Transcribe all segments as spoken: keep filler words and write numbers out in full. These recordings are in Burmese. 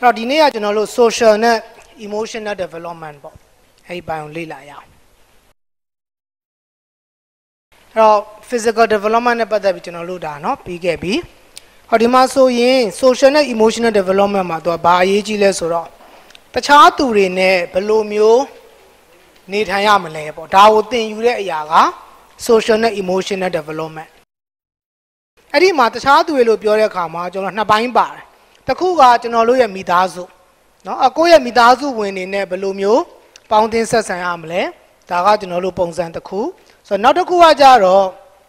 တော့ဒီနေ့ကကျွန်တော်တို့ social နဲ့ emotional development ပေါ့အဲ့ဒီပိုင်းကိုလေ့လာရအောင်အဲ့တော့ physical development နဲ့ပတ်သက်ပြီးကျွန်တော်တို့ဒါเนาะပြီးခဲ့ပြီဟောဒီမှာဆိုရင် social နဲ့ emotional development မှာသူကဘာအရေးကြီးလဲဆိုတော့တခြားသူတွေနဲ့ဘယ်လိုမျိုးနေထိုင်ရမလဲပေါ့ဒါကိုသင်ယူတဲ့အရာက social နဲ့ emotional development အဲ့ဒီမှာတခြားသူတွေလို့ပြောတဲ့အခါမှာကျွန်တော်နှစ်ပိုင်းပါတယ်တစ်ခုကကျွန်တော်တို့ရဲ့မိသားစုเนาะအကိုရဲ့မိသားစုဝင်တွေနဲ့ဘယ်လိုမျိုးပေါင်းသင်းဆက်ဆံရမလဲဒါကကျွန်တော်တို့ပုံစံတစ်ခုဆိုတော့နောက်တစ်ခုကကြတော့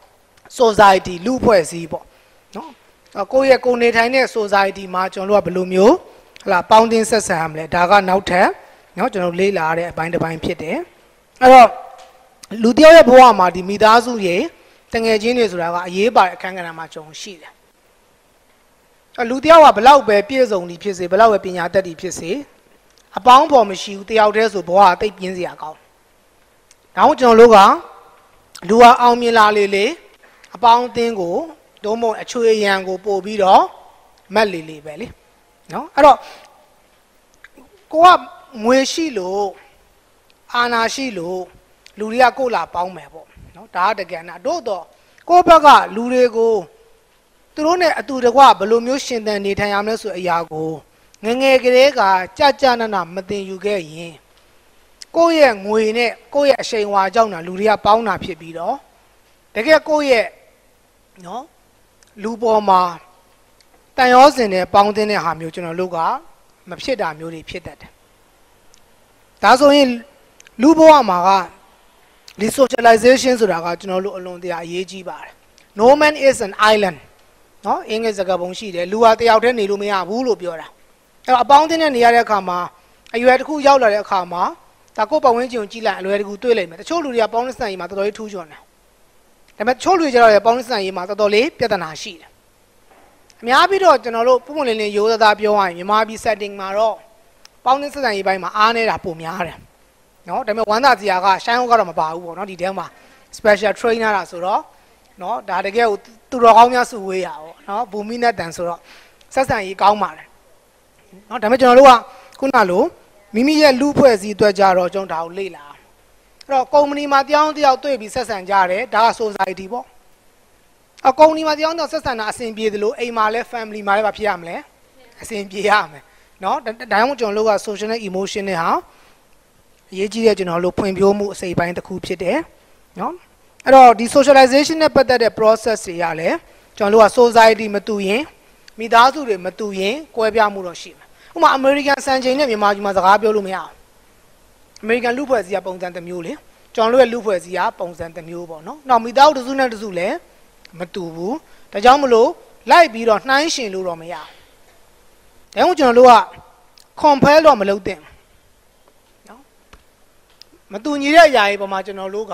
society လူအဖွဲ့အစည်းပေါ့เนาะကိုယ့်ရဲ့ကိုယ်နေထိုင်တဲ့ society မှာကျွန်တော်တို့ကဘယ်လိုမျိုးဟလာပေါင်းသင်းဆက်ဆံရမလဲဒါကနောက်ထပ်เนาะကျွန်တော်လေ့လာရတဲ့အပိုင်းတစ်ပိုင်းဖြစ်တယ်အဲ့တော့လူတယောက်ရဲ့ဘဝမှာဒီမိသားစုရေတငယ်ချင်းတွေဆိုတာကအရေးပါတဲ့အခန်းကဏ္ဍမှာကျွန်တော်ရှိတယ်လူတယောက်ကဘလောက်ပဲပြည့်စုံသည်ဖြစ်စေဘလောက်ပဲပညာတတ်သည်ဖြစ်စေအပေါင်းဖော်မရှိဘူးတယောက်တည်းဆိုဘဝအသိပြင်းစရာကောင်းဒါကြောင့်ကျွန်တော်တို့ကလူကအောင်မြင်လာလေလေအပေါင်းအသင်းကိုဒုံးမုံအချွေရန်ကိုပို့ပြီးတော့မက်လေလေပဲလေနော်အဲ့တော့ကိုကငွေရှိလို့အာဏာရှိလို့လူတွေကကိုယ်လာပေါင်းမယ်ပေါ့နော်ဒါကတကယ်နာတို့တော့ကိုယ့်ဘက်ကလူတွေကိုသူတို့နဲ့အတူတကွဘယ်လိုမျိုးရှင်သန်နေထိုင်ရမလဲဆိုအရာကိုငငယ်ကလေးကကြကြနနမသိယူခဲ့ရင်ကိုယ့်ရဲ့ငွေနဲ့ကိုယ့်ရဲ့အရှိန်အဝါကြောင့်နာလူတွေကပေါင်းတာဖြစ်ပြီးတော့တကယ်ကိုယ့်ရဲ့နော်လူပေါ်မှာတန်ရောစင်နဲ့ပေါင်းတဲ့ဟာမျိုးကျွန်တော်တို့ကမဖြစ်တာမျိုးတွေဖြစ်တတ်တယ်ဒါဆိုရင်လူဘဝမှာကဒီ socialization ဆိုတာကကျွန်တော်တို့အလွန်တရာအရေးကြီးပါတယ် no man is an island နော်အင်္ဂလိပ်စကားပုံရှိတယ်လူဟာတယောက်တည်းနေလို့မရဘူးလို့ပြောတာအဲ့တော့အပေါင်းအသင်းနဲ့နေရတဲ့အခါမှာအရွယ်တစ်ခုရောက်လာတဲ့အခါမှာဒါကိုပတ်ဝန်းကျင်ကိုကြည့်လိုက်အလွယ်တကူတွေ့လိုက်မယ်တချို့လူတွေကပေါင်းသင်းရေးမှာတော်တော်လေးထူးချွန်တယ်ဒါပေမဲ့တချို့လူတွေကျတော့ပေါင်းသင်းရေးမှာတော်တော်လေးပြဿနာရှိတယ်အများပြီးတော့ကျွန်တော်တို့ပုံမှန်လေးလေးရိုးသားသားပြောရရင်မြန်မာပြည် setting မှာတော့ပေါင်းသင်းဆက်ဆံရေးပိုင်းမှာအားနေတာပုံများတယ်နော်ဒါပေမဲ့ဝမ်းသာစရာကရှိုင်းဟုတ်ကတော့မပါဘူးပေါ့နော်ဒီထဲမှာ special trainer တာဆိုတော့နော်ဒါတကယ်ကိုသူတော်ကောင်းများစုဝေးရအောင်နော်ဘူမိနဲ့တန်ဆိုတော့ဆက်ဆံရေးကောင်းပါတယ်နော်ဒါပေမဲ့ကျွန်တော်တို့ကခုနလိုမိမိရဲ့လူဖွဲ့စည်းအတွက်ကြတော့ကျွန်တော်ဒါကိုလေ့လာအဲ့တော့ကုမ္ပဏီမှာတယောက်တယောက်တွေ့ပြီးဆက်ဆံကြတယ်ဒါက society ပေါ့အကုမ္ပဏီမှာတယောက်တယောက်ဆက်ဆံတာအဆင်ပြေတယ်လို့အိမ်မှာလဲ family မှာလဲဘာဖြစ်ရမလဲအဆင်ပြေရမယ်နော်ဒါကြောင့်ကျွန်တော်တို့က social နဲ့ emotion နဲ့ဟာအရေးကြီးတဲ့ကျွန်တော်တို့ဖွံ့ဖြိုးမှုအစိပ်ပိုင်းတစ်ခုဖြစ်တယ်နော်အဲ့တော့ဒီ socialization နဲ့ပတ်သက်တဲ့ process တွေရလဲကျွန်တော်တို့က society မတူရင်မိသားစုတွေမတူရင်ကွဲပြားမှုတော့ရှိမှာဥပမာ American စံချိန်နဲ့မြန်မာပြည်မှာစကားပြောလို့မရအောင် American လူဖွဲ့စည်းကပုံစံတစ်မျိုးလေကျွန်တော်တို့ရဲ့လူဖွဲ့စည်းကပုံစံတစ်မျိုးပေါ့နော်နောက်မိသားစုတစ်စုနဲ့တစ်စုလည်းမတူဘူးဒါကြောင့်မလို့လိုက်ပြီးတော့နှိုင်းယှဉ်လို့တော့မရဘူးဒါကြောင့်ကျွန်တော်တို့က compare တော့မလုပ်သင့်နော်မတူညီတဲ့အရာတွေပေါ်မှာကျွန်တော်တို့က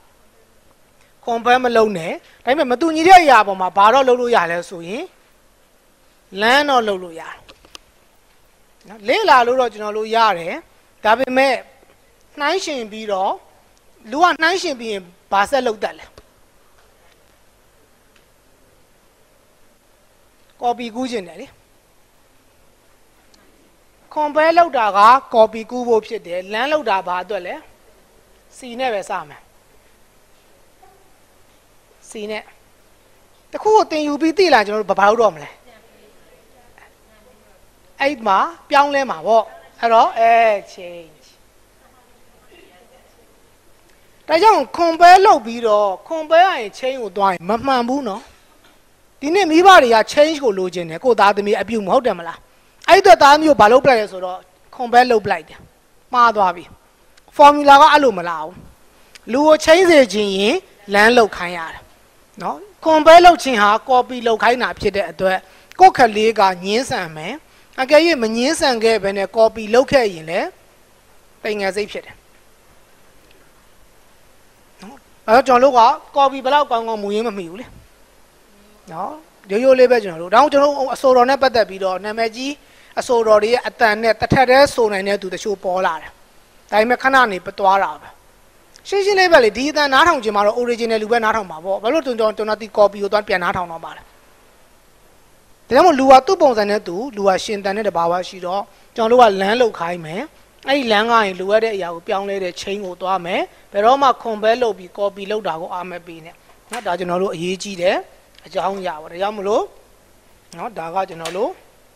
compare မလုပ်နဲ့ဒါပေမဲ့မတူညီတဲ့အရာပေါ်မှာဘာတော့လုပ်လို့ရလဲဆိုရင်လမ်းတော့လုပ်လို့ရတယ်နော်လေ့လာလို့တော့ကျွန်တော်တို့ရတယ်ဒါပေမဲ့နှိုင်းယှဉ်ပြီးတော့လူကနှိုင်းယှဉ်ပြီးရင်ဘာဆက်လုပ်တတ်လဲ copy ကူးခြင်းတယ်လေ compare လုပ်တာက copy ကူးဖို့ဖြစ်တယ်လမ်းလုပ်တာဘာအတွက်လဲ C နဲ့ပဲစမယ်စီနဲ့တခုကိုတင်ယူပြီးသိလာကျွန်တော်တို့ဘာလို့တော့မလဲအဲ့မှာပြောင်းလဲမှာပေါ့အဲ့တော့အဲ change ဒါကြောင့် compare လုပ်ပြီးတော့ compare ရရင် change ကိုသွားရင်မမှန်ဘူးနော်ဒီနေ့မိဘတွေက change ကိုလိုချင်တယ်ကိုသားသမီးအပြုမဟုတ်တယ်မလားအဲ့အတွက်သားမျိုးဘာလုပ်ပလိုက်လဲဆိုတော့ compare လုပ်ပလိုက်တယ်မှားသွားပြီ formula ကအဲ့လိုမလားဘူးလူကို change စေခြင်းရင်လမ်းလုပ်ခိုင်းရတယ်နော် compare လုပ်ခြင်းဟာ copy လုပ်ခိုင်းတာဖြစ်တဲ့အတွက်ကိုယ့်ခလေးကညင်းဆန်မယ်အကယ်၍မညင်းဆန်ခဲ့ဘဲနဲ့ copy လုပ်ခဲ့ရင်လည်းပိန်ငယ်စိတ်ဖြစ်တယ်နော်အဲတော့ကျွန်တော်တို့က copy ဘယ်လောက်ကောင်းကောင်းမူရင်းမမိဘူးလေနော်ရိုးရိုးလေးပဲကျွန်တော်တို့ဒါကြောင့်ကျွန်တော်တို့အစိုးရနဲ့ပတ်သက်ပြီးတော့နာမည်ကြီးအစိုးရတွေရဲ့အတန်နဲ့တစ်ထက်တည်းဆိုနိုင်တဲ့သူတချို့ပေါ်လာတယ်ဒါပေမဲ့ခဏနေပသွားတာပဲရှင်းရှင်းလေးပဲလေဒီအတန်နားထောင်ခြင်းမှာတော့ original လူပဲနားထောင်ပါပေါ့ဘာလို့ကျွန်တော်ကျွန်တော်ဒီ copy ကိုသွားပြန်နားထောင်တော့ပါလဲဒါကြောင့်မို့လူကသူ့ပုံစံနဲ့သူလူကရှင်တန်တဲ့တဘာဝရှိတော့ကျွန်တော်တို့ကလမ်းလောက်ခိုင်းမယ်အဲ့ဒီလမ်းကရင်လိုရတဲ့အရာကိုပြောင်းလဲတဲ့ chain ကိုသွားမယ်ဘယ်တော့မှ compare လုပ်ပြီး copy လုပ်တာကိုအားမပေးနဲ့နော်ဒါကျွန်တော်တို့အရေးကြီးတယ်အကြောင်းအရာပါဒါကြောင့်မလို့နော်ဒါကကျွန်တော်တို့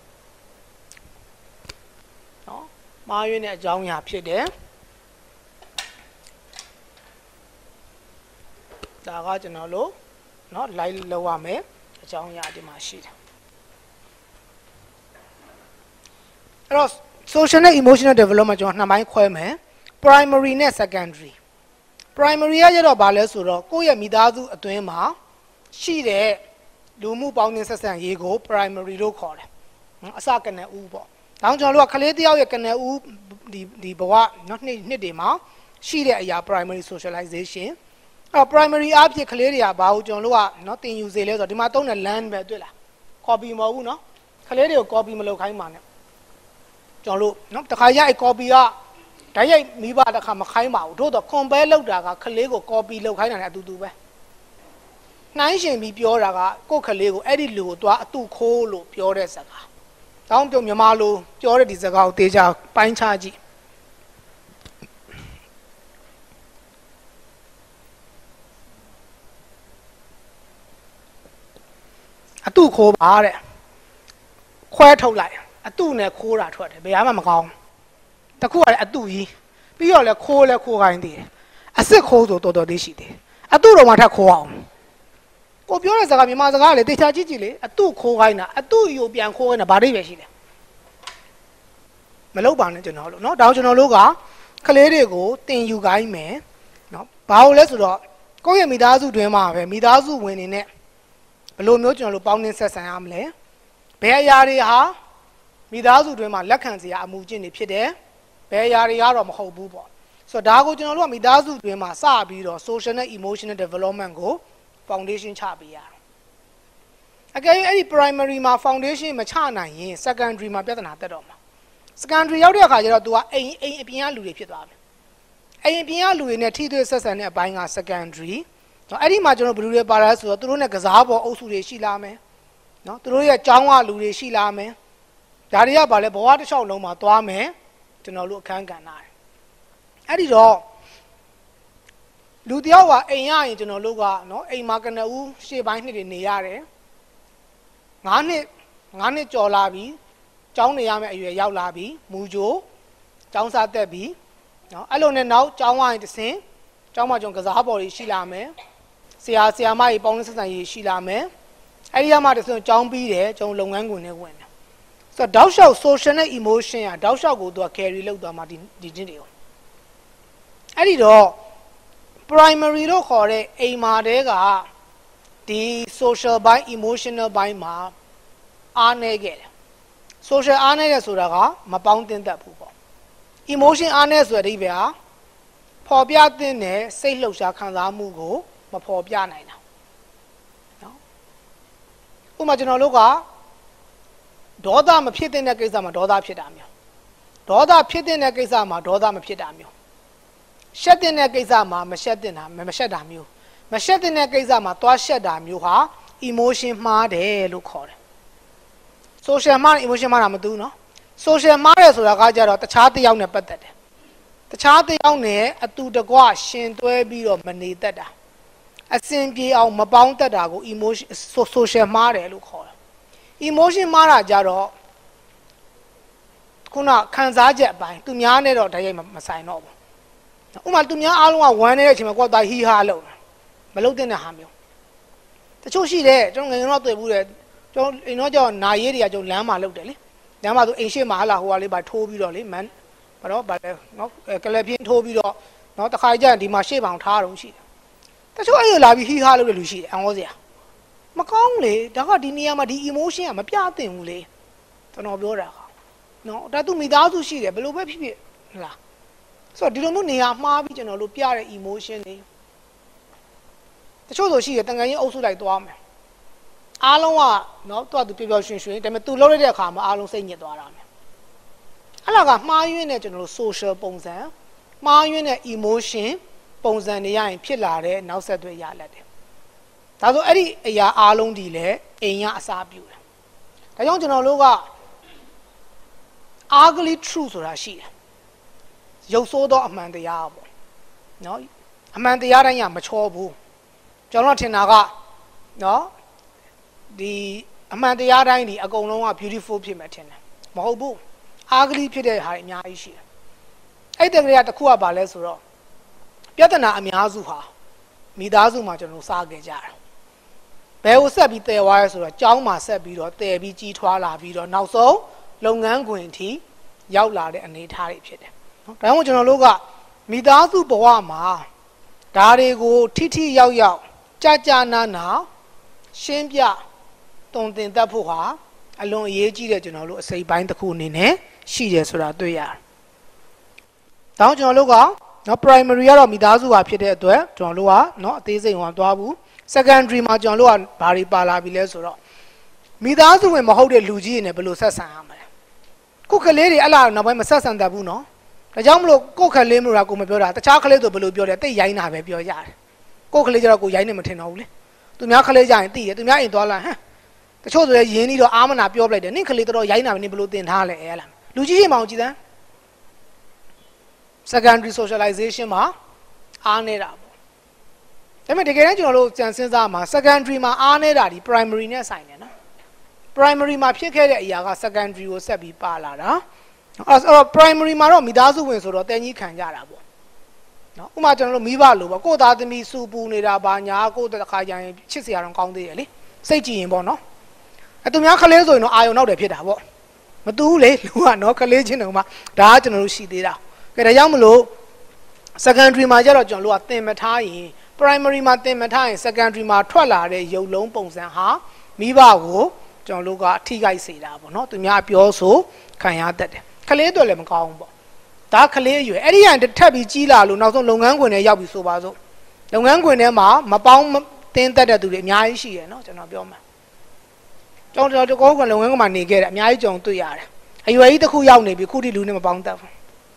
နော်မှားယွင်းတဲ့အကြောင်းအရာဖြစ်တယ်ဒါကကျွန်တော်တို့နော် live လောက်ရမယ်အကြောင်းအရာဒီမှာရှိတယ်အဲ့တော့ social နဲ့ emotional development ကျွန်တော်နှစ်ပိုင်းခွဲမယ် primary နဲ့ secondary primary ကကျတော့ဘာလဲဆိုတော့ကိုယ့်ရဲ့မိသားစုအတွင်းမှာရှိတဲ့လူမှုပေါင်းသင်းဆက်ဆံရေးကို primary လို့ခေါ်တယ်အစကနေဦးပေါ့ဒါကြောင့်ကျွန်တော်တို့ကကလေးတယောက်ရဲ့ကနေဦးဒီဒီဘဝနော်နှစ်နှစ်တွေမှာရှိတဲ့အရာ primary socialization အဲ့ primary အဖြစ်ကလေးတွေကဘာလို့ကျွန်တော်တို့ကနော်သင်ယူစေလဲဆိုတော့ဒီမှာသုံးတဲ့ land ပဲတွေ့လား copy မဟုတ်ဘူးနော်ကလေးတွေကို copy မလုပ်ခိုင်းပါနဲ့ကျွန်တော်တို့နော်တခါရအဲ့ copy ကဓာတ်ရိုက်မိဘတစ်ခါမခိုင်းပါဘူးတို့တော့ compare လုပ်တာကကလေးကို copy လုပ်ခိုင်းတာလည်းအတူတူပဲနှိုင်းရှင်ပြီးပြောတာကကိုယ့်ကလေးကိုအဲ့ဒီလူကိုသွားအတူခိုးလို့ပြောတဲ့စကားတောင်းပြောမြန်မာလိုပြောတဲ့ဒီစကားကိုတေးကြပိုင်းခြားကြည့်အတူခိုးပါတဲ့ခွဲထုတ်လိုက်အတူနဲ့ခိုးတာထွက်တယ်ဘယ်မှမကောင်းတခုကလည်းအတူကြီးပြီးတော့လည်းခိုးလည်းခိုးခိုင်းသေးတယ်အစ်စ်ခိုးဆိုတော်တော်လေးရှိတယ်အတူတော့မှထပ်ခိုးအောင်ကိုပြောတဲ့စကားမြန်မာစကားလေတေချာကြည့်ကြည့်လေအတူခိုးခိုင်းတာအတူယူပြန်ခိုးခိုင်းတာဘာတွေပဲရှိတယ်မလုပ်ပါနဲ့ကျွန်တော်တို့เนาะဒါကျွန်တော်တို့ကကလေးတွေကိုတင်ယူခိုင်းမယ်เนาะဘာလို့လဲဆိုတော့ကိုယ့်ရဲ့မိသားစုတွင်မှာပဲမိသားစုဝင်နေနဲ့ဘယ်လိုမျိုးကျွန်တော်တို့ပေါင်းသင်းဆက်ဆံရမလဲဘယ်အရာတွေဟာမိသားစုတွင်မှာလက်ခံစရာအမှုကျင့်တွေဖြစ်တယ်ဘယ်အရာတွေကတော့မဟုတ်ဘူးပေါ့ဆိုတော့ဒါကိုကျွန်တော်တို့ကမိသားစုတွင်မှာစပြီးတော့ social နဲ့ emotional development ကို foundation ချပေးရတယ်အကယ်၍အဲ့ဒီ primary မှာ foundation မချနိုင်ရင် secondary မှာပြဿနာတက်တော့မှာ secondary ရောက်တဲ့အခါကျတော့ तू ကအိမ်အိမ်အပြင်ကလူတွေဖြစ်သွားတယ်အိမ်အပြင်ကလူတွေနဲ့ထိတွေ့ဆက်ဆံတဲ့အပိုင်းက secondary နော်အဲ့ဒီမှာကျွန်တော်ဘယ်လိုလဲပါလဲဆိုတော့သူတို့နဲ့ကစားပေါ်အုပ်စုတွေရှိလာမယ်နော်သူတို့ရဲ့ကျောင်းကလူတွေရှိလာမယ်ဒါတွေကဘာလဲဘဝတစ်လျှောက်လုံးမှာသွားမယ်ကျွန်တော်တို့အခန်းကဏ္ဍတယ်အဲ့ဒီတော့လူတယောက်ကအိမ်ရရင်ကျွန်တော်တို့ကနော်အိမ်မှာကနဦးရှေ့ပိုင်းနှစ်တွေနေရတယ်ငါးနှစ်ငါးနှစ်ကျော်လာပြီကျောင်းနေရမယ့်အရွယ်ရောက်လာပြီမူကြိုကျောင်းစားတက်ပြီနော်အဲ့လိုနဲ့နောက်ကျောင်းဝိုင်းတစ်စင်ကျောင်းမှာကျွန်တော်ကစားပေါ်တွေရှိလာမယ်ဆရာဆရာမကြီးပေါင်းဆက်ဆံရေးရှိလာမယ်အဲ့ဒီကမှတစ်စင်ကျောင်းပြီးတယ်ကျွန်တော်လုပ်ငန်းခွင်နဲ့ဝင်တယ်ဆိုတော့တောက်လျှောက် social နဲ့ emotion อ่ะတောက်လျှောက်ကိုသူက carry လုပ်သွားမှာဒီဒီချင်းတွေကိုအဲ့ဒီတော့ primary လို့ခေါ်တဲ့အိမ်မာတဲကဒီ social ဘိုင်း emotional ဘိုင်းမှာအားနည်းခဲ့တယ် social အားနည်းတယ်ဆိုတာကမပေါင်းတင်တတ်ဘူးပေါ့ emotion အားနည်းဆိုတဲ့အဓိပ္ပာယ်ဟာပေါ်ပြတဲ့နဲ့စိတ်လှုပ်ရှားခံစားမှုကိုမပေါ်ပြနိုင်တာနော်ဥပမာကျွန်တော်တို့ကဒေါသမဖြစ်တဲ့ကိစ္စမှာဒေါသဖြစ်တာမျိုးဒေါသဖြစ်တဲ့ကိစ္စမှာဒေါသမဖြစ်တာမျိုးရှက်တဲ့ကိစ္စမှာမရှက်တဲ့တာမရှက်တာမျိုးမရှက်တဲ့ကိစ္စမှာသွားရှက်တာမျိုးဟာ emotion မှားတယ်လို့ခေါ်တယ် social မှား emotion မှားတာမတူနော် social မှားတယ်ဆိုတာကကြတော့တခြားတစ်ယောက်နဲ့ပတ်သက်တယ်တခြားတစ်ယောက်နဲ့အတူတကွရှင်တွဲပြီးတော့မနေတတ်တာအစဉ်ပြေအောင်မပေါင်းတတ်တာကို emotion social မှားတယ်လို့ခေါ်တယ် emotion မှားတာကြတော့ခုနခံစားချက်အပိုင်းသူများနဲ့တော့တကယ်မဆိုင်တော့ဘူးဥပမာသူများအားလုံးကဝမ်းနေတဲ့အချိန်မှာကိုယ်သွားဟီဟာလို့မလုပ်တဲ့ဟာမျိုးတချို့ရှိတယ်ကျွန်တော်ငယ်ငယ်တော့တွေ့ဘူးတယ်ကျွန်တော်အိမ်တော့ကျတော့နာရေးတွေကကျွန်တော်လမ်းမှာလုပ်တယ်လေလမ်းမှာဆိုအိမ်ရှိမှာဟလာဟိုကလေးပါထိုးပြီးတော့လေမန်ဘာတော့ဗာလဲနော်ကလပ်ပြင်းထိုးပြီးတော့နော်တခါကျရင်ဒီမှာရှေ့ပေါင်ထားတော့ရှိတယ်တချို့အဲ့ရလာပြီးဟီဟာလုပ်တဲ့လူရှိတယ်အံဟောစရာမကောင်းလေဒါကဒီနေရာမှာဒီ emotion ကမပြသင့်ဘူးလေကျွန်တော်ပြောတာကနော်ဒါသူမိသားစုရှိတယ်ဘယ်လိုပဲဖြစ်ဖြစ်ဟလားဆိုတော့ဒီလိုမျိုးနေရာမှားပြီးကျွန်တော်တို့ပြတဲ့ emotion တွေတချို့ဆိုရှိတယ်တန်ခါရင်အုပ်စုလိုက်သွားမယ်အားလုံးကနော်သူကသူပျော်ပျော်ရွှင်ရွှင်ဒါပေမဲ့သူလုပ်ရတဲ့အခါမှာအားလုံးစိတ်ညစ်သွားတာမယ်အဲ့ဒါကမှားယွင်းတဲ့ကျွန်တော်တို့ social ပုံစံမှားယွင်းတဲ့ emotion ပုံစံတွေရရင်ဖြစ်လာတဲ့နောက်ဆက်တွဲရလက်တယ်ဒါဆိုအဲ့ဒီအရာအားလုံးဒီလည်းအိမ်ကအစားပြုတယ်ဒါကြောင့်ကျွန်တော်တို့က ugly truth ဆိုတာရှိတယ်ရုပ်ဆိုးသောအမှန်တရားပေါ့နော်အမှန်တရားတိုင်းကမချောဘူးကျွန်တော်ထင်တာကနော်ဒီအမှန်တရားတိုင်းဒီအကုန်လုံးက beautiful ဖြစ်မယ်ထင်တယ်မဟုတ်ဘူး ugly ဖြစ်တဲ့ဟာတွေအများကြီးရှိတယ်အဲ့တဲ့ကလေးကတစ်ခုကဘာလဲဆိုတော့ပြဿနာအများစုဟာမိသားစုမှာကျွန်တော်စားခဲ့ကြတယ်ဘယ်ကိုဆက်ပြီးတည်သွားရဲဆိုတော့ကျောင်းမှာဆက်ပြီးတော့တည်ပြီးကြီးထွားလာပြီးတော့နောက်ဆုံးလုပ်ငန်းခွင်အထိရောက်လာတဲ့အနေအထားတွေဖြစ်တယ်နော်ဒါကြောင့်ကျွန်တော်တို့ကမိသားစုဘဝမှာဒါတွေကိုထိထိရောက်ရောက်ကြာကြာနာနာရှင်းပြတုံသင်တတ်ဖို့ဟာအလွန်အရေးကြီးတဲ့ကျွန်တော်တို့အစိပ်ပိုင်းတစ်ခုအနေနဲ့ရှိတယ်ဆိုတာတွေ့ရတယ်။ဒါကြောင့်ကျွန်တော်တို့ကနော် primary ကတော့မိသားစုဟာဖြစ်တဲ့အတွက်ကျွန်တော်တို့ကနော်အသေးစိတ်ဟောသွားဘူး secondary မှာကျွန်တော်တို့ကဘာတွေပါလာပြီလဲဆိုတော့မိသားစုဝင်မဟုတ်တဲ့လူကြီးတွေနဲ့ဘယ်လိုဆက်ဆံရမလဲ။ကိုယ်ကလေးတွေအဲ့လားနောက်ပိုင်းမဆက်ဆံတတ်ဘူးနော်။ဒါကြောင့်မလို့ကိုယ်ကလေးမျိုးကကိုမပြောတာတခြားကလေးဆိုဘယ်လိုပြောတယ်တိတ်ရိုင်းတာပဲပြောကြတယ်။ကိုယ်ကလေးကျတော့ကိုရိုင်းနေမထင်တော့ဘူးလေ။သူများကလေးကြရင်တိတယ်သူများအိမ်သွားလာဟမ်တချို့ဆိုရင်ရင်းပြီးတော့အာမနာပြောပလိုက်တယ်နင့်ကလေးတော်တော်ရိုင်းတာပဲနင်ဘယ်လိုတင်ထားလဲအဲလားလူကြီးချင်းမအောင်ကြည့်သမ်း secondary socialization မှာအားနေတာပေါ့ဒါပေမဲ့တကယ်တမ်းကျွန်တော်တို့ကြံစည်စားမှာ secondary မှာအားနေတာဒီ primary နဲ့ဆိုင်တယ်နော် primary မှာဖြစ်ခဲ့တဲ့အရာက secondary ကိုဆက်ပြီးပါလာတာအဲ့တော့ primary မှာတော့မိသားစုဝင်ဆိုတော့တင်ကြီးခံကြတာပေါ့နော်ဥပမာကျွန်တော်တို့မိဘလိုပေါ့ကိုသားသမီးစူပူနေတာဘာညာကိုတခါကျရင်ချစ်စရာတော့ကောင်းသေးတယ်လေစိတ်ကြည်ရင်ပေါ့နော်အဲ့သူများကလေးဆိုရင်တော့အာယုံနောက်တယ်ဖြစ်တာပေါ့မတူဘူးလေလူကနော်ကလေးချင်းတုံးမှာဒါကကျွန်တော်တို့ရှိသေးတာကဲဒါကြောင့်မလို့ secondary မှာကျတော့ကျွန်တော်တို့ကသင်မထားရင် primary မှာသင်မထားရင် secondary မှာထွက်လာတဲ့ရုပ်လုံးပုံစံဟာမိဘကိုကျွန်တော်တို့ကအထိခိုက်စေတာပေါ့နော်သူများပြောဆိုခံရတတ်တယ်ကလေးတွေလည်းမကောင်းဘူးပေါ့ဒါကလေးအရွယ်အဲ့ဒီရန်ထပ်ပြီးကြီးလာလို့နောက်ဆုံးလုပ်ငန်းခွင်ထဲရောက်ပြီးဆိုပါစို့လုပ်ငန်းခွင်ထဲမှာမပေါင်းတင်းတတ်တဲ့သူတွေအများကြီးရှိရနော်ကျွန်တော်ပြောမှာကျွန်တော်တို့ကောကလုပ်ငန်းကမှနေခဲ့တယ်အများကြီးကြုံတွေ့ရတယ်အရွယ်ကြီးတစ်ခုရောက်နေပြီခုထိလူနဲ့မပေါင်းတတ်ဘူး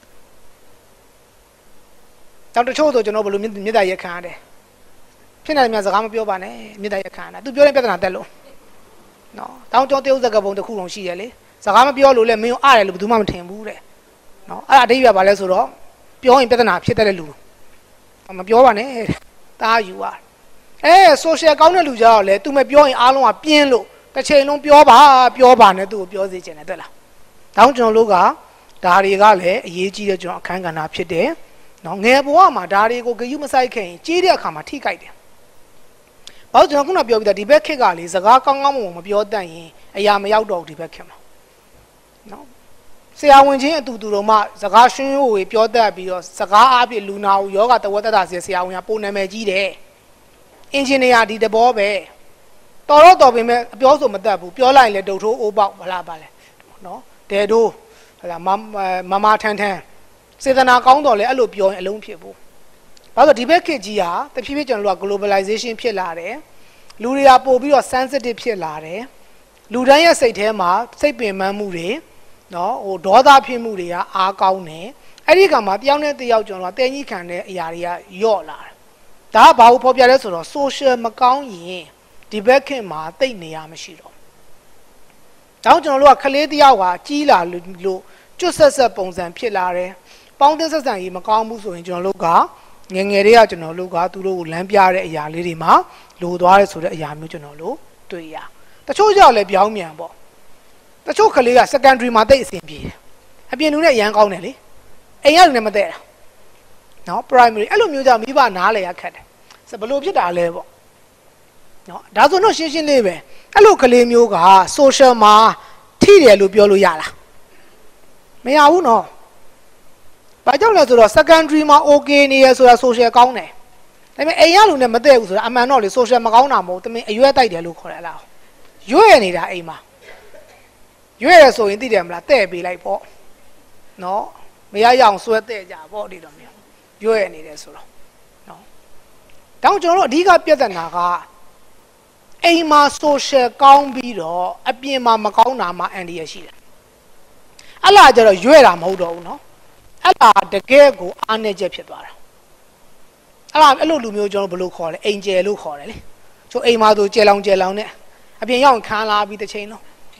တောင်တချို့ဆိုကျွန်တော်ဘယ်လိုမြစ်တာရက်ခံရတယ်ဖြစ်နေတယ်များစကားမပြောပါနဲ့မြစ်တာရက်ခံရတာသူပြောတဲ့ပြဿနာတက်လို့နော်တောင်ကျောင်းတရုတ်စကားပုံတစ်ခုလုံးရှိရလေစကားမပြောလို့လည်းမင်းအားတယ်လို့ဘယ်သူမှမထင်ဘူးတဲ့နော်အဲ့ဒါအတိတ်ရပါလဲဆိုတော့ပြောရင်ပြဿနာဖြစ်တဲ့လူမပြောပါနဲ့တားယူပါအဲ social ကောင်းတဲ့လူကြတော့လေသူမပြောရင်အားလုံးကပြင်းလို့တစ်ချိန်လုံးပြောပါပြောပါနဲ့သူ့ကိုပြောစေချင်တယ်တွေ့လားတောင်းကျွန်တော်တို့ကဒါတွေကလည်းအရေးကြီးတဲ့ကျွန်တော်အခန်းကဏ္ဍဖြစ်တယ်နော်ငယ်ဘဝမှာဒါတွေကိုဂရုမစိုက်ခင်ကြီးတဲ့အခါမှာထိခိုက်တယ်ဘာလို့ကျွန်တော်ခုနပြောပြီးသားဒီဘက်ခက်ကလေစကားကောင်းကောင်းမမပြောတတ်ရင်အရာမရောက်တော့ဘူးဒီဘက်ခက်မှာနော်ဆရာဝန်ချင်းအတူတူတော့မှစကားရှင်းဝေပြောတတ်ပြီးတော့စကားအားဖြင့်လူနာကိုယောဂတဝက်တတာဆရာဝန်ကပုံနာမည်ကြီးတယ်အင်ဂျင်နီယာဒီတဘောပဲတော်တော့တော်ပင်မဲ့အပြောဆိုမတတ်ဘူးပြောလိုက်ရင်လည်းဒုတ်ထိုးအိုးပေါက်မလားပါလဲနော်ဒဲတို့ဟလာမမမထန်ထန်စေတနာကောင်းတော်လဲအဲ့လိုပြောရင်အလုံးဖြစ်ဘူးဘာလို့ဒီဘက်ခေတ်ကြီးဟာတဖြည်းဖြည်းကျွန်တော်တို့က globalization ဖြစ်လာတယ်လူတွေကပို့ပြီးတော့ sensitive ဖြစ်လာတယ်လူတိုင်းရဲ့စိတ်ထဲမှာစိတ်ပင်ပန်းမှုတွေနော်ဟိုဒေါသဖြစ်မှုတွေကအားကောင်းတယ်အဲ့ဒီကမှာတယောက်နဲ့တယောက်ကျွန်တော်ကတဲကြီးခံတဲ့အရာတွေကယော့လာတယ်ဒါကဘာလို့ဖော်ပြလဲဆိုတော့ social မကောင်းရင်ဒီဘက်ခင်မှာတိတ်နေရမရှိတော့။ဒါကြောင့်ကျွန်တော်တို့ကကလေးတယောက်ကကြီးလာလို့ကျွတ်ဆက်ဆက်ပုံစံဖြစ်လာတယ်။ပေါင်းတင်ဆက်ဆံရေးမကောင်းဘူးဆိုရင်ကျွန်တော်တို့ကငငယ်တွေကကျွန်တော်တို့ကသူတို့ကိုလမ်းပြတဲ့အရာလေးတွေမှာလိုသွားရဲဆိုတဲ့အရာမျိုးကျွန်တော်တို့တွေ့ရ။တချို့ကြောင့်လည်းပြောင်းမြန်ပေါ့။တချို့ကလေးက secondary မှာတိတ်အဆင်ပြေတယ်။အပြင်လူနဲ့ရန်ကောင်းတယ်လေ။အိမ်ကလူနဲ့မတည့်တာ။နော် primary အဲ့လိုမျိုးကြောင့်မိဘနားလေရခက်တယ်။ဆိုဘလို့ဖြစ်တာလဲပေါ့။နော်ဒါဆိုတော့ရှင်းရှင်းလေးပဲအဲ့လိုကလေးမျိုးက social မှာထိတယ်လို့ပြောလို့ရလားမရဘူးနော်ဘာကြောင့်လဲဆိုတော့ secondary မှာ okay နေရဆိုတာ social ကောင်းတယ်ဒါပေမဲ့အိမ်ရလူနဲ့မတည့်ဘူးဆိုတာအမှန်တော့လေ social မကောင်းတာမဟုတ်တမင်အရွက်တိုက်တယ်လို့ခေါ်တယ်လားရွက်ရနေတာအိမ်မှာရွက်ရဆိုရင်သိတယ်မလားတဲ့ပေးလိုက်ပေါ့နော်မရရအောင်ဆွဲတဲ့ကြပေါ့ဒီလိုမျိုးရွက်ရနေတယ်ဆိုတော့နော်တောင်းကျွန်တော်တို့အဓိကပြဿနာကအိမ်မှာ social ကောင်းပြီးတော့အပြင်မှာမကောင်းတာမှအန်ဒီရရှိတယ်အဲ့လာကြတော့ရွဲ့တာမဟုတ်တော့ဘူးเนาะအဲ့လာတကယ်ကိုအားနေချက်ဖြစ်သွားတာအဲ့လာအဲ့လိုလူမျိုးကျွန်တော်ဘယ်လိုခေါ်လဲအိမ်ကျယ်လို့ခေါ်တယ်လေဆိုအိမ်မှာဆိုကျယ်လောင်ကျယ်လောင်နဲ့အပြင်ရောက်ခံလာပြီးတစ်ချိန်လုံး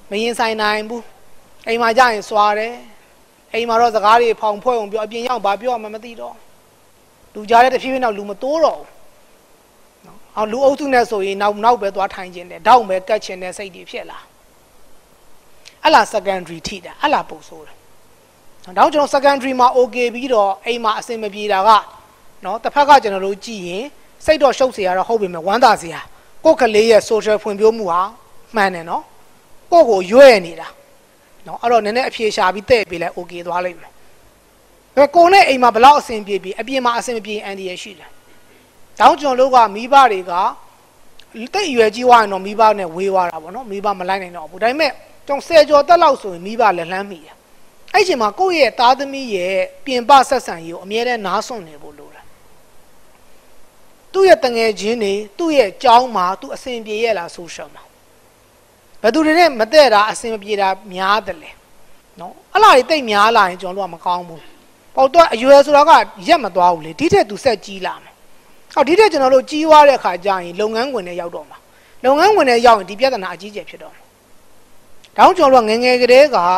မရင်ဆိုင်နိုင်ဘူးအိမ်မှာကြရင်စွာတယ်အိမ်မှာတော့စကားတွေဖောင်ဖွဲ့အောင်ပြောအပြင်ရောက်ဘာပြောမှမသိတော့လူကြားတဲ့တဖြည်းဖြည်းနောက်လူမတိုးတော့နော်အောင်လူအုပ်စုနဲ့ဆိုရင်နောက်နောက်ပဲသွားထိုင်ခြင်းတယ်တောက်ပဲကတ်ခြင်းတဲ့စိတ်တွေဖြစ်လာအဲ့လား secondary ထိတာအဲ့လားပို့ဆိုးတယ်တော့ကျွန်တော် secondary မှာ okay ပြီးတော့အိမ်မှာအဆင်မပြေတာကနော်တစ်ဖက်ကကျွန်တော်တို့ကြည့်ရင်စိတ်တော့ရှုပ်เสียရတော့ဟုတ်ပြီမဲ့ဝမ်းသာเสียကိုယ့်ကလေးရဲ့ social ဖွံ့ဖြိုးမှုဟာမှန်တယ်နော်ကိုယ့်ကိုရွဲ့နေတာနော်အဲ့တော့နည်းနည်းအဖြေရှာပြီးတဲ့ပေးလိုက် okay သွားလိမ့်မယ်ဒါကိုယ်နဲ့အိမ်မှာဘယ်လောက်အဆင်ပြေပြီးအပြင်မှာအဆင်မပြေအန်ဒီရရှိတယ်တောင်းကျွန်တော်တို့ကမိဘတွေကတိတ်အရွယ်ကြီးသွားရင်တော့မိဘနဲ့ဝေးသွားတာပေါ့နော်မိဘမလိုက်နိုင်တော့ဘူးဒါပေမဲ့ကျွန်တော်ဆယ်ကျော်တက်လောက်ဆိုရင်မိဘလည်းလှမ်းမိတယ်အဲ့ဒီမှာကိုယ့်ရဲ့သားသမီးရဲ့ပြင်ပဆက်ဆံရေးကိုအမြဲတမ်းနားဆွနေဖို့လိုတယ်သူ့ရဲ့တငယ်ချင်းတွေသူ့ရဲ့ကြောင်းမှာသူအဆင်ပြေရဲ့လားဆိုရှယ်မှာဘယ်သူတွေနဲ့မတည့်တာအဆင်မပြေတာများတယ်လေနော်အဲ့လားတွေတိတ်များလာရင်ကျွန်တော်တို့ကမကောင်းဘူးပေါ့တော့အရွယ်ဆိုတော့ကရက်မသွားဘူးလေဒီထက်သူဆက်ကြီးလာမှာဟောဒီထက်ကျွန်တော်တို့ကြီးွားတဲ့အခါကျရင်လုပ်ငန်းခွင်နဲ့ရောက်တော့မှာလုပ်ငန်းခွင်နဲ့ရောက်ရင်ဒီပြဿနာအကြီးကျယ်ဖြစ်တော့မှာဒါကြောင့်ကျွန်တော်တို့ငငယ်ကလေးက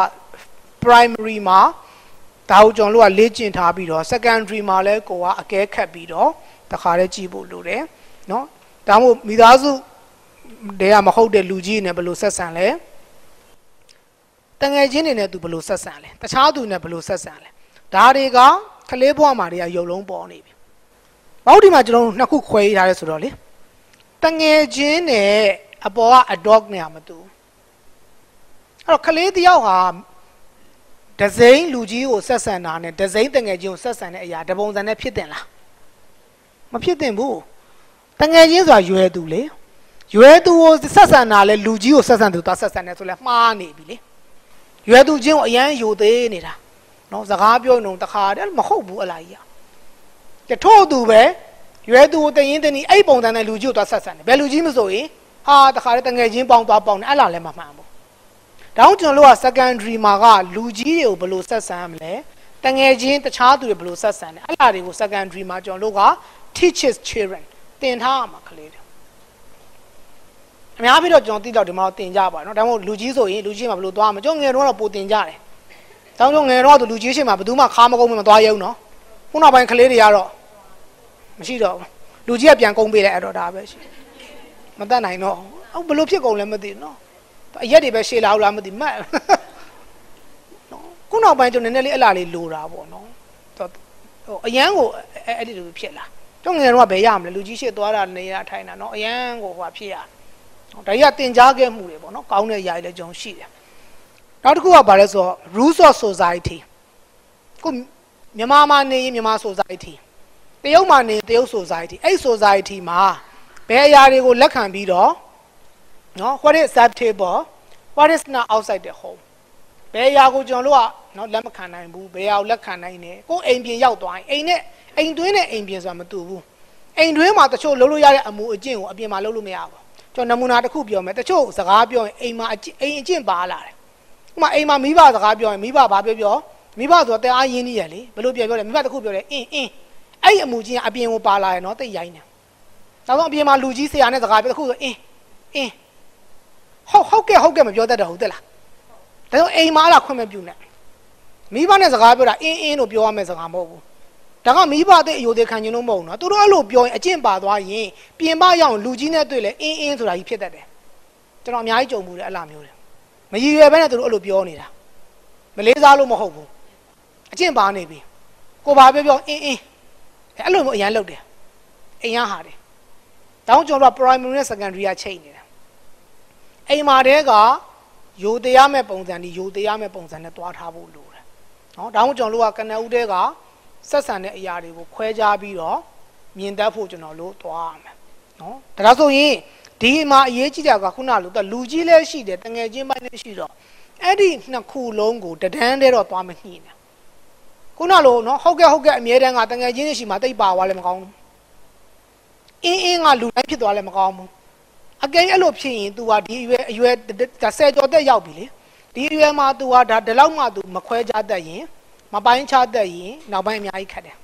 primary မှာဒါကိုကျွန်တော်တို့ကလေ့ကျင့်ထားပြီးတော့ secondary မှာလည်းကိုကအကဲခတ်ပြီးတော့တခါတည်းကြည့်ဖို့လိုတယ်နော်ဒါမှမဟုတ်မိသားစုတွေကမဟုတ်တဲ့လူကြီးနဲ့ဘယ်လိုဆက်ဆံလဲတငယ်ချင်းတွေနဲ့သူဘယ်လိုဆက်ဆံလဲတခြားသူနဲ့ဘယ်လိုဆက်ဆံလဲဒါတွေကကလေးဘဝမှာတွေကရုပ်လုံးပေါ်နေပြီဘာလို့ဒီမှာကျွန်တော်တို့နှစ်ခုခွဲထားရဲဆိုတော့လေတငယ်ချင်းနဲ့အပေါ်က adopt နဲ့မတူအဲ့တော့ကလေးတယောက်ဟာဒဇိန်လူကြီးကိုဆက်ဆံတာနဲ့ဒဇိန်တငယ်ချင်းကိုဆက်ဆံတဲ့အရာတပုံစံနဲ့ဖြစ်တင်လားမဖြစ်တင်ဘူးတငယ်ချင်းဆိုတာရွယ်သူလေရွယ်သူကိုဆက်ဆံတာလဲလူကြီးကိုဆက်ဆံသူသွားဆက်ဆံတယ်ဆိုလဲမှားနေပြီလေရွယ်သူချင်းကိုအရန်ယူသေးနေတာနော်စကားပြောနေတော့တခါတည်းမဟုတ်ဘူးအလားကြီးကထို့သူပဲရွယ်သူကိုတရင်တနည်းအဲ့ပုံစံနဲ့လူကြီးကိုသွားဆက်ဆံတယ်ဘယ်လူကြီးမဆိုရင်ဟာတခါတည်းတငယ်ချင်းပေါင်းသွားပေါင်းတယ်အဲ့လားလည်းမမှန်ဘူးဒါကြောင့်ကျွန်တော်တို့က secondary မှာကလူကြီးတွေကိုဘယ်လိုဆက်ဆံရမလဲတငယ်ချင်းတခြားသူတွေဘယ်လိုဆက်ဆံလဲအဲ့လားတွေကို secondary မှာကျွန်တော်တို့က teaches children သင်ထားရမှာကလေးတွေအများကြီးတော့ကျွန်တော်သိတော့ဒီမှာတော့သင်ကြပါတော့ဒါမှမဟုတ်လူကြီးဆိုရင်လူကြီးမှာဘယ်လိုသွားမှာကျွန်တော်ငယ်တော့တော့ပိုသင်ကြတယ်တောင်းတော့ငယ်တော့သူလူကြီးရှိမှာဘယ်သူမှခါမကုန်းမသွားရုံနော်ခုနောက်ပိုင်းကလေးတွေကတော့မရှိတော့ဘူးလူကြီးကပြန်ကုန်းပေးလိုက်အဲ့တော့ဒါပဲရှိမတတ်နိုင်တော့ဟုတ်ဘယ်လိုဖြစ်ကုန်လဲမသိဘူးနော်အရက်တွေပဲရှေ့လာလို့လားမသိမှတ်နော်ခုနောက်ပိုင်းကျွန်တော်နည်းနည်းလေးအလားလေးလိုတာပေါ့နော်ဟိုအရန်ကိုအဲ့ဒီလိုဖြစ်လာကျွန်တော်ငယ်တော့ကဘယ်ရမလဲလူကြီးရှေ့သွားတာနေရထိုင်တာနော်အရန်ကိုဟိုဖြစ်ရဒါကြီးကတင်ကြားခဲ့မှုတွေပေါ့နော်ကောင်းတဲ့ຢာတွေလည်းကျွန်တော်ရှိတယ်နောက်တစ်ခုကဘာလဲဆိုတော့ rules of society ခုမြန်မာမှာနေရင်မြန်မာ society တရုတ်မှာနေတရုတ် society အဲ့ society မှာဘယ်အရာတွေကိုလက်ခံပြီးတော့နော် what is acceptable what is not outside the home ဘယ်အရာကိုကျွန်တော်တို့ကနော်လက်မခံနိုင်ဘူးဘယ်အရာကိုလက်ခံနိုင်တယ်ကိုယ်အိမ်ပြင်ရောက်သွားရင်အိမ်နဲ့အိမ်တွင်းနဲ့အိမ်ပြင်ဆိုတာမတူဘူးအိမ်တွင်းမှာတချို့လုံးလို့ရတဲ့အမှုအကျင့်ကိုအပြင်မှာလုံးလို့မရဘူးကျွန်တော်နမူနာတစ်ခုပြောမယ်တချို့စကားပြောရင်အိမ်မှာအိမ်အကျင့်ပါလာတယ်ဥပမာအိမ်မှာမိဘစကားပြောရင်မိဘဘာပြောပြောမိဘဆိုတော့တဲအားရင်းနေရလေဘယ်လိုပြောပြောလဲမိဘတစ်ခုပြောတယ်အင်းအင်းအဲ့ဒီအမှုချင်းအပြင်ကိုပါလာရင်တော့တိတ်ရိုင်းတယ်နောက်ဆုံးအပြင်မှာလူကြီးဆရာနဲ့စကားပြောတစ်ခုဆိုအင်းအင်းဟုတ်ဟုတ်ကဲ့ဟုတ်ကဲ့မပြောတတ်တော့ဟုတ်တယ်လားဒါကြောင့်အိမ်မှာလာခွင့်မပြုနဲ့မိဘနဲ့စကားပြောတာအင်းအင်းလို့ပြောရမယ့်စကားမဟုတ်ဘူးဒါကမိဘတဲ့အယိုသေးခံခြင်းလို့မဟုတ်ဘူးနော်သူတို့အဲ့လိုပြောရင်အကျင့်ပါသွားရင်ပြင်ပရောက်လူကြီးနဲ့တွေ့လဲအင်းအင်းဆိုတာကြီးဖြစ်တတ်တယ်ကျွန်တော်အများကြီးကြုံမှုတယ်အဲ့လိုမျိုးတယ်မရည်ရွယ်ဘဲနဲ့သူတို့အဲ့လိုပြောနေတာမလေးစားလို့မဟုတ်ဘူးအကျင့်ပါနေပြီကိုဘာပြောပြောအင်းအင်းအဲ့လိုမျိုးအရန်လုပ်တယ်အိမ်ရဟာတယ်တောင်းကျွန်တော်တို့ primary နဲ့ secondary ကချိန်နေတာအိမ်မှာတည်းကယူတရားမဲ့ပုံစံဒီယူတရားမဲ့ပုံစံနဲ့တွားထားဖို့လိုတယ်နော်ဒါမှကျွန်တော်တို့ကကနဦးတည်းကဆက်ဆံတဲ့အရာတွေကိုခွဲခြားပြီးတော့မြင်တတ်ဖို့ကျွန်တော်တို့တွားရမယ်နော်ဒါဆိုရင်ဒီမှာအရေးကြီးတာကခုနလိုလူကြီးလည်းရှိတယ်တငယ်ချင်းပိုင်းလည်းရှိတော့အဲ့ဒီနှစ်ခုလုံးကိုတဒန်းတည်းတော့တွားမနှိမ့်နဲ့ခုနလိုနော်ဟုတ်ကဲ့ဟုတ်ကဲ့အမြဲတမ်းကတငယ်ချင်းတွေရှိမှတိတ်ပါသွားလည်းမကောင်းဘူးအင်းအင်းကလူတိုင်းဖြစ်သွားလည်းမကောင်းဘူးအကယ်အဲ့လိုဖြစ်ရင် तू ဟာဒီအရွယ်အရွယ်ဒါဆယ်ကျော်သက်ရောက်ပြီလေဒီအရွယ်မှာ तू ဟာဒါဒီလောက်မှ तू မခွဲခြားတတ်ရင်မပိုင်းခြားတတ်ရင်နောက်ပိုင်းအများကြီးခက်တယ်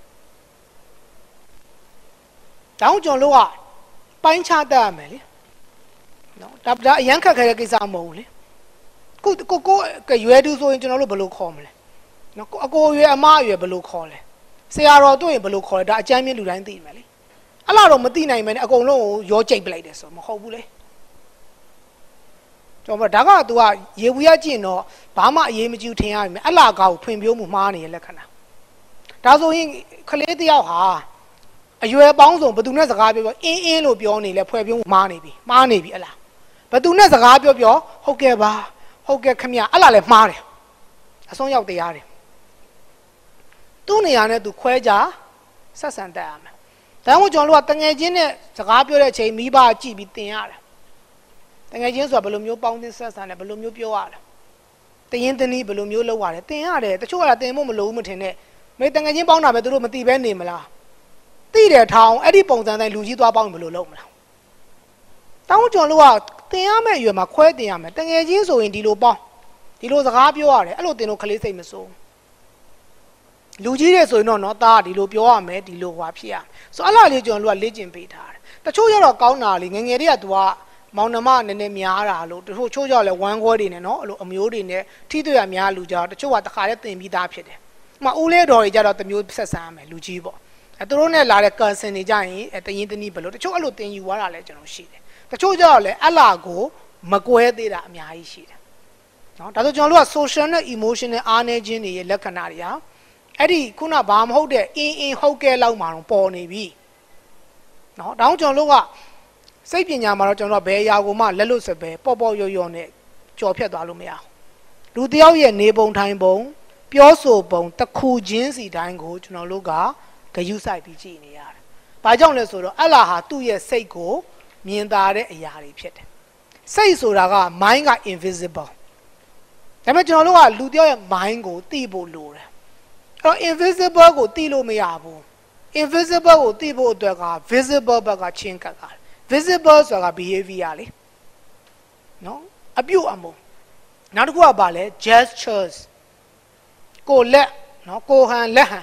တောင်းကျွန်လို့ကပိုင်းခြားတတ်ရမယ်လေနော်ဒါဒါအရန်ခက်ခဲတဲ့ကိစ္စမဟုတ်ဘူးလေကိုကိုကိုကရွယ်တူဆိုရင်ကျွန်တော်တို့ဘယ်လိုခေါ်မလဲနော်အကိုရွယ်အမရွယ်ဘယ်လိုခေါ်လဲဆရာတော်တို့ရင်ဘယ်လိုခေါ်လဲဒါအကျမ်းမြင့်လူတိုင်းသိမယ်လေအဲ့လားတော့မသိနိုင်မယ်နဲ့အကုန်လုံးကိုရောကြိတ်ပလိုက်တယ်ဆိုမဟုတ်ဘူးလေကျွန်တော်ဒါက तू ကရေဘူးရကြည့်တော့ဘာမှအရေးမကြီးထင်ရမယ်အဲ့လားကောက်ဖွင့်ပြိုးမှုမှားနေရလက္ခဏာဒါဆိုရင်ခလေးတယောက်ဟာအရွယ်ပေါင်းစုံဘသူနဲ့စကားပြောပြောအင်းအင်းလို့ပြောနေလဲဖွဲ့ပြိုးမှုမှားနေပြီမှားနေပြီအဲ့လားဘသူနဲ့စကားပြောပြောဟုတ်ကဲ့ပါဟုတ်ကဲ့ခမရအဲ့လားလဲမှားတယ်အဆုံးရောက်တရားတယ်သူ့နေရာနဲ့သူခွဲကြဆက်ဆံတတ်ရမယ်ဒါမှမဟုတ်ကျွန်တော်တို့ကတငယ်ချင်းနဲ့စကားပြောတဲ့အချိန်မိဘကြည့်ပြီးသင်ရတယ်တငယ်ချင်းဆိုတာဘယ်လိုမျိုးပေါင်းသင်းဆက်ဆံလဲဘယ်လိုမျိုးပြောရလဲတရင်တနည်းဘယ်လိုမျိုးလုပ်ရတယ်သင်ရတယ်တချို့ကသင်ဖို့မလိုဘူးမထင်နဲ့မေတငယ်ချင်းပေါင်းတာပဲသူတို့မသိပဲနေမလားသိတယ်ထောင်အဲ့ဒီပုံစံတိုင်းလူကြီးသွားပေါင်းဘယ်လိုလုပ်မလားတောင်းကျွန်တော်တို့ကသင်ရမယ့်အရွယ်မှာခွဲသင်ရမယ်တငယ်ချင်းဆိုရင်ဒီလိုပေါင်းဒီလိုစကားပြောရတယ်အဲ့လိုသင်တို့ကလေးစိတ်မစိုးလူကြီးတွေဆိုရင်တော့နော်သားဒီလိုပြောရမယ်ဒီလိုဟွာဖြစ်ရမယ်ဆိုအဲ့လားလေးကျွန်တော်တို့ကလေ့ကျင့်ပေးထားတယ်တချို့ကျတော့ကောင်းတာလေငငယ်တွေက तू ကမောင်နှမနည်းနည်းများတာလို့တချို့ချို့ကျတော့လဲဝမ်းခွဲတွေနဲ့နော်အဲ့လိုအမျိုးတွေနဲ့ထိတွေ့ရများလူကြတော့တချို့ကတခါတည်းသင်ပြီးသားဖြစ်တယ်ဥပမာဦးလေးတော်တွေကြတော့တမျိုးဆက်ဆံရမယ်လူကြီးပေါ့အဲသူတို့နဲ့လာတဲ့ကန်ဆင်တွေကြရင်အဲတရင်တနည်းဘလို့တချို့အဲ့လိုသင်ယူသွားတာလဲကျွန်တော်ရှိတယ်တချို့ကျတော့လဲအဲ့လားကိုမကွဲသေးတာအများကြီးရှိတယ်နော်ဒါဆိုကျွန်တော်တို့က social နဲ့ emotional အားနည်းခြင်းတွေရဲ့လက္ခဏာတွေဟာအဲ့ဒီခုနဘာမဟုတ်တဲ့အင်းအင်းဟုတ်ကဲလောက်မှတော့ပေါ်နေပြီနော်ဒါကြောင့်ကျွန်တော်တို့ကစိတ်ပညာမှာတော့ကျွန်တော်တို့ဘယ်အရာကိုမှလက်လွတ်စပယ်ပေါ့ပေါ့ရော့ရော့နဲ့ကြော်ဖြတ်သွားလို့မရဘူးလူတယောက်ရဲ့နေပုံထိုင်ပုံပြောဆိုပုံတစ်ခုချင်းစီတိုင်းကိုကျွန်တော်တို့ကဂရုစိုက်ပြီးကြည့်နေရတယ်။ဘာကြောင့်လဲဆိုတော့အဲ့လာဟာသူ့ရဲ့စိတ်ကိုမြင်သာတဲ့အရာတွေဖြစ်တယ်။စိတ်ဆိုတာက mind က invisible ဒါပေမဲ့ကျွန်တော်တို့ကလူတယောက်ရဲ့ mind ကိုသိဖို့လိုတယ်။အဲ့တော့ invisible ကိုသိလို့မရဘူး။ invisible ကိုသိဖို့အတွက်က visible ဘက်ကချင်းကပ်တာ။ visible ဆိုတာက behavior လေ။နော်အပြုအမူနောက်တစ်ခုကဘာလဲ gestures ကိုလက်နော်ကိုဟန်လက်ဟန်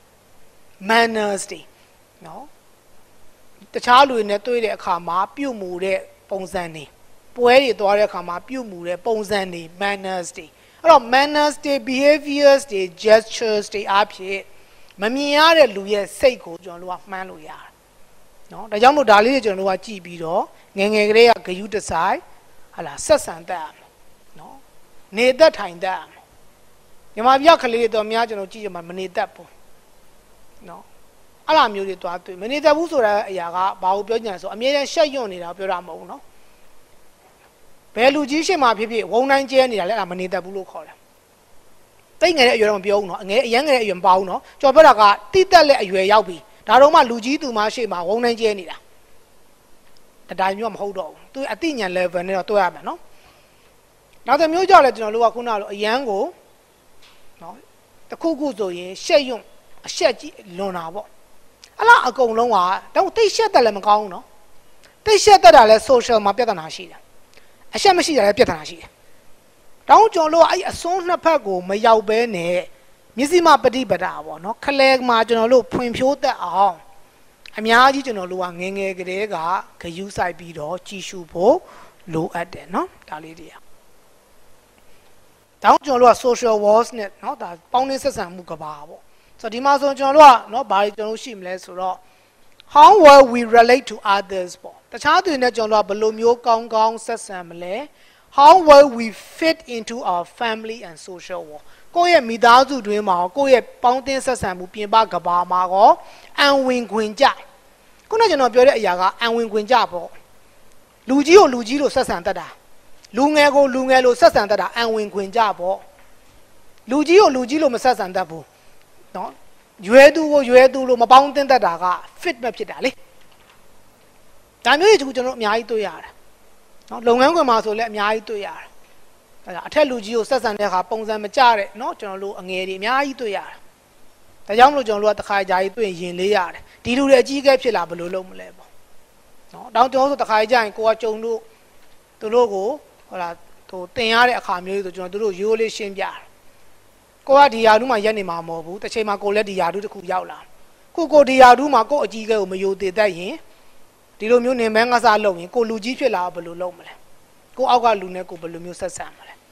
manners တွေနော်တခြားလူတွေနဲ့တွေ့တဲ့အခါမှာပြုမှုတဲ့ပုံစံတွေပွဲတွေသွားတဲ့အခါမှာပြုမှုတဲ့ပုံစံတွေ manners တွေအဲ့တော့ manners တွေ behaviors တွေ gestures တွေအဖြစ်မမြင်ရတဲ့လူရဲ့စိတ်ကိုကျွန်တော်တို့ကမှန်းလို့ရတယ်နော်ဒါကြောင့်မို့ဒါလေးတွေကျွန်တော်တို့ကကြည့်ပြီးတော့ငယ်ငယ်ကလေးကဂယုတဆိုင်ဟာလာဆက်ဆံတတ်ရမယ်နော်နေသက်ထိုင်တတ်ရမယ်ညီမပြကလေးတွေတော့များကျွန်တော်ကြည့်ရမှာမနေတတ်ဘူးနော်အဲ့လိုမျိုးတွေသွားတွေ့မနေတတ်ဘူးဆိုတဲ့အရာကဘာကိုပြောကြလဲဆိုအမြဲတမ်းရှက်ရွံ့နေတာပြောတာမဟုတ်ဘူးနော်ဘယ်လူကြီးရှင်းမှာဖြစ်ဖြစ်ဝုံတိုင်းကျဲနေတာလဲအဲ့ဒါမနေတတ်ဘူးလို့ခေါ်တယ်တိတ်ငယ်တဲ့အရွယ်တော့မပြောဘူးနော်အငယ်အရန်ငယ်တဲ့အရွယ်မပါဘူးနော်ကြော်ပြောတာကတိတက်လက်အရွယ်ရောက်ပြီဒါတော့မှလူကြီးသူမရှိမှဝုံတိုင်းကျဲနေတာတတိုင်းမျိုးမဟုတ်တော့ဘူးသူအသိဉာဏ် level နဲ့တော့တွဲရမယ်နော်နောက်တစ်မျိုးကြောက်လဲကျွန်တော်တို့ကခုနလိုအရန်ကိုနော်တခုခုဆိုရင်ရှက်ရွံ့အရှက်ကြီးလွန်တာပေါ့အဲ့လားအကုန်လုံးကတော့တိတ်ရှက်တက်လည်းမကောင်းဘူးနော်တိတ်ရှက်တက်တာလဲ social မှာပြဿနာရှိတယ်အရှက်မရှိတာလည်းပြဿနာရှိတယ်တောင်းကျွန်တော်တို့အဲ့အစွန်းနှစ်ဖက်ကိုမရောက်ဘဲနဲ့မျက်စိမှပฏิပဒါပေါ့နော်ခလဲမှာကျွန်တော်တို့ဖွင့်ဖြိုးတတ်အောင်အများကြီးကျွန်တော်တို့ကငယ်ငယ်ကလေးကဂယုစိုက်ပြီးတော့ကြည်ရှုဖို့လိုအပ်တယ်နော်ဒါလေးတွေကတောင်းကျွန်တော်တို့က social walls နဲ့เนาะဒါပေါင်းနေဆက်ဆံမှုကဘာပေါ့ဆိုတော့ဒီမှာဆိုကျွန်တော်တို့ကเนาะဘာတွေကျွန်တော်ရှိမလဲဆိုတော့ how will we relate to others ပေါ့တခြားသူတွေနဲ့ကျွန်တော်တို့ကဘယ်လိုမျိုးကောင်းကောင်းဆက်ဆံမလဲ how will we fit into our family and social world ကိုယ့်ရဲ့မိသားစုတွင်မှာကိုယ့်ရဲ့ပေါင်းတင်ဆက်ဆံမှုပြင်ပကဘာမှာကောအံဝင်ခွင်ကြခုနကကျွန်တော်ပြောတဲ့အရာကအံဝင်ခွင်ကြပေါ့လူကြီးကိုလူကြီးလို့ဆက်ဆံတတ်တာလူငယ်ကိုလူငယ်လို့ဆက်ဆံတတ်တာအံဝင်ခွင်ကြပေါ့လူကြီးကိုလူကြီးလို့မဆက်ဆံတတ်ဘူးနော်ရွယ်သူကိုရွယ်သူလို့မပေါင်းတင်တတ်တာက fit မဖြစ်တာလေဒါမျိုးတွေကျွန်တော်အများကြီးတွေ့ရတယ်နော်လုပ်ငန်းခွင်မှာဆိုလည်းအများကြီးတွေ့ရတယ်ဒါကြောင့်အထက်လူကြီးကိုဆက်ဆံတဲ့အခါပုံစံမကျတဲ့နော်ကျွန်တော်တို့အငယ်တွေအများကြီးတွေ့ရတယ်ဒါကြောင့်မလို့ကျွန်တော်တို့ကတခါကြာကြီးတွေ့ရင်လေးရတယ်ဒီလူတွေအကြီးအကဲဖြစ်လာဘယ်လိုလုပ်မလဲပေါ့နော်တောင်းကျွန်တော်တို့တခါကြာရင်ကိုကကြုံတို့သူတို့ကိုဟိုလားဟိုတင်ရတဲ့အခါမျိုးတွေဆိုကျွန်တော်တို့ရိုးလေးရှင်းပြတယ်ကိုကဒီယာတူးမှာရက်နေမှာမဟုတ်ဘူးတစ်ချိန်မှာကိုလည်းဒီယာတူးတစ်ခုရောက်လာခုကိုဒီယာတူးမှာကိုအကြီးကဲကိုမယိုသေးတတ်ရင်ဒီလိုမျိုးနေမန်းကစားလုပ်ရင်ကိုလူကြီးဖြစ်လာဘယ်လိုလုပ်မလဲကိုအောက်ကလူနဲ့ကိုဘယ်လိုမျိုးဆက်ဆံမလဲ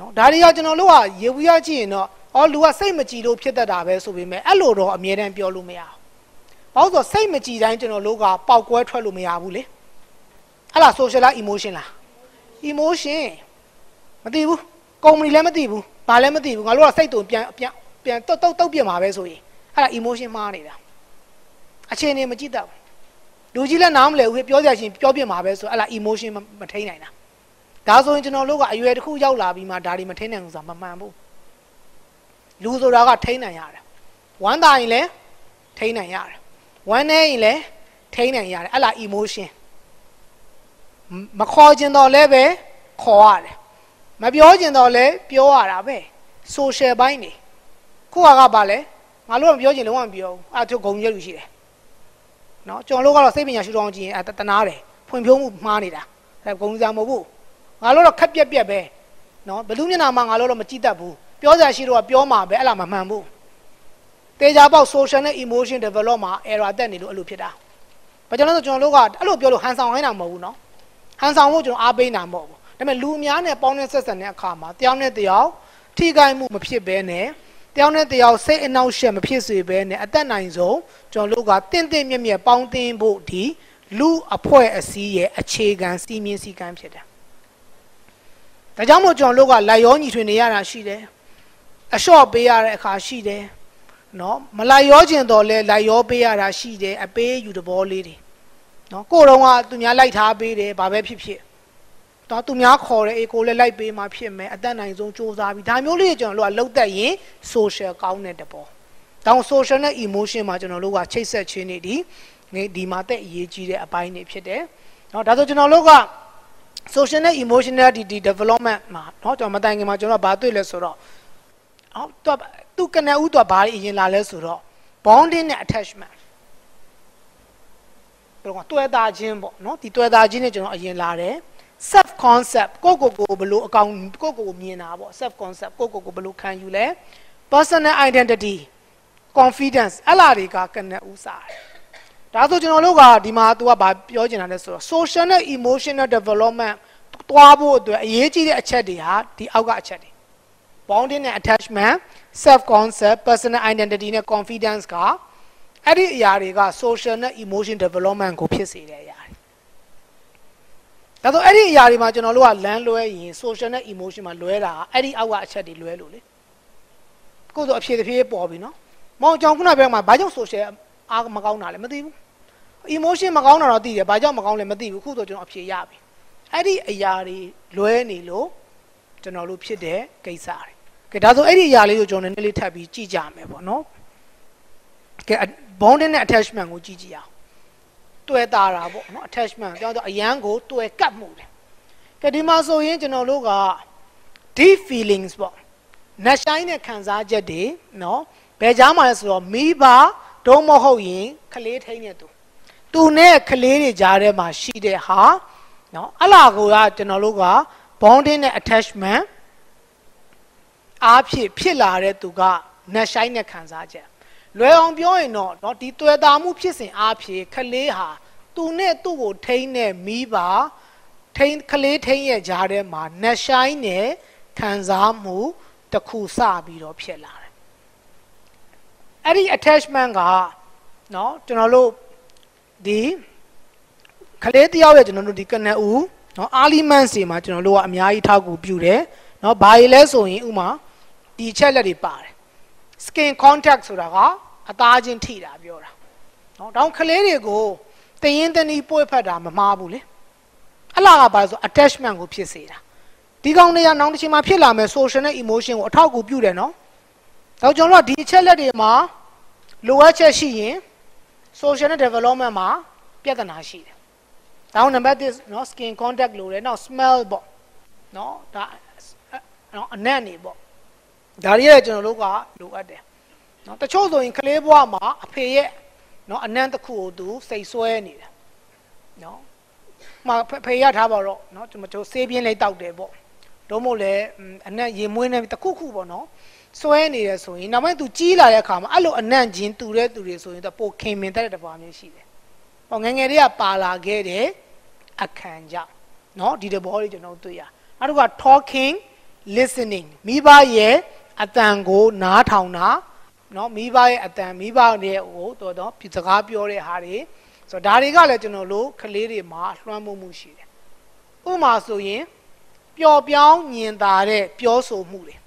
နော်ဒါတွေကကျွန်တော်တို့ကရေဝီရကြည့်ရင်တော့အော်လူကစိတ်မကြည်လို့ဖြစ်တတ်တာပဲဆိုပေမဲ့အဲ့လိုတော့အမြဲတမ်းပြောလို့မရဘူးဘာလို့ဆိုစိတ်မကြည်တိုင်းကျွန်တော်တို့ကပေါက်ကွဲထွက်လို့မရဘူးလေအဲ့လား social လား emotion လား emotion မသိဘူးကုမ္ပဏီလည်းမသိဘူးဘာလည်းမသိဘူးငါတို့ကစိတ်တုံပြန်ပြန်ပြန်တုတ်တုတ်တုတ်ပြမှာပဲဆိုရင်အဲ့ဒါ emotion မှားနေတာအခြေအနေမကြည့်တတ်ဘူးလူကြီးလည်းနားမလဲဘူးပြောကြချင်းပြောပြမှာပဲဆိုအဲ့ဒါ emotion မထိန်နိုင်တာဒါဆိုရင်ကျွန်တော်တို့ကအရွယ်တစ်ခုရောက်လာပြီးမှဒါတွေမထိန်နိုင်ဘူးဆိုတာမမှန်ဘူးလူဆိုတာကထိန်နိုင်ရတယ်ဝမ်းသာရင်လည်းထိန်နိုင်ရတယ်ဝမ်းနေရင်လည်းထိန်နိုင်ရတယ်အဲ့ဒါ emotion မခေါ်ခြင်းတော့လည်းပဲခေါ်ရတယ်မပြောခြင်းတော့လည်းပြောရတာပဲ social ဘိုင်းနေခုကကပါလဲငါတို့ကပြောခြင်းလုံးဝမပြောဘူးအဲ့ဒါဂုံရက်လူရှိတယ်နော်ကျွန်တော်တို့ကတော့စိတ်ပညာရှုထောင့်ကြည့်ရင်တနာတယ်ဖွံ့ဖြိုးမှုမှားနေတာအဲ့ဂုံစားမဟုတ်ဘူးငါတို့တော့ခက်ပြက်ပြက်ပဲနော်ဘလူးမျက်နှာမှာငါတို့တော့မကြည့်တတ်ဘူးပြောစရာရှိတော့ပြောမှာပဲအဲ့လားမမှန်ဘူးတေချာပေါက် social နဲ့ emotion develop မှာ error တက်နေလို့အဲ့လိုဖြစ်တာဘာကြောင့်လဲဆိုကျွန်တော်တို့ကအဲ့လိုပြောလို့ဟန်ဆောင်ခိုင်းတာမဟုတ်ဘူးနော်ဟန်ဆောင်ဖို့ကျွန်တော်အားပေးတာမဟုတ်ဘူးဒါပေမဲ့လူအများနဲ့ပေါင်းတဲ့ဆက်ဆံတဲ့အခါမှာတယောက်နဲ့တယောက်ထိခိုက်မှုမဖြစ်ဘဲနဲ့တယောက်နဲ့တယောက်စိတ်အနှောက်အယှက်မဖြစ်စေဘဲနဲ့အသက်နိုင်ဆုံးကျွန်တော်တို့ကတင့်တင့်မြက်မြက်ပေါင်းသင်းဖို့ဒီလူအဖွဲ့အစည်းရဲ့အခြေခံစီမင်းစည်းကမ်းဖြစ်တယ်ဒါကြောင့်မို့ကျွန်တော်တို့ကလိုက်ရောညီထွင်နေရတာရှိတယ်အလျှော့ပေးရတဲ့အခါရှိတယ်နော်မလိုက်ရောကျင်တော့လဲလိုက်ရောပေးရတာရှိတယ်အပေးယူတဘောလေးတွေနော်ကိုယ်တော့ကသူများလိုက်ထားပေးတယ်ဘာပဲဖြစ်ဖြစ်တော့သူများခေါ်တယ်အေးကိုလည်းလိုက်ပေးမှဖြစ်မယ်အသက်နိုင်ဆုံးစူးစမ်းပြီးဒါမျိုးလေးကျွန်တော်တို့ကလှုပ်သက်ရင် social ကောင်းတဲ့တဘောတောင် social နဲ့ emotion မှာကျွန်တော်တို့ကချိတ်ဆက်ခြင်းနေဒီဒီမှာတက်အရေးကြီးတဲ့အပိုင်းတွေဖြစ်တယ်နော်ဒါဆိုကျွန်တော်တို့က social နဲ့ emotional ဒီ development မှာเนาะကျွန်တော်မတိုင်ခင်မှာကျွန်တော်ဘာတွေ့လဲဆိုတော့အော်သူသူကနေဦးသူဘာအရင်လာလဲဆိုတော့ bonding နဲ့ attachment ဘယ်လိုကတွေ့တာချင်းပေါ့เนาะဒီတွေ့တာချင်းနဲ့ကျွန်တော်အရင်လာတယ် self concept ကိုကိုကိုဘယ်လိုအကောင်ကိုကိုကိုမြင်တာပေါ့ self concept ကိုကိုကိုဘယ်လိုခံယူလဲ personal identity confidence အဲ့လာတွေကကနေဦးစားတယ်ဒါဆိုကျွန်တော်တို့ကဒီမှာ तू ကဘာပြောချင်တာလဲဆိုတော့ social နဲ့ emotional development တွားဖို့အတွက်အရေးကြီးတဲ့အချက်တွေဟာဒီအောက်ကအချက်တွေ bonding နဲ့ attachment self concept personal identity နဲ့ confidence ကအဲ့ဒီအရာတွေက social နဲ့ emotion development ကိုဖြစ်စေတဲ့အရာတွေဒါဆိုအဲ့ဒီအရာတွေမှာကျွန်တော်တို့ကလမ်းလွဲရင် social နဲ့ emotion မှာလွဲတာအဲ့ဒီအောက်ကအချက်တွေလွဲလို့လေကိုယ်ဆိုအဖြေတစ်ဖြေပေါ်ပြီနော်မောင်ကြောင်ခုနပြောမှာဘာကြောင့် social အားမကောင်းတာလဲမသိဘူး emotion မကောင်းတာတော့သိတယ်ဘာကြောင့်မကောင်းလဲမသိဘူးခုဆိုကျွန်တော်အဖြေရပြီအဲ့ဒီအရာတွေလွဲနေလို့ကျွန်တော်တို့ဖြစ်တဲ့ကိစ္စတွေကဲဒါဆိုအဲ့ဒီအရာလေးကိုကျွန်တော်နည်းနည်းလေးထပ်ပြီးကြည့်ကြမယ်ပေါ့နော်ကဲ bonding နဲ့ attachment ကိုကြည့်ကြည့်အောင်တွေ့တာတာပေါ့နော် attachment ပြောတော့အရန်ကိုတွေ့ကပ်မှုတယ်ကဲဒီမှာဆိုရင်ကျွန်တော်တို့က deep feelings ပေါ့နှဆိုင်တဲ့ခံစားချက်တွေနော်ဘယ်ကြားမှာလဲဆိုတော့မိဘတော့မဟုတ်ရင်ကလေးထိန်းနေသူသူနဲ့ကလေးတွေကြားထဲမှာရှိတဲ့ဟာနော်အလားကိုကကျွန်တော်တို့က bonding နဲ့ attachment အားဖြင့်ဖြစ်လာတဲ့သူကနှဆိုင်တဲ့ခံစားချက်လွယ်အောင်ပြောရင်တော့เนาะဒီတွေ့တာမှုဖြစ်စဉ်အားဖြင့်ကလေးဟာသူနဲ့သူ့ကိုထိန်းတဲ့မိဘထိန်းကလေးထိန်းရဲ့ကြားထဲမှာနှဆိုင်တဲ့ခံစားမှုတစ်ခုစပြီးတော့ဖြစ်လာတယ်အဲ့ဒီ attachment ကเนาะကျွန်တော်တို့ဒီကလေးတယောက်ရဲ့ကျွန်တော်တို့ဒီကနဦးเนาะ element တွေမှာကျွန်တော်တို့ကအများကြီးထောက်ကူပြုတယ်เนาะဘာတွေလဲဆိုရင်ဥမာဒီချက်လက်တွေပါတယ် skin contact ဆိုတာကအသားချင်းထိတာပြောတာเนาะတောင်ကလေးတွေကိုတရင်တနီပွေ့ဖက်တာမမှားဘူးလေအလားကပါဆို attachment ကိုဖြစ်စေတာဒီကောင်တွေကနောက်တစ်ချိန်မှာဖြစ်လာမယ် social နဲ့ emotion ကိုအထောက်အကူပြုတယ်เนาะတော့ကျွန်တော်တို့ကဒီအချက်လက်တွေမှာလိုအပ်ချက်ရှိရင် social နဲ့ development မှာပြဿနာရှိတယ်။ဒါနံပါတ်တစ်เนาะ skin contact လိုတယ်เนาะ smell ပေါ့เนาะဒါเนาะအနံ့နေပေါ့ဒါတွေရဲ့ကျွန်တော်တို့ကလိုအပ်တယ်เนาะတချို့ဆိုရင်ကလေးဘဝမှာအဖေရဲ့เนาะအနံ့တစ်ခုကိုသူစိတ်ဆွဲနေတယ်เนาะမှာဖေရထားပါတော့เนาะကျွန်တော်ဆေးပြင်းလေးတောက်တယ်ပေါ့တို့မို့လဲအနံ့ရေမွေးနေတခုခုပေါ့เนาะဆွဲနေရဆိုရင်နောက်မှသူကြီးလာတဲ့အခါမှာအဲ့လိုအနံ့ချင်းတူတဲ့သူတွေဆိုရင်တော့ပိုခင်မင်တဲ့တဘာမျိုးရှိတယ်။ဟောငငယ်တွေကပါလာခဲ့တဲ့အခန်းကြောင့်เนาะဒီတဘောလေးကျွန်တော်တွေ့ရ။နောက်တစ်ခုက talking listening မိဘရဲ့အတန်ကိုနားထောင်တာနော်မိဘရဲ့အတန်မိဘရဲ့ဟိုတော်တော်စကားပြောတဲ့ဟာတွေဆိုတော့ဒါတွေကလည်းကျွန်တော်တို့ကလေးတွေမှာလွှမ်းမိုးမှုရှိတယ်ဥပမာဆိုရင်ပျော်ပြောင်းညင်သာတဲ့ပြောဆိုမှုတွေ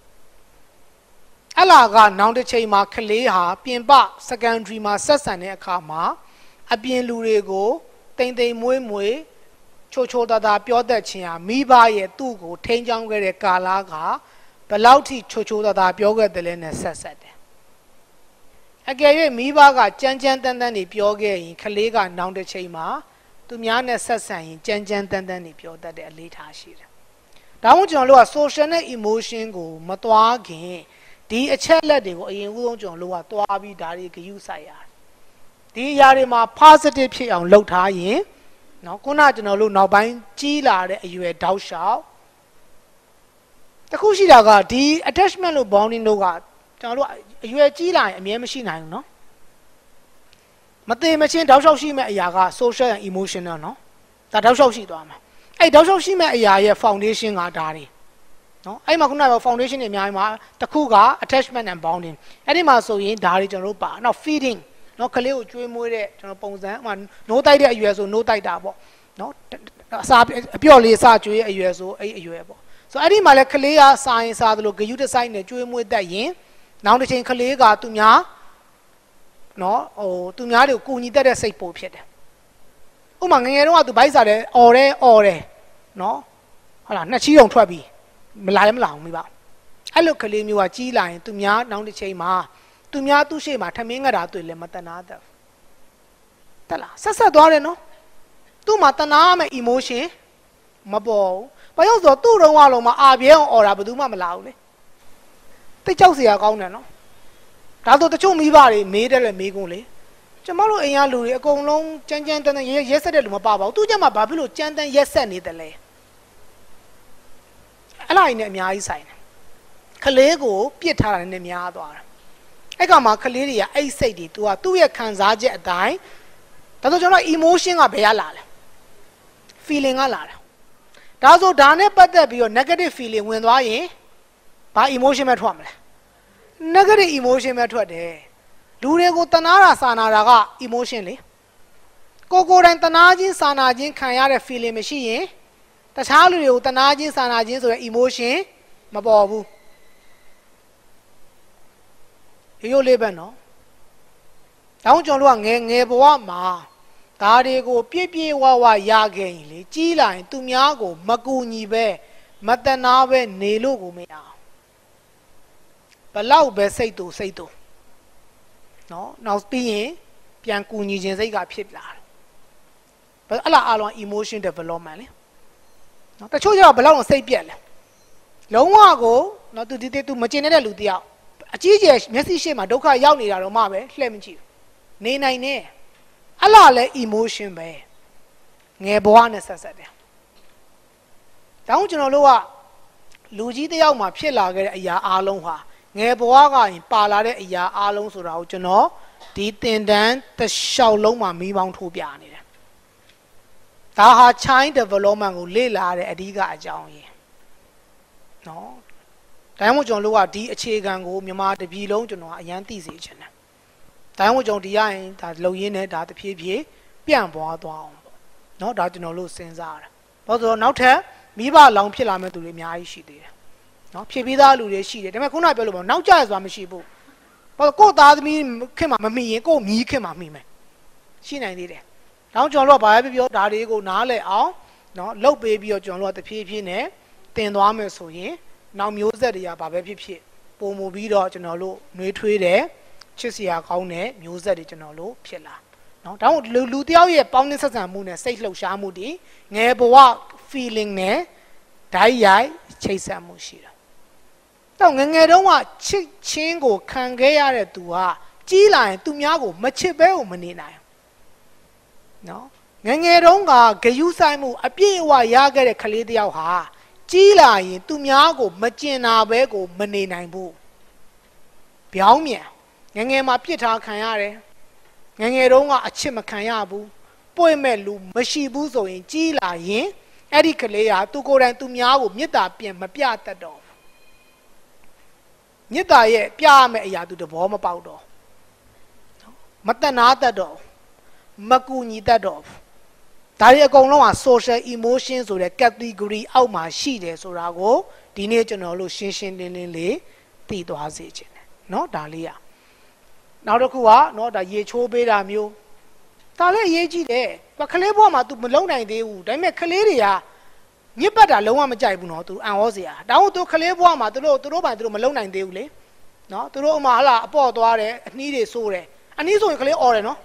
အလားကနောက်တစ်ချိန်မှာကလေးဟာပြင်ပ secondary မှာဆက်ဆံတဲ့အခါမှာအပြင်လူတွေကိုတိမ်တိမ်မွေးမွေးချိုချိုတာတာပြောတတ်ခြင်းဟာမိဘရဲ့သူ့ကိုထိန်းချောင်းခဲ့တဲ့ကာလကဘယ်လောက်ထိချိုချိုတာတာပြောခဲ့တယ်လဲနဲ့ဆက်ဆက်တယ်အကယ်၍မိဘကကြမ်းကြမ်းတမ်းတမ်းနေပြောခဲ့ရင်ကလေးကနောက်တစ်ချိန်မှာသူများနဲ့ဆက်ဆံရင်ကြမ်းကြမ်းတမ်းတမ်းနေပြောတတ်တဲ့အလေးထားရှိတယ်ဒါမှမဟုတ်ကျွန်တော်တို့က social နဲ့ emotion ကိုမတွားခင်ဒီအချက်လက်တွေကိုအရင်ဦးဆုံးကျွန်တော်တို့ကတွားပြီးဒါတွေဂရုစိုက်ရတယ်ဒီຢာတွေမှာ positive ဖြစ်အောင်လုပ်ထားရင်နော်ခုနကျွန်တော်တို့နောက်ပိုင်းကြီးလာတဲ့အရွယ်တောက်လျှောက်တခုရှိတာကဒီ attachment လို့ bonding တို့ကကျွန်တော်တို့အရွယ်ကြီးလာရင်အမြဲမရှိနိုင်ဘူးနော်မသေးမချင်းတောက်လျှောက်ရှိမဲ့အရာက social and emotional နော်ဒါတောက်လျှောက်ရှိသွားမှာအဲ့တောက်လျှောက်ရှိမဲ့အရာရဲ့ foundation ကဒါတွေနော်အဲ့မှာခုနက foundation တွေအများကြီးမှာတခုက attachment and bonding အဲ့ဒီမှာဆိုရင်ဒါတွေကျွန်တော်တို့ပါနောက် feeding နော်ကလေးကိုကျွေးမွေးတဲ့ကျွန်တော်ပုံစံဟိုနိုးတိုက်တဲ့အရွယ်ဆိုနိုးတိုက်တာပေါ့နော်အစာအပြော့လေးစကျွေးအရွယ်ဆိုအဲ့အရွယ်ပေါ့ဆိုအဲ့ဒီမှာလဲကလေးကစာရင်စားသလိုဂယုတစိုက်နဲ့ကျွေးမွေးတတ်ရင်နောက်တစ်ချိန်ကလေးကသူများနော်ဟိုသူများတွေကိုကူညီတတ်တဲ့စိတ်ပို့ဖြစ်တယ်ဥပမာငငယ်တုန်းကသူဘိုက်စားတယ်អော်တယ်អော်တယ်နော်ဟုတ်လားနှစ်ချီးုံထွက်ပြီးမလာလည်းမလာဘူးမိပါအဲ့လိုကလေးမျိုးကကြီးလာရင်သူများနောက်တစ်ချိန်မှာသူများသူ့ရှေ့မှာထမင်းငတ်တာတွေ့လည်းမတနာတတ်တက်လားဆက်ဆက်သွားတယ်နော်သူ့မှာတနာမဲ့ emotion မပေါ်ဘူးဘာလို့ဆိုတော့သူ့တုံးကလုံးမှာအာပြဲအောင်អော်တာဘယ်သူမှမလာဘူးလေတိတ်ကြောက်စရာကောင်းတယ်နော်ဒါဆိုတချို့မိဘတွေမေးတယ်လေမေးကုန်လေကျမတို့အိမ်ကလူတွေအကုန်လုံးကြမ်းကြမ်းတန်းတန်းရက်ဆက်တဲ့လူမပါပါဘူးသူကြမှာဘာဖြစ်လို့ကြမ်းတန်းရက်ဆက်နေတယ်လဲအဲ့လိုနဲ့အများကြီးဆိုင်တယ်ကလေးကိုပြစ်ထားတာနဲ့များသွားတာအဲ့ကမှာကလေးတွေကအဲ့စိတ်တွေ तू ကသူ့ရဲ့ခံစားချက်အတိုင်းဒါဆိုကျွန်တော် emotion ကဘယ်ရလာလဲ feeling ကလာတာဒါဆိုဒါနဲ့ပတ်သက်ပြီးတော့ negative feeling ဝင်သွားရင်ဘာ emotion ပဲထွက်မလဲ negative emotion ပဲထွက်တယ်လူတွေကိုတနာတာစာနာတာက emotion လေကိုကိုယ်တိုင်တနာချင်းစာနာချင်းခံရတဲ့ feeling မရှိရင်တခြားလူတွေကိုတနာချင်းစာနာချင်းဆိုတဲ့ emotion မပေါ်ဘူးရိုးရိုးလေးပဲနော်တောင်းကျွန်တော်တို့ကငယ်ငယ်ဘဝမှာဒါတွေကိုပြည့်ပြည့်ဝဝရခဲ့ရင်လေကြီးလာရင်သူများကိုမကူညီပဲမတနာပဲနေလို့ကိုမရအောင်ဘလောက်ပဲစိတ်တူစိတ်တူနော်နောက်ပြီးရင်ပြန်ကူညီခြင်းစိတ်ကဖြစ်လာတယ်ဘယ်အလားအလော emotion development လေနော်တချို့ကျတော့ဘလောက်တော့စိတ်ပြက်လဲလုံးဝကိုနော်သူဒီသူမကျင်တဲ့လူတယောက်အကြီးကျယ်မျက်စိရှိမှဒုက္ခရောက်နေတာတော့မှပဲလှည့်မကြည့်ဘူးနေနိုင်နေအလားလဲ emotion ပဲငယ်ဘဝနဲ့ဆက်ဆက်တယ်တောင်းကျွန်တော်တို့ကလူကြီးတယောက်မှာဖြစ်လာခဲ့တဲ့အရာအလုံးဟာငယ်ဘဝကရင်ပါလာတဲ့အရာအလုံးဆိုတာကိုကျွန်တော်ဒီသင်တန်းတစ်လျှောက်လုံးမှာမိပေါင်းထိုးပြနေတယ်ဒါဟာ child development ကိုလေ့လာတဲ့အဓိကအကြောင်းရင်းနော်ဒါမှမဟုတ်ကျွန်တော်တို့ကဒီအခြေခံကိုမြန်မာတပြည်လုံးကျွန်တော်အရန်သိစေချင်တယ်ဒါမှမဟုတ်ကျွန်တော်ဒီရရင်ဒါလုံရင်းနဲ့ဒါတဖြည်းဖြည်းပြန့်ပွားသွားအောင်ပေါ့နော်ဒါကျွန်တော်တို့စဉ်းစားရတယ်ဘာလို့ဆိုတော့နောက်ထပ်မိဘလောင်ဖြစ်လာမဲ့သူတွေအများကြီးရှိသေးတယ်နော်ဖြစ်ပြီးသားလူတွေရှိတယ်ဒါပေမဲ့ခုနပြောလို့ပေါ့နောက်ကျရဆိုတာမရှိဘူးဘာလို့ကိုယ်သားသမီးခင်မှာမမိရင်ကိုယ်မြီးခင်မှာမိမယ်ရှိနိုင်သေးတယ်နောက်ကျွန်တော်တို့ကဘာပဲပြောဒါတွေကိုနားလည်အောင်နော်လှုပ်ပေးပြီးတော့ကျွန်တော်တို့ကတဖြည်းဖြည်းနဲ့တင်သွားမယ်ဆိုရင်နောက်မျိုးဆက်တွေကဘာပဲဖြစ်ဖြစ်ပုံမူပြီးတော့ကျွန်တော်တို့နှွေးထွေးတယ်ချစ်စရာကောင်းတဲ့မျိုးဆက်တွေကျွန်တော်တို့ဖြစ်လာနော်ဒါမှလူလူတယောက်ရဲ့ပေါင်းနဲ့ဆက်ဆံမှုနဲ့စိတ်လှုပ်ရှားမှုတွေငယ်ဘဝ feeling နဲ့ဓာတ်ရိုက်ချိတ်ဆက်မှုရှိတာတော့ငငယ်တုန်းကချစ်ချင်းကိုခံခဲ့ရတဲ့သူကကြီးလာရင်သူများကိုမချစ်ဘဲကိုမနေနိုင်နော်ငငယ်တုန်းကဂယုဆိုင်မှုအပြည့်အဝရခဲ့တဲ့ကလေးတယောက်ဟာကြီးလာရင်သူများကိုမကျင်နာဘဲကိုမနေနိုင်ဘူးပြောင်းမြန်ငငယ်မှာပြစ်ထားခံရတယ်ငငယ်တုန်းကအချစ်မခံရဘူးပွင့်မဲ့လူမရှိဘူးဆိုရင်ကြီးလာရင်အဲ့ဒီကလေးကသူကိုယ်တိုင်သူများကိုမေတ္တာပြန်မပြတတ်တော့မေတ္တာရဲ့ပြရမယ့်အရာသူတဘောမပေါက်တော့မတနာတတ်တော့မကူညီတတ်တော့ဒါတွေအကုန်လုံးက social emotion ဆိုတဲ့ category အောက်မှာရှိတယ်ဆိုတာကိုဒီနေ့ကျွန်တော်တို့ရှင်းရှင်းလင်းလင်းလေးသိသွားစေချင်တယ်เนาะဒါလေးอ่ะနောက်တစ်ခုကเนาะဒါရေချိုးပေးတာမျိုးဒါလည်းအရေးကြီးတယ်ကလေးဘဝမှာ तू မလုံနိုင်သေးဘူးဒါပေမဲ့ကလေးတွေကညစ်ပတ်တာလုံးဝမကြိုက်ဘူးเนาะ तू အံ့ဩစရာဒါဟုတ် तू ကလေးဘဝမှာ तू တို့ तू တို့ဘာ तू တို့မလုံနိုင်သေးဘူးလေเนาะ तू တို့အမဟလာအပေါ့သွားတယ်အနှီးတွေဆိုးတယ်အနှီးဆိုရင်ကလေးអော်တယ်เนาะ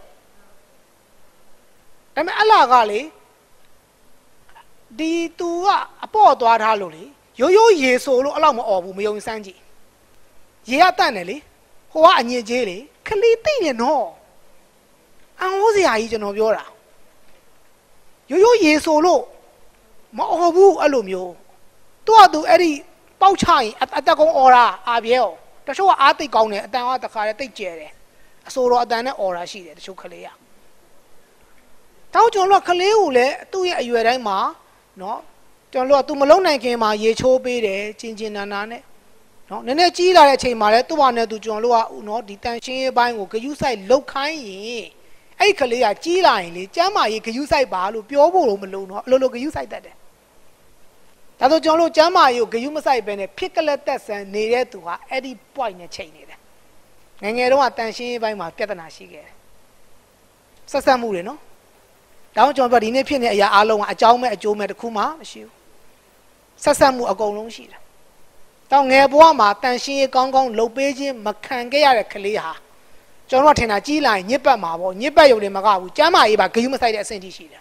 ဒါပေမဲ့အလားကလေဒီ तू ကအပေါ့သွားထားလို့လေရိုးရိုးရေဆိုလို့အဲ့လောက်မអော်ဘူးမယုံစမ်းကြည့်ရေကတန့်တယ်လေဟိုကအညစ်ကြေးလေကလေးသိတယ်နော်အံ့ဩစရာကြီးကျွန်တော်ပြောတာရိုးရိုးရေဆိုလို့မអော်ဘူးအဲ့လိုမျိုးသူ့ကသူအဲ့ဒီပေါက်ချရင်အတက်ကုန်းអော်တာအာပြဲ哦တချို့ကအားသိပ်ကောင်းတယ်အတန်ကတခါတည်းသိပ်ကျဲတယ်အဆိုတော့အတန်နဲ့អော်တာရှိတယ်တချို့ကလေးကတောက်ကျွန်တော်ကလေးကိုလည်းသူ့ရဲ့အရွယ်တိုင်းမှာနော်ကျွန်တော်တို့က तू မလုံနိုင်ခင်မှာရေချိုးပေးတယ်ချင်းချင်းနာနာနဲ့နော်နည်းနည်းကြီးလာတဲ့အချိန်မှာလည်းသူ့ဘာနဲ့သူကျွန်တော်တို့ကနော်ဒီတန်ရှင်းရေးပိုင်းကိုဂယုစိုက်လုတ်ခိုင်းရင်အဲ့ဒီကလေးကကြီးလာရင်လေကျမ်းမာရေးဂယုစိုက်ပါလို့ပြောဖို့လို့မလုံတော့အလိုလိုဂယုစိုက်တတ်တယ်ဒါဆိုကျွန်တော်တို့ကျမ်းမာရေးကိုဂယုမစိုက်ပဲနဲ့ဖြစ်ကလက်သက်ဆန်နေတဲ့သူဟာအဲ့ဒီ point နဲ့ချိန်နေတယ်ငယ်ငယ်တုန်းကတန်ရှင်းရေးပိုင်းမှာပြဿနာရှိခဲ့တယ်ဆက်ဆက်မှုတွေနော်တောင်းကျွန်တော်ဒီနေ့ဖြစ်နေတဲ့အရာအလုံးကအကြောင်းမဲ့အကျိုးမဲ့တစ်ခုမှမရှိဘူးဆက်ဆက်မှုအကုန်လုံးရှိတယ်တောင်းငယ်ဘဝမှာတန်ရှင်းရေးကောင်းကောင်းလုပ်ပေးခြင်းမခံခဲ့ရတဲ့ကလေးဟာကျွန်တော်တို့ထင်တာကြီးလာရင်ညစ်ပတ်မှာပေါ့ညစ်ပတ်ရုံနဲ့မကဘူးကျမ်းမာရေးပါဂယုမဆိုင်တဲ့အဆင့်ထိရှိတယ်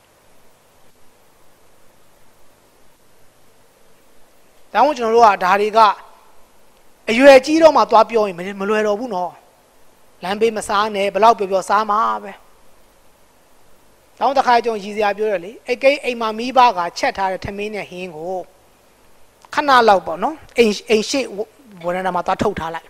တောင်းကျွန်တော်တို့ကဒါတွေကအရွယ်ကြီးတော့မှသွားပြောရင်မလွယ်တော့ဘူးနော်လမ်းဘေးမစားနဲ့ဘလောက်ပြောပြောစားမှာပဲတောင်းတခါကျုံရည်စရာပြောရလေအိတ်ကိအိမ်မှာမိဘကချက်ထားတဲ့ထမင်းနဲ့ဟင်းကိုခဏလောက်ပေါ့နော်အိမ်အိမ်ရှိဝရဏမှာသွားထုတ်ထားလိုက်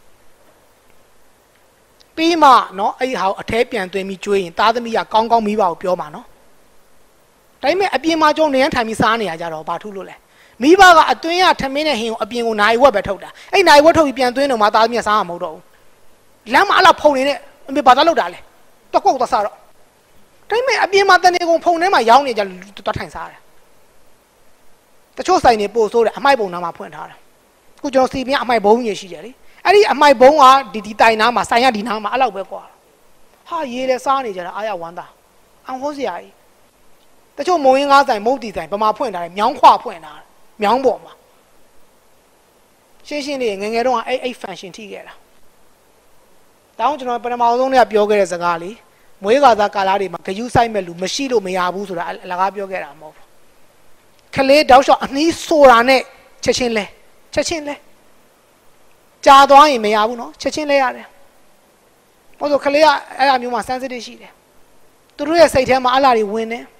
ပြီးမှနော်အဲ့ဟာအထဲပြန်သွင်းပြီးကျွေးရင်သားသမီးကကောင်းကောင်းမိဘကိုပြောမှာနော်ဒါပေမဲ့အပြင်မှာကျုံနေရထိုင်ပြီးစားနေရကြတော့ဘာထူးလို့လဲမိဘကအတွင်းရထမင်းနဲ့ဟင်းကိုအပြင်ကိုနိုင်ဝက်ပဲထုတ်တာအဲ့နိုင်ဝက်ထုတ်ပြီးပြန်သွင်းတော့မှသားသမီးကစားမှာမဟုတ်တော့ဘူးလမ်းမှာအဲ့လောက်ဖုန်နေတဲ့အမေဘာသာလောက်တာလဲတော့ကိုယ်တော့စားတော့ဒါပေမဲ့အပြင်မှာတနေကုန်ဖုန်ထဲမှာရောင်းနေကြတော့ထိုင်စားတယ်တချို့ဆိုင်တွေပို့ဆိုးတယ်အမိုက်ပုံနာမှာဖွင့်ထားတယ်အခုကျွန်တော်စီပြင်းအမိုက်ဘုံကြီးရှိတယ်လေအဲ့ဒီအမိုက်ဘုံကဒီဒီတိုင်နာမှာဆိုင်ရဒီနာမှာအဲ့လောက်ပဲကွာဟာရေးလဲစားနေကြတာအားရဝမ်းသာအံဟောစရာကြီးတချို့မုံရင်းကားဆိုင်မုတ်တီဆိုင်ဗမာဖွင့်ထားတယ်မြောင်းခွဖွင့်ထားတယ်မြောင်းပေါ်မှာရှင်းရှင်းလေးငငယ်တော့အဲ့အဲ့ function ထိခဲ့တာတောင်းကျွန်တော်ပထမဆုံးကပြောခဲ့တဲ့စကားလေးမွေးကာသားကာလာတွေမှာဂယုဆိုင်မဲ့လူမရှိလို့မရဘူးဆိုတာအလကားပြောခဲ့တာမဟုတ်ဘူးခလေးတောက်လျှောက်အနှီးဆိုတာနဲ့ချက်ချင်းလဲချက်ချင်းလဲကြာသွားရင်မရဘူးနော်ချက်ချင်းလဲရတယ်ဘာလို့ခလေးကအဲ့အမျိုးမှာ sensitive ရှိတယ်သူတို့ရဲ့စိတ်ထဲမှာအလားတွေဝင်တယ်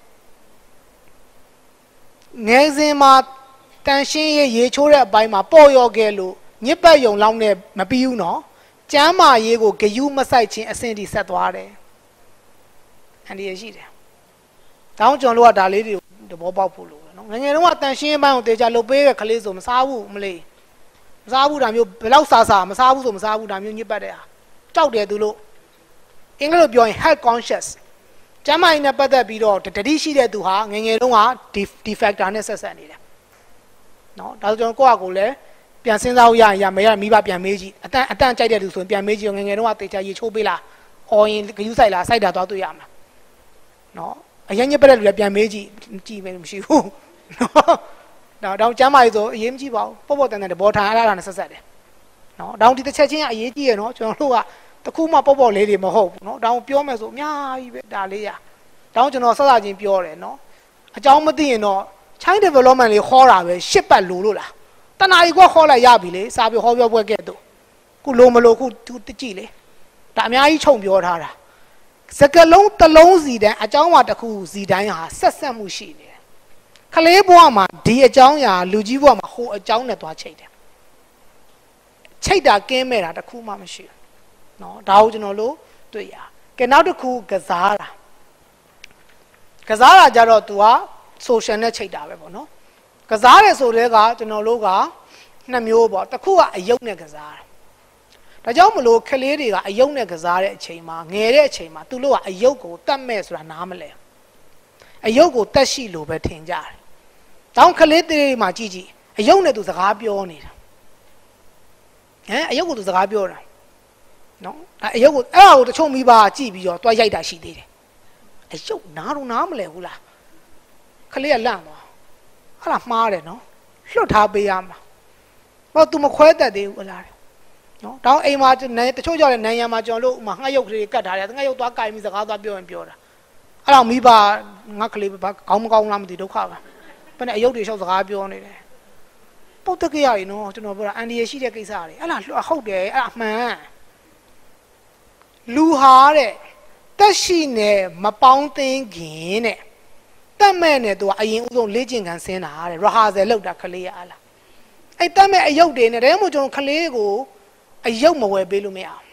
ငယ်စဉ်မှာတန်ရှင်းရေးရေချိုးတဲ့အပိုင်းမှာပေါ်ရော်ခဲ့လို့ညစ်ပတ်ယုံလောင်းနဲ့မပြီးဘူးနော်ကျမ်းမာရေးကိုဂယုမဆိုင်ခြင်းအဆင့်ထိဆက်သွားတယ်အန်ဒီရရှိတယ်တောင်းကျွန်တော်တို့ကဒါလေးတွေသဘောပေါက်ဖို့လိုပဲနော်ငငယ်တုန်းကတန်ရှင်းပိုင်းကိုတေချာလုပ်ပေးတဲ့ကလေးဆိုမစားဘူးမလေးမစားဘူးဒါမျိုးဘယ်လောက်စားစားမစားဘူးဆိုမစားဘူးဒါမျိုးညစ်ပတ်တဲ့ဟာကြောက်တယ်သူလို့အင်္ဂလိပ်ပြောရင် health conscious ကျမ်းမာရေးနဲ့ပတ်သက်ပြီးတော့တတိရှိတဲ့သူဟာငငယ်တုန်းကဒီ factor နဲ့ဆက်ဆက်နေတယ်နော်ဒါဆိုကျွန်တော်ကိုယ့်အကိုလည်းပြန်စဉ်းစားလို့ရရင်ရမရမိဘပြန်မေးကြည့်အတန်အတန်ကြိုက်တဲ့သူဆိုရင်ပြန်မေးကြည့်ငငယ်တုန်းကတေချာရေချိုးပေးလားအော်ရင်ဂယုဆိုင်လားစိုက်တာသွားတွေ့ရမှာနော်အရင်ညစ်ပတ်တဲ့လူလည်းပြန်မေးကြည့်ကြည့်မယ်မရှိဘူးနော်ဒါတော့ကျမ်းမာရေးဆိုအရေးမကြီးပါဘူးပေါ့ပေါ့တန်တန်တဘောထားရတာနဲ့ဆက်ဆက်တယ်နော်ဒါတော့ဒီတစ်ချက်ချင်းကအရေးကြီးရနော်ကျွန်တော်တို့ကတခုမှပေါ့ပေါ့လေးတွေမဟုတ်ဘူးနော်ဒါတော့ပြောမယ်ဆိုအများကြီးပဲဒါလေးရဒါတော့ကျွန်တော်ဆက်စားချင်းပြောတယ်နော်အကြောင်းမသိရင်တော့ child development လေးခေါ်တာပဲရှစ်ပတ်လို့လို့လားတနာရီကခေါ်လိုက်ရပြီလေစာပြီးဟောပြောပွဲခဲ့တော့ခုလိုမလို့ခုသူကြည့်လေဒါအများကြီးခြုံပြောထားတာစကလုံးတစ်လုံးစီတန်းအကြောင်းအရာတစ်ခုစီတိုင်းဟာဆက်ဆက်မှုရှိနေတယ်ခလေးဘဝမှာဒီအကြောင်းအရာလူကြီးဘဝမှာဟိုအကြောင်းနဲ့သွားချိတ်တယ်ချိတ်တာကင်းမဲ့တာတစ်ခုမှမရှိဘူးနော်ဒါကိုကျွန်တော်တို့တွေ့ရကဲနောက်တစ်ခုကစားတာကစားတာကြတော့ तू က social နဲ့ချိန်တာပဲပေါ့နော်ကစားတယ်ဆိုတဲ့ကကျွန်တော်တို့ကနှစ်မျိုးပေါ့တစ်ခုကအယုတ်နဲ့ကစားတယ်ဒါကြောင့်မလို့ကလေးတွေကအယုတ်နဲ့ကစားတဲ့အချိန်မှာငယ်တဲ့အချိန်မှာသူတို့ကအယုတ်ကိုတတ်မဲ့ဆိုတာနားမလဲအယုတ်ကိုတတ်ရှိလို့ပဲထင်ကြတယ်တောင်းကလေးတွေမှာကြည့်ကြည့်အယုတ်နဲ့သူစကားပြောနေတာဟမ်အယုတ်ကိုသူစကားပြောတာနော်အယုတ်ကိုအဲ့ဒါကိုတချို့မိဘကြည့်ပြီးတော့တွားရိုက်တာရှိသေးတယ်အယုတ်နားတော့နားမလဲဘူးလားကလေးကလန့်သွားအဲ့ဒါမှားတယ်နော်လွတ်ထားပေးရမှာဘာသူမခွဲတတ်သေးဘူးလားနော်တောင်းအိမ်မှာတချို့ကြောင့်လည်းနိုင်ရမှာကျွန်တော်တို့ဥမာငှက်ရုပ်ကလေးကတ်ထားတယ်ငှက်ရုပ်သွားကြိုင်ပြီးစကားသွားပြောရင်ပြောတာအဲ့တော့မိဘငါကလေးဘာကောင်းမကောင်းလားမသိဒုက္ခပါဘယ်နဲ့အယုတ်တွေလျှောက်စကားပြောနေတယ်ပုတ်တကရရင်နော်ကျွန်တော်ပြောတာအန်ဒီရရှိတဲ့ကိစ္စတွေအဲ့လားဟုတ်တယ်အဲ့ဒါအမှန်လူဟာတဲ့တက်ရှိနေမပေါင်းသိင်းခင်တဲ့တက်မဲ့နဲ့သူကအရင်ဦးဆုံးလေ့ကျင့်ခန်းဆင်းတာတဲ့ရဟာဇယ်လောက်တာကလေးရလားအဲ့တက်မဲ့အယုတ်တွေနဲ့ဒါမှမဟုတ်ကျွန်တော်ကလေးကိုအယုတ်မဝယ်ပေးလို့မရအောင်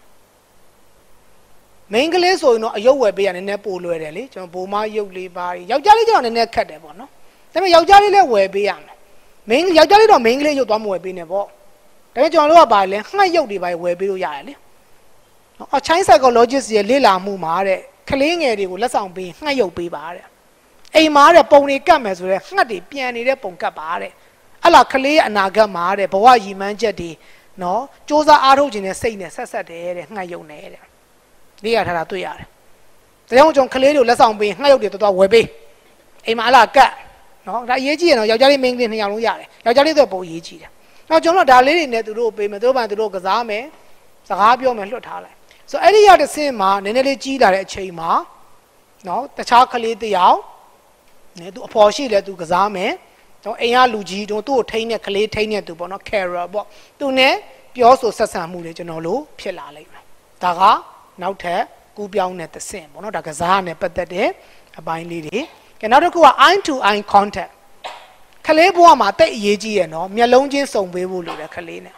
မိန်းကလေးဆိုရင်တော့အယုတ်ဝယ်ပေးရနည်းနည်းပိုလွယ်တယ်လေကျွန်တော်ဘိုးမယုတ်လေးပါယောက်ျားလေးကျတော့နည်းနည်းခက်တယ်ပေါ့နော်ဒါပေမဲ့ယောက်ျားလေးလည်းဝယ်ပေးရမယ်မင်းယောက်ျားလေးတော့မိန်းကလေးရုပ်သွားမဝယ်ပေးနဲ့ပေါ့ဒါပေမဲ့ကျွန်တော်တို့ကပါလဲငှက်ရုပ်တွေပါဝယ်ပေးလို့ရတယ်လေနော်အချိုင်း psychologist ရဲ့လေ့လာမှုမှာတဲ့ကလေးငယ်တွေကိုလက်ဆောင်ပေးငှက်ရုပ်ပေးပါတဲ့အိမ်မှာတဲ့ပုံတွေကတ်မယ်ဆိုတော့ငှက်တွေပြန်နေတဲ့ပုံကတ်ပါတဲ့အဲ့လားကလေးအနာဂတ်မှာတဲ့ဘဝရည်မှန်းချက်တွေနော်စ조사အားထုတ်ခြင်းနဲ့စိတ်နဲ့ဆက်ဆက်တယ်တဲ့ငှက်ရုပ်နဲ့တဲ့လေ့ရထားတာတွေ့ရတယ်ဒါကြောင့်ကျွန်တော်ကလေးတွေကိုလက်ဆောင်ပေးငှက်ရုပ်တွေတော်တော်ဝယ်ပေးအိမ်မှာအလားကတ်နော်ဒါအရေးကြီးရနော်ယောက်ျားလေးမိန်းကလေးနှစ်ယောက်လုံးရတယ်ယောက်ျားလေးတော့ပုံအရေးကြီးတယ်နောက်ကျွန်တော်ဒါလေးတွေနဲ့သူတို့ပေးမယ်သူတို့ဘာသူတို့ကစားမယ်စကားပြောမယ်လွတ်ထားလိုက်ဆိုအဲ့ဒီရတဲ့ဆင်းမှာနည်းနည်းလေးကြီးလာတဲ့အချိန်မှာနော်တခြားကလေးတယောက်နဲသူအဖော်ရှိလဲသူကစားမယ်တော့အိမ်ကလူကြီးတို့သူ့ကိုထိန်းတဲ့ကလေးထိန်းတဲ့သူပေါ့နော် carer ပေါ့သူနဲ့ပြောဆိုဆက်ဆံမှုတွေကျွန်တော်တို့ဖြစ်လာလိမ့်မယ်ဒါကနောက်ထပ်ကူးပြောင်းတဲ့သဆင့်ပေါ့နော်ဒါကစားနဲ့ပတ်သက်တဲ့အပိုင်းလေးတွေကဲနောက်တစ်ခုက eye to eye contact ကလေးဘဝမှာတိတ်အရေးကြီးရနော်မျက်လုံးချင်းစုံပေးဖို့လိုတယ်ကလေးနဲ့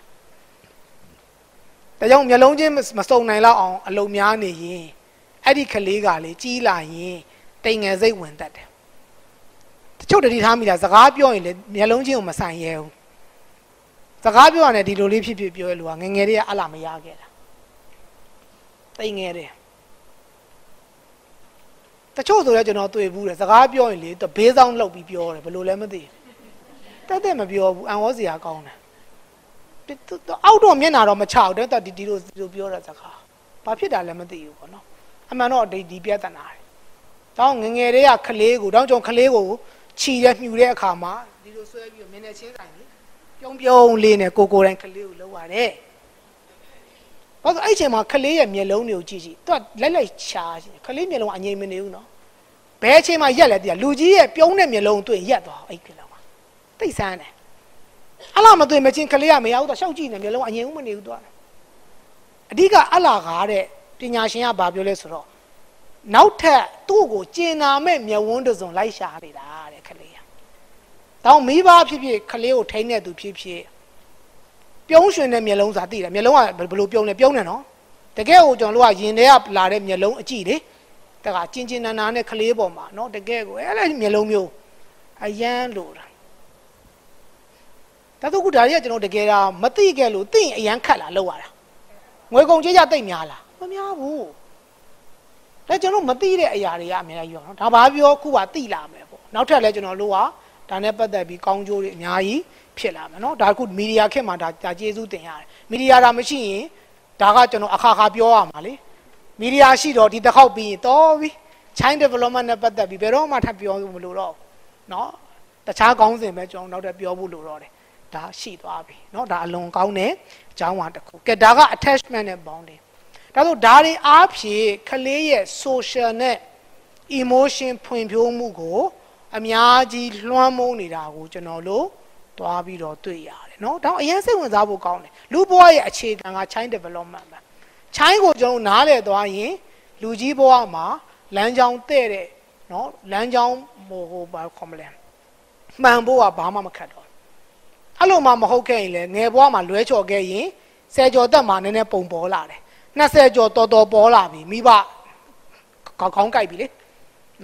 ဒါကြောင့်မျက်လုံးချင်းမစုံနိုင်လောက်အောင်အလုံးများနေရင်အဲ့ဒီကလေးကလေကြီးလာရင်တိမ်ငယ်စိတ်ဝင်တတ်တယ်တချို့တတိထားမိတာစကားပြောရင်လေမျက်လုံးချင်းကိုမဆိုင်ရဲဘူးစကားပြောရတယ်ဒီလိုလေးဖြစ်ဖြစ်ပြောရလို့ငငယ်လေးကအလားမရခဲ့တာတိမ်ငယ်တယ်တချို့ဆိုလည်းကျွန်တော်တွေ့ဘူးတယ်စကားပြောရင်လေဘေးဆောင်လောက်ပြီးပြောတယ်ဘယ်လိုလဲမသိတက်တက်မပြောဘူးအန်ဝေါ်စရာကောင်းတယ်အောက်တော့မျက်နှာတော့မချအောင်တဲ့ဒီဒီလိုဒီလိုပြောတာစကားဘာဖြစ်တာလဲမသိဘူးပေါ့နော်အမှန်တော့ဒီဒီပြဿနာတယ်တောင်းငငယ်လေးကခလေးကိုတောင်းကျွန်ခလေးကိုခြီတဲ့မြူတဲ့အခါမှာဒီလိုဆွဲပြီးမင်းနဲ့ချင်းဆိုင်လေပြုံးပြုံးလေးနဲ့ကိုကိုတိုင်းခလေးကိုလှုပ်ရတယ်ဘာလို့အဲ့ချိန်မှာခလေးရဲ့မျက်လုံးတွေကိုကြည့်ကြည့်သူကလက်လက်ချာခလေးမျက်လုံးအငြိမ်မနေဘူးနော်ဘယ်အချိန်မှာရက်လဲတည်းလူကြီးရဲ့ပြုံးတဲ့မျက်လုံးတွေ့ရက်သွားအဲ့ကလေးမှာတိတ်ဆန်းတယ်အလားမတွေ့မချင်းခလေးကမရဘူးတော့ရှောက်ကြည့်နေမျက်လုံးအငြိမ်ဦးမနေဘူးသူကအဓိကအလားကားတဲ့ပညာရှင်ကဘာပြောလဲဆိုတော့နောက်ထပ်သူ့ကိုကျင်နာမဲ့မျက်ဝန်းတစုံလိုက်ရှာနေတာတဲ့ခလေးကတောင်းမိဘဖြစ်ဖြစ်ခလေးကိုထိန်းတဲ့သူဖြစ်ဖြစ်ပြုံးရွှင်တဲ့မျက်လုံးစာသိတယ်မျက်လုံးကဘယ်လိုပြုံးလဲပြုံးတယ်နော်တကယ်ကိုကျွန်တော်တို့ကရင်ထဲကလာတဲ့မျက်လုံးအကြည့်လေတကကျင်ကျင်နာနာနဲ့ခလေးပေါ်မှာနော်တကယ်ကိုအဲ့လေမျက်လုံးမျိုးအယမ်းလို့တာဒါတော့ခုဒါတွေကကျွန်တော်တကယ်ဒါမသိခဲ့လို့သိရင်အယမ်းခတ်လာလောက်ရတာငွေကုန်ကြေးကြတိတ်များလားမများဘူးဒါကျွန်တော်မသိတဲ့အရာတွေကအများကြီးရောနော်ဒါဘာပြောခုပါသိလာမယ်ပေါ့နောက်ထပ်လဲကျွန်တော်တို့ကဒါနဲ့ပတ်သက်ပြီးကောင်းကျိုးတွေအများကြီးဖြစ်လာမယ်နော်ဒါခုမီဒီယာခေတ်မှာဒါဒါကျေးဇူးတင်ရတယ်မီဒီယာဒါမရှိရင်ဒါကကျွန်တော်အခါခါပြောရမှာလေမီဒီယာရှိတော့ဒီတစ်ခေါက်ပြီးရင်တော်ပြီ China development နဲ့ပတ်သက်ပြီးဘယ်တော့မှထပ်ပြောမလို့တော့နော်တခြားကောင်းစဉ်ပဲကျွန်တော်နောက်ထပ်ပြောဖို့လိုတော့တယ်ဒါရှိသွားပြီเนาะဒါအလွန်ကောင်းတဲ့အကြောင်းအရာတစ်ခုကဲဒါက attachment နဲ့ bonding ဒါဆိုဒါတွေအားဖြင့်ကလေးရဲ့ social နဲ့ emotion ဖွံ့ဖြိုးမှုကိုအများကြီးလွှမ်းမိုးနေတာကိုကျွန်တော်တို့တွားပြီးတော့တွေ့ရတယ်เนาะဒါအရင်စိတ်ဝင်စားဖို့ကောင်းတယ်လူဘဝရဲ့အခြေခံက child development ပဲ child ကိုကျွန်တော်နားလည်သွားရင်လူကြီးဘဝမှာလမ်းကြောင်းတဲ့တဲ့เนาะလမ်းကြောင်းဟိုဟိုဘာခေါ်မလဲမှန်ဖို့ကဘာမှမခက်တော့အဲ့လိုမှမဟုတ်ခဲ့ရင်လေငယ်ဘွားမှာလွဲချော်ခဲ့ရင်ဆယ်ကျော်တက်မှာနည်းနည်းပုံပေါ်လာတယ်နှစ်ဆယ်ကျော်တော်တော်ပေါ်လာပြီမိဘကောင်းကောင်းကြိုက်ပြီလေနော်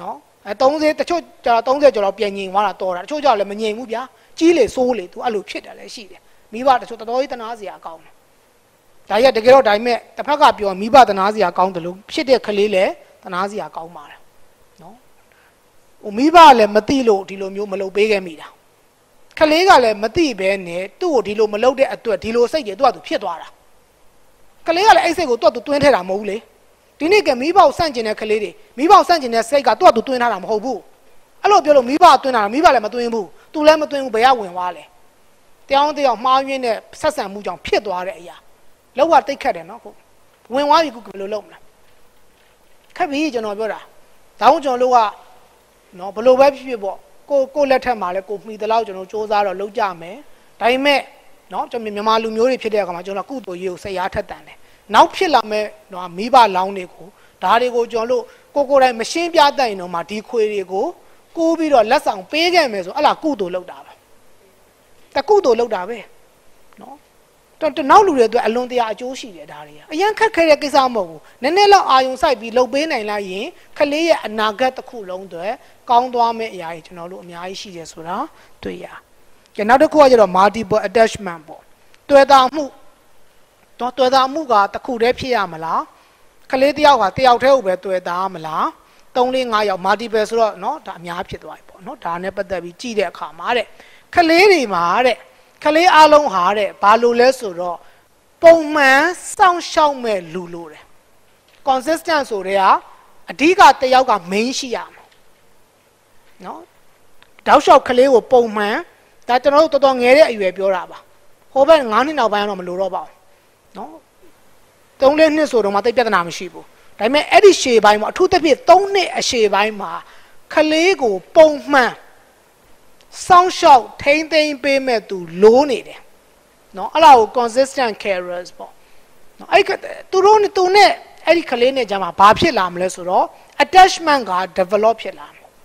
အဲ30တချို့ကြာ30ကျော်တော့ပြန်ငြိမ်သွားတာတော်တာတချို့ကြောက်လည်းမငြိမ်ဘူးဗျာကြီးလေစိုးလေ तू အဲ့လိုဖြစ်တယ်လည်းရှိတယ်မိဘတချို့တော်တော်ကြီးတနာစရာကောင်းတယ်ဒါရတကယ်တော့ဒါပေမဲ့တစ်ဖက်ကပြောမိဘတနာစရာကောင်းတယ်လို့ဖြစ်တဲ့ကလေးလည်းတနာစရာကောင်းပါတယ်နော်ဟိုမိဘလည်းမသိလို့ဒီလိုမျိုးမလုပ်ပေးခဲ့မိတာကလေးကလည်းမသိပဲနဲ့သူ့ကိုဒီလိုမလုပ်တဲ့အတွက်ဒီလိုစိတ်တွေသူ့အတူဖြစ်သွားတာကလေးကလည်းအဲ့စိတ်ကိုသူ့အတူတွင်းထည့်တာမဟုတ်ဘူးလေဒီနေ့ကမိဘကိုစန့်ကျင်တဲ့ကလေးတွေမိဘကိုစန့်ကျင်တဲ့စိတ်ကသူ့အတူတွင်းထားတာမဟုတ်ဘူးအဲ့လိုပြောလို့မိဘတွင်းတာမိဘလည်းမတွင်းဘူးသူလည်းမတွင်းဘူးဘယ်ကဝင်သွားလဲတရားအောင်တရားမှားယွင်းတဲ့ဆက်ဆံမှုကြောင့်ဖြစ်သွားတဲ့အရာလောက်ကတိတ်ခတ်တယ်နော်ဟုတ်ဝင်သွားပြီခုဘယ်လိုလုပ်မလဲခက်ပြီကျွန်တော်ပြောတာဒါအောင်ကျွန်တော်တို့ကနော်ဘယ်လိုပဲဖြစ်ဖြစ်ပေါ့ကိုကိုလက်ထက်မှာလဲကိုမှီတလောက်ကျွန်တော်စူးစမ်းတော့လုပ်ကြမယ်ဒါပေမဲ့နော်ကျွန်တော်မြန်မာလူမျိုးတွေဖြစ်တဲ့အခါမှာကျွန်တော်ကုသိုလ်ရေးကိုဆက်ရားထက်တန်တယ်နောက်ဖြစ်လာမဲ့နော်မိဘလောင်းတွေကိုဒါတွေကိုကျွန်တော်တို့ကိုကိုတိုင်းမရှင်းပြတတ်ရင်တော့မှဒီခွေတွေကိုကိုးပြီးတော့လက်ဆောင်ပေးခဲ့မယ်ဆိုအဲ့လားကုသိုလ်လုပ်တာပဲတကုသိုလ်လုပ်တာပဲနော်တော့နောက်လူတွေအတွက်အလွန်တရာအကျိုးရှိတယ်ဒါတွေကအရင်ခက်ခဲတဲ့ကိစ္စမဟုတ်ဘူးနည်းနည်းလောက်အာယုံစိုက်ပြီးလုပ်ပေးနိုင်လိုက်ရင်ခလေးရဲ့အနာဂတ်တစ်ခုလုံးတွေကောင်းသွားမယ့်အရာကြီးကျွန်တော်တို့အများကြီးရှိတယ်ဆိုတာတွေ့ရကြနောက်တစ်ခုကကျတော့ multiple attachment ပေါ့တွေ့တာမှုတော့တွေ့တာမှုကတစ်ခုတည်းဖြစ်ရမလားခလေးတယောက်ကတယောက်တည်းကိုပဲတွေ့တာမလားသုံးလေးငါးယောက် multiple ဆိုတော့เนาะဒါအများဖြစ်သွားပြီပေါ့เนาะဒါနဲ့ပတ်သက်ပြီးကြည့်တဲ့အခါမှာတဲ့ခလေးတွေမှာတဲ့ခလေးအလုံးဟာတဲ့ဘာလို့လဲဆိုတော့ပုံမှန်စောင့်ရှောက်မဲ့လူလို့တယ် consistent ဆိုတဲ့ကအဓိကတယောက်က main ရှိရမှာเนาะတောက်လျှောက်ခလေးကိုပုံမှန်ဒါကျွန်တော်တို့တော်တော်ငယ်တဲ့အရွယ်ပြောတာပါဟိုဘက်ငါးနှစ်နောက်ပိုင်းတော့မလို့တော့ပါဘူးเนาะသုံးလေးနှစ်ဆိုတော့မှတိတ်ပြဿနာမရှိဘူးဒါပေမဲ့အဲ့ဒီရှေ့ပိုင်းမှာအထူးသဖြင့်သုံးနှစ်အရှေ့ပိုင်းမှာခလေးကိုပုံမှန်စောင့်ရှောက်ထိမ့်သိမ့်ပေးမဲ့သူလိုးနေတယ်เนาะအဲ့ဒါကို consistent carers ပေါ့เนาะအဲ့သူတို့နဲ့သူနဲ့အဲ့ဒီခလေးနဲ့ကြာမှာဘာဖြစ်လာမလဲဆိုတော့ attachment က develop ဖြစ်လာမှာ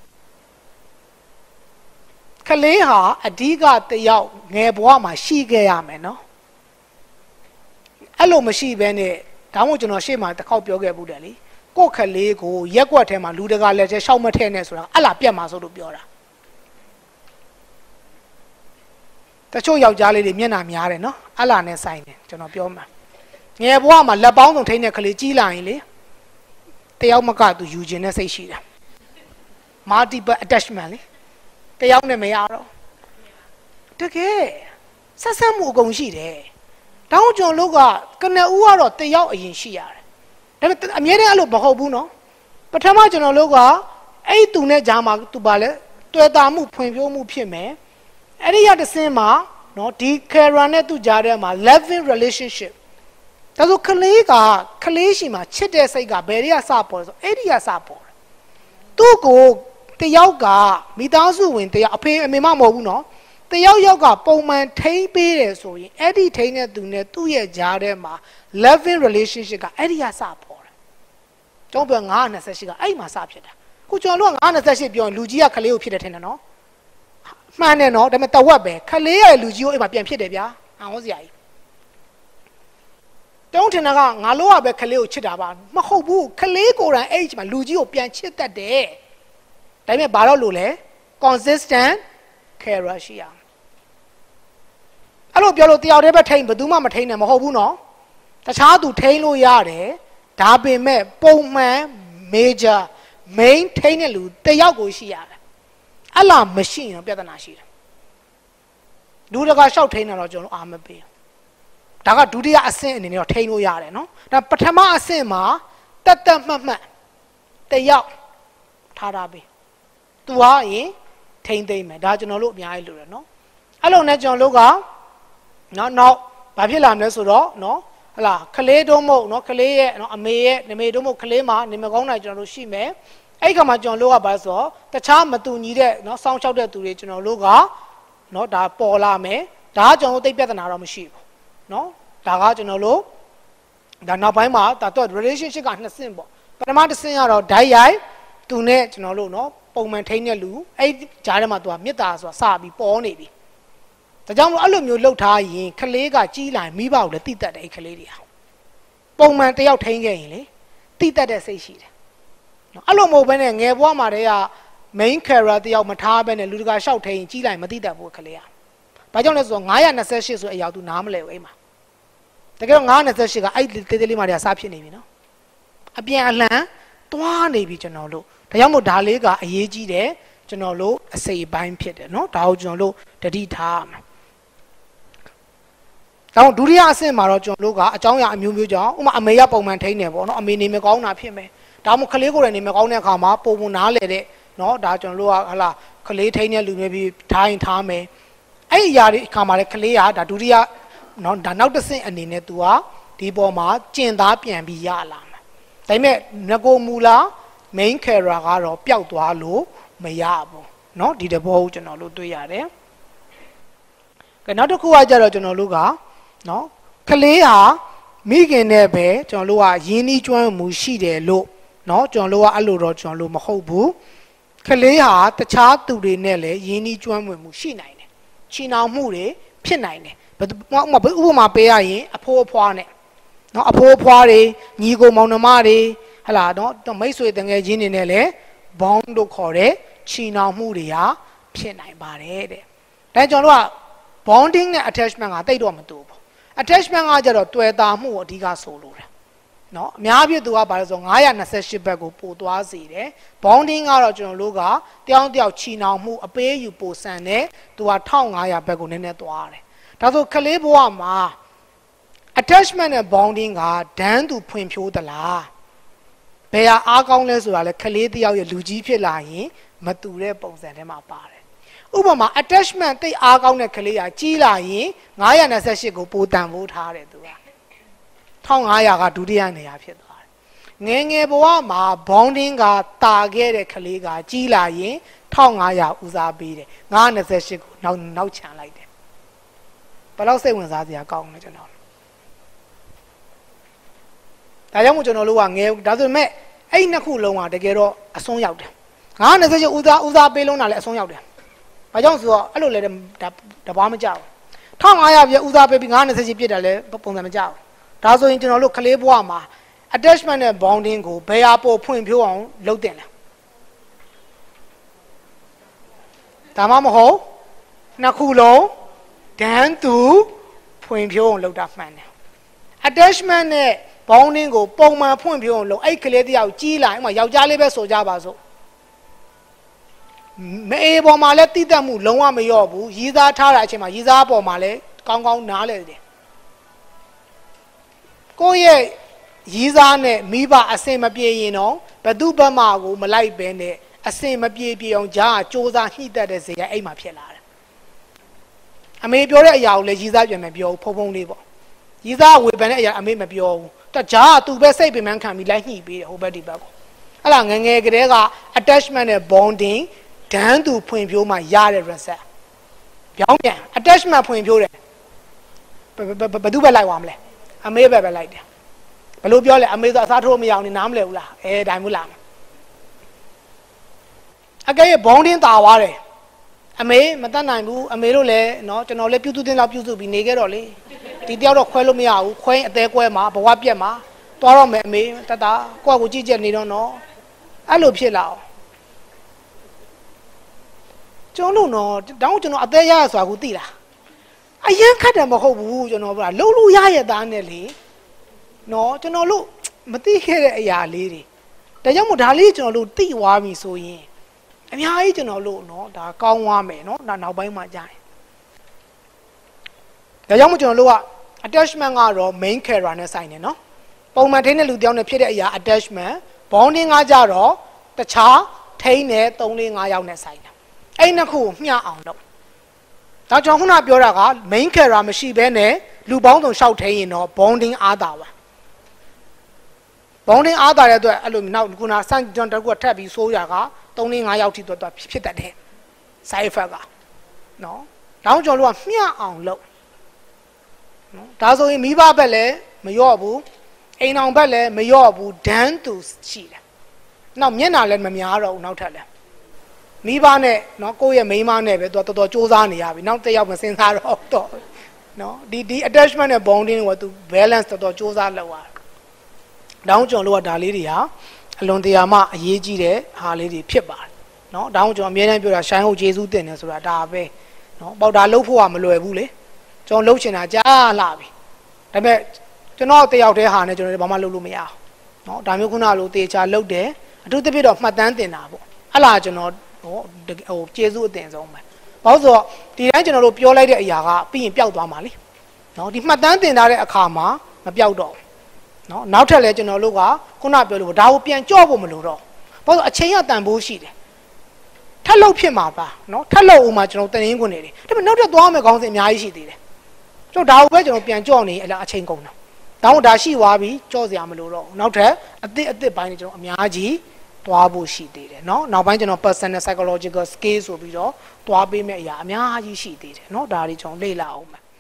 ခလေးဟာအဓိကတယောက်ငယ်ဘဝမှာရှိခဲ့ရမယ်เนาะအဲ့လိုမရှိဘဲနဲ့ဒါမှမဟုတ်ကျွန်တော်ရှေ့မှာတစ်ခေါက်ပြောခဲ့ဘူးတယ်လေကိုယ့်ခလေးကိုရက်ွက်ထဲမှာလူတကာလက်ထဲရှောက်မထဲနဲ့ဆိုတာအဲ့လားပြတ်မှာဆိုလို့ပြောတာတချို့ယောက်ျားလေးတွေမျက်နှာများတယ်နော်အဲ့လားနဲ့ဆိုင်တယ်ကျွန်တော်ပြောမှာငယ်ဘဝမှာလက်ပေါင်းစုံထိန်းတဲ့ကလေးကြီးလာရင်လေတယောက်မကသူယူခြင်းနဲ့စိတ်ရှိတာ multiple attachment လေတယောက်နဲ့မရတော့တကယ်ဆက်ဆက်မှုအကုန်ရှိတယ်တောင်းကျွန်လို့ကကနဦးကတော့တယောက်အရင်ရှိရတယ်ဒါပေမဲ့အမြဲတမ်းအဲ့လိုမဟုတ်ဘူးနော်ပထမကျွန်တော်တို့ကအဲ့သူနဲ့ဂျာမှာသူပါလဲတွေ့တာမှုဖွံ့ဖြိုးမှုဖြစ်မယ်အဲ့ဒီရတစင်းမှာနော်ဒီ Kara နဲ့သူကြားထဲမှာ loving relationship ဒါဆိုကလေးကကလေးရှိမှာချစ်တဲ့စိတ်ကဘယ်တွေကစပေါ်ဆိုအဲ့ဒီကစပေါ်တယ်သူ့ကိုတယောက်ကမိသားစုဝင်တယောက်အဖေအမေမမဟုတ်ဘူးနော်တယောက်ယောက်ကပုံမှန်ထိန်းပေးတယ်ဆိုရင်အဲ့ဒီထိန်းတဲ့သူနဲ့သူ့ရဲ့ကြားထဲမှာ loving relationship ကအဲ့ဒီကစပေါ်တယ်ကျွန်တော်ပြောငါး၂၈ကအဲ့မှာစဖြစ်တာခုကျွန်တော်တို့ကငါး၂၈ပြောရင်လူကြီးကကလေးကိုဖြစ်တယ်ထင်တယ်နော်မှန်တယ်နော်ဒါပေမဲ့တဝက်ပဲခလေးရဲ့လူကြီးကိုအိမ်မှာပြန်ဖြစ်တယ်ဗျာအဟောစရာကြီးတုံးထင်တာကငါလို့ကပဲခလေးကိုချစ်တာပါမဟုတ်ဘူးခလေးကိုယ်တိုင်အဲ့ဒီမှာလူကြီးကိုပြန်ချစ်တတ်တယ်ဒါပေမဲ့ဘာလို့လို့လဲ consistent care ရှိရအဲ့လိုပြောလို့တယောက်တည်းပဲထိန်းဘယ်သူမှမထိန်းနိုင်မဟုတ်ဘူးနော်တခြားသူထိန်းလို့ရတယ်ဒါပေမဲ့ပုံမှန် major main ထိန်းတဲ့လူတယောက်ကိုရှိရတယ်အဲ့လားမရှိရင်ပြဿနာရှိတယ်လူတကာလျှောက်ထိန်းတာတော့ကျွန်တော်အာမပေးဒါကဒုတိယအဆင့်အနေနဲ့တော့ထိန်းလို့ရတယ်နော်ဒါပထမအဆင့်မှာတက်တက်မှတ်မှတ်တယောက်ထားတာပဲသူဟာရင်ထိန်းသိမ့်မယ်ဒါကျွန်တော်တို့အများကြီးလို့ရနော်အဲ့လိုနဲ့ကျွန်တော်တို့ကနော်နောက်ဘာဖြစ်လာမလဲဆိုတော့နော်ဟလာခလေးတုံးမဟုတ်နော်ခလေးရဲ့နော်အမေရဲ့နမေတုံးမဟုတ်ခလေးမှာနေမကောင်းနိုင်ကျွန်တော်တို့ရှိမယ်အဲ့ခါမှာကျွန်တော်တို့ကဘာဆိုတော့တခြားမတူညီတဲ့နော်စောင်းလျှောက်တဲ့သူတွေကျွန်တော်တို့ကနော်ဒါပေါ်လာမယ်ဒါကကျွန်တော်တို့သိပြဿနာတော့မရှိဘူးနော်ဒါကကျွန်တော်တို့ဒါနောက်ပိုင်းမှာဒါတော့ relationship ကနှစ်ဆင့်ပေါ့ပထမတစ်ဆင့်ကတော့ဓာတ်ရိုက်သူနဲ့ကျွန်တော်တို့နော်ပုံမှန်ထိန်းတဲ့လူအဲ့ကြားထဲမှာသူကမေတ္တာဆိုတာစပြီးပေါ်နေပြီဒါကြောင့်မို့အဲ့လိုမျိုးလှုပ်ထားရင်ခလေးကကြီးလာရင်မိဘကိုလည်းတိတက်တယ်အဲ့ခလေးတွေဟာပုံမှန်တယောက်ထိန်းခဲ့ရင်လေတိတက်တဲ့စိတ်ရှိတယ်နော်အဲ့လိုမဟုတ်ဘဲနဲ့ငယ်ဘဝမှာတည်းက main character တယောက်မထားဘဲနဲ့လူတကာရှောက်ထိန်ကြီးလိုက်မသိတတ်ဘူးခလေးอ่ะဘာကြောင့်လဲဆိုတော့nine twenty-eightဆိုအရာသူနားမလဲဘူးအိမ်မှာတကယ်တော့nine twenty-eightကအဲ့တေးသေးလေးမှတည်းအစားဖြစ်နေပြီနော်အပြန်အလှန်တွားနေပြီကျွန်တော်တို့ဒါကြောင့်မို့ဒါလေးကအရေးကြီးတယ်ကျွန်တော်တို့အစိပ်ပိုင်းဖြစ်တယ်နော်ဒါကိုကျွန်တော်တို့တတိထားမှာတော့ဒုတိယအဆင့်မှာတော့ကျွန်တော်တို့ကအကြောင်းအရာအမျိုးမျိုးကြောင့်ဥမာအမေရပုံမှန်ထိန်းနေပေါ့နော်အမေနေမကောင်းတာဖြစ်မယ်ဒါမှမဟုတ်ကလေးကိုယ်တိုင်နေမကောင်းတဲ့အခါမှာပုံပုံနားလေတဲ့နော်ဒါကျွန်တော်တို့ကဟလာကလေးထိန်းတဲ့လူမျိုးပြီးထားရင်ထားမယ်အဲ့ဒီအရာတွေအခါမှာလည်းကလေးကဒါဒုတိယနော်ဒါနောက်တစ်ဆင့်အနေနဲ့ तू ကဒီပေါ်မှာကျင်သားပြန်ပြီးရလာမှာဒါပေမဲ့ငကိုမူလာ main character ကတော့ပျောက်သွားလို့မရဘူးเนาะဒီတဘောကိုကျွန်တော်တို့တွေ့ရတယ်ကဲနောက်တစ်ခုကကြတော့ကျွန်တော်တို့ကเนาะကလေးဟာမိခင်နဲ့ပဲကျွန်တော်တို့ကရင်းနှီးကျွမ်းမှုရှိတယ်လို့เนาะကျွန်တော်တို့ကအဲ့လိုတော့ကျွန်တော်တို့မဟုတ်ဘူးကလေးဟာတခြားသူတွေနဲ့လည်းရင်းနှီးကျွမ်းမှုရှိနိုင်တယ်ချီနှောင်မှုတွေဖြစ်နိုင်တယ်ဥပမာပေးရရင်အဖိုးအဖွားနဲ့เนาะအဖိုးအဖွားတွေညီကိုမောင်နှမတွေဟလာเนาะမိတ်ဆွေတငယ်ချင်းတွေနဲ့လည်း bond လို့ခေါ်တဲ့ချီနှောင်မှုတွေဟာဖြစ်နိုင်ပါတယ်တဲ့ဒါကျွန်တော်တို့က bonding နဲ့ attachment ကတိတ်တော့မတူဘူး attachment ကကြတော့တွေ့တာမှုကိုအဓိကဆိုလိုတာเนาะအများကြီးသူကဘာလဲဆိုnine twenty-eightဘက်ကိုပို့သွားစေတယ် bonding ကတော့ကျွန်တော်တို့ကတယောက်တယောက်ချီနှောင်မှုအပေးယူပို့ဆန်တယ်သူကfifteen hundredဘက်ကိုနည်းနည်းသွားတယ်ဒါဆိုကလေးဘဝမှာ attachment နဲ့ bonding ကဒန်းသူဖွင့်ဖြိုးသလားဘယ်ဟာအားကောင်းလဲဆိုတာလဲကလေးတယောက်ရဲ့လူကြီးဖြစ်လာရင်မတူတဲ့ပုံစံထဲမှာပါတယ်ဥပမာ attachment တိတ်အားကောင်းတဲ့ကလေးကကြီးလာရင်nine twenty-eightကိုပိုတန်ဖိုးထားတယ်သူကfifteen hundredကဒုတိယနေရာဖြစ်သွားတယ်ငယ်ငယ်ဘဝမှာ bonding ကတာခဲ့တဲ့ကလေးကကြီးလာရင်fifteen hundredဦးစားပေးတယ်nine twenty-eightကိုနောက်နောက်ချန်လိုက်တယ်ဘယ်လောက်စိတ်ဝင်စားစရာကောင်းလဲကျွန်တော်ဒါကြောင့်မို့ကျွန်တော်တို့ကငယ်ဒါဆိုပေမဲ့အဲ့နှစ်ခုလုံးကတကယ်တော့အဆုံးရောက်တယ်nine twenty-eightဦးစားဦးစားပေးလုံးတာလည်းအဆုံးရောက်တယ်ဘာကြောင့်ဆိုတော့အဲ့လိုလည်းတပွားမကြောက်fifteen hundredပြဦးစားပေးပြီးnine twenty-eightပြစ်တယ်လည်းပုံစံမကြောက်ဒါဆိုရင်ကျွန်တော်တို့ကလေးဘဝမှာ attachment နဲ့ bonding ကိုဘယ်ဟာပို့ဖွင့်ဖြိုးအောင်လုပ်တင်လဲဒါမှမဟုတ်နှစ်ခုလုံးဒန်းသူဖွင့်ဖြိုးအောင်လုပ်တာမှန်တယ် attachment နဲ့ bonding ကိုပုံမှန်ဖွင့်ဖြိုးအောင်လုပ်အဲ့ကလေးတယောက်ကြီးလာဥမာယောက်ျားလေးပဲဆိုကြပါစို့မအေးပေါ်မှာလည်းတိတက်မှုလုံးဝမလျော့ဘူးရီးသားထားတာအချိန်မှာရီးသားပေါ်မှာလည်းကောင်းကောင်းနားလဲတယ်ကိုယ့်ရဲ့ရီးသားနဲ့မိဘအစင်မပြေရင်တော့ဘသူ့ဘက်မှကိုမလိုက်ပဲနဲ့အစင်မပြေပြေအောင်ဂျားကစူးစမ်းညှိတက်တဲ့ဇေယျအိမ်မှာဖြစ်လာတယ်အမေပြောတဲ့အရာကိုလည်းရီးသားပြန်မပြောဘူးဖုံဖုံလေးပေါ့ရီးသားဝေဖန်တဲ့အရာအမေမပြောဘူးတဂျားကသူ့ပဲစိတ်ပင်ပန်းခံပြီးလိုက်ညှိပေးတယ်ဟိုဘက်ဒီဘက်ကိုအဲ့ဒါငငယ်ကလေးက attachment နဲ့ bonding ဒန်းသူဖွင့်ဖြိုးမှရတဲ့ reset ပြောင်းပြန် attachment ဖွင့်ဖြိုးတယ်ဘယ်သူပဲလိုက်သွားမလဲအမေပဲပဲလိုက်တယ်ဘယ်လိုပြောလဲအမေဆိုအစားထိုးမရအောင်နေနားမလဲဘူးလားအဲဒါမျိုးလားအကဲ bonding တာသွားတယ်အမေမတတ်နိုင်ဘူးအမေတို့လည်းเนาะကျွန်တော်လည်းပြုစုတင်လောက်ပြုစုပြီးနေခဲ့တော့လေဒီတယောက်တော့ခွဲလို့မရဘူးခွဲအသေးကွဲမှာဘဝပြက်မှာသွားတော့မယ်အမေတတ်တာကိုယ့်ကိုကြည့်ကြနေတော့เนาะအဲ့လိုဖြစ်လာအောင်ကျွန်တော်တို့တော့တောင်းကျွန်တော်အသေးရရဆိုတာကိုသိလားအရင်ခတ်တယ်မဟုတ်ဘူးကျွန်တော်ပြောလှုပ်လို့ရရသားနဲ့လေနော်ကျွန်တော်တို့မသိခဲ့တဲ့အရာလေးတွေဒါကြောင့်မို့ဒါလေးကျွန်တော်တို့သိသွားပြီဆိုရင်အများကြီးကျွန်တော်တို့နော်ဒါကောင်းသွားမယ်နော်ဒါနောက်ပိုင်းမှာကြာရင်ဒါကြောင့်မို့ကျွန်တော်တို့က attachment ကတော့ main character နဲ့ဆိုင်တယ်နော်ပုံမှန်ထိန်းတဲ့လူတယောက်နဲ့ဖြစ်တဲ့အရာ attachment bonding ကကြတော့တခြားထိန်းတဲ့three four fiveယောက်နဲ့ဆိုင်တယ်အဲ့နှစ်ခုကိုမျှအောင်လုပ်ဒါကျွန်တော်ခုနပြောတာက main character မရှိဘဲနဲ့လူပေါင်းစုံရှောက်ထိန်းရင်တော့ bonding အားတာပါ bonding အားတာတဲ့အတွက်အဲ့လိုနောက်ခုနစမ်းကျွန်တော်တကူထပ်ပြီးဆိုးရကthree four fiveယောက်ထိတော့ဖြစ်တတ်တယ် side effect ကနော်တောင်းကျွန်တော်တို့ကမျှအောင်လုပ်နော်ဒါဆိုရင်မိဘဘက်လည်းမလျော့ဘူးအိမ်အောင်ဘက်လည်းမလျော့ဘူးဒန်းသူရှိတယ်နောက်မျက်နှာလည်းမများတော့ဘူးနောက်ထပ်လည်းမိဘနဲ့နော်ကိုယ့်ရဲ့မိန်းမနဲ့ပဲသူတော်တော်စူးစမ်းနေရပြီနောက်တစ်ယောက်မစင်စားတော့တော့နော်ဒီဒီ attachment နဲ့ bonding ကိုသူ balance တော်တော်စူးစမ်းလောက်ရတယ်။တောင်းကျွန်တော်တို့ကဒါလေးတွေဟာအလွန်တရာမှအရေးကြီးတဲ့ဟာလေးတွေဖြစ်ပါတယ်နော်ဒါအောင်ကျွန်တော်အမြဲတမ်းပြောတာရှိုင်းဟုတ်ဂျေစုတင်တယ်ဆိုတာဒါပဲနော်ပေါက်တာလှုပ်ဖို့ကမလွယ်ဘူးလေကျွန်တော်လှုပ်ချင်တာကြားလာပြီဒါပေမဲ့ကျွန်တော်တယောက်တည်းဟာနဲ့ကျွန်တော်ဘာမှလှုပ်လို့မရအောင်နော်ဒါမျိုးခုနလိုတေချာလှုပ်တယ်အထူးသဖြင့်တော့မှတ်တမ်းတင်တာပေါ့အဲ့လားကျွန်တော်ဟိုဟိုဂျေစုအတင်ဆုံးပဲဘာလို့ဆိုတော့ဒီတိုင်းကျွန်တော်တို့ပြောလိုက်တဲ့အရာကပြီးရင်ပျောက်သွားမှာလေနော်ဒီမှတ်တမ်းတင်ထားတဲ့အခါမှာမပျောက်တော့နော်နောက်ထပ်လဲကျွန်တော်တို့ကခုနပြောလို့ဒါကိုပြန်ကြော့ဖို့မလိုတော့ဘာလို့အချိန်ရတန်ဖိုးရှိတယ်ထက်လို့ဖြစ်မှာပါနော်ထက်လို့ဦးမှာကျွန်တော်တင်ရင်းခွနေတယ်ဒါပေမဲ့နောက်ထပ်သွားမယ်ခေါင်းစဉ်အများကြီးရှိသေးတယ်ကျွန်တော်ဒါကိုပဲကျွန်တော်ပြန်ကြော့နေအလားအချိန်ကုန်တာဒါမှဒါရှိသွားပြီကြော့စရာမလိုတော့နောက်ထပ်အသစ်အသစ်ပိုင်းတွေကျွန်တော်အများကြီးသွားဖို့ရှိသေးတယ်เนาะနောက်ပိုင်းကျွန်တော် personal psychological skill ဆိုပြီးတော့သွားပေးမယ့်အရာအများကြီးရှိသေးတယ်เนาะဒါတွေကျွန်တော်လေ့လာအောင်မယ်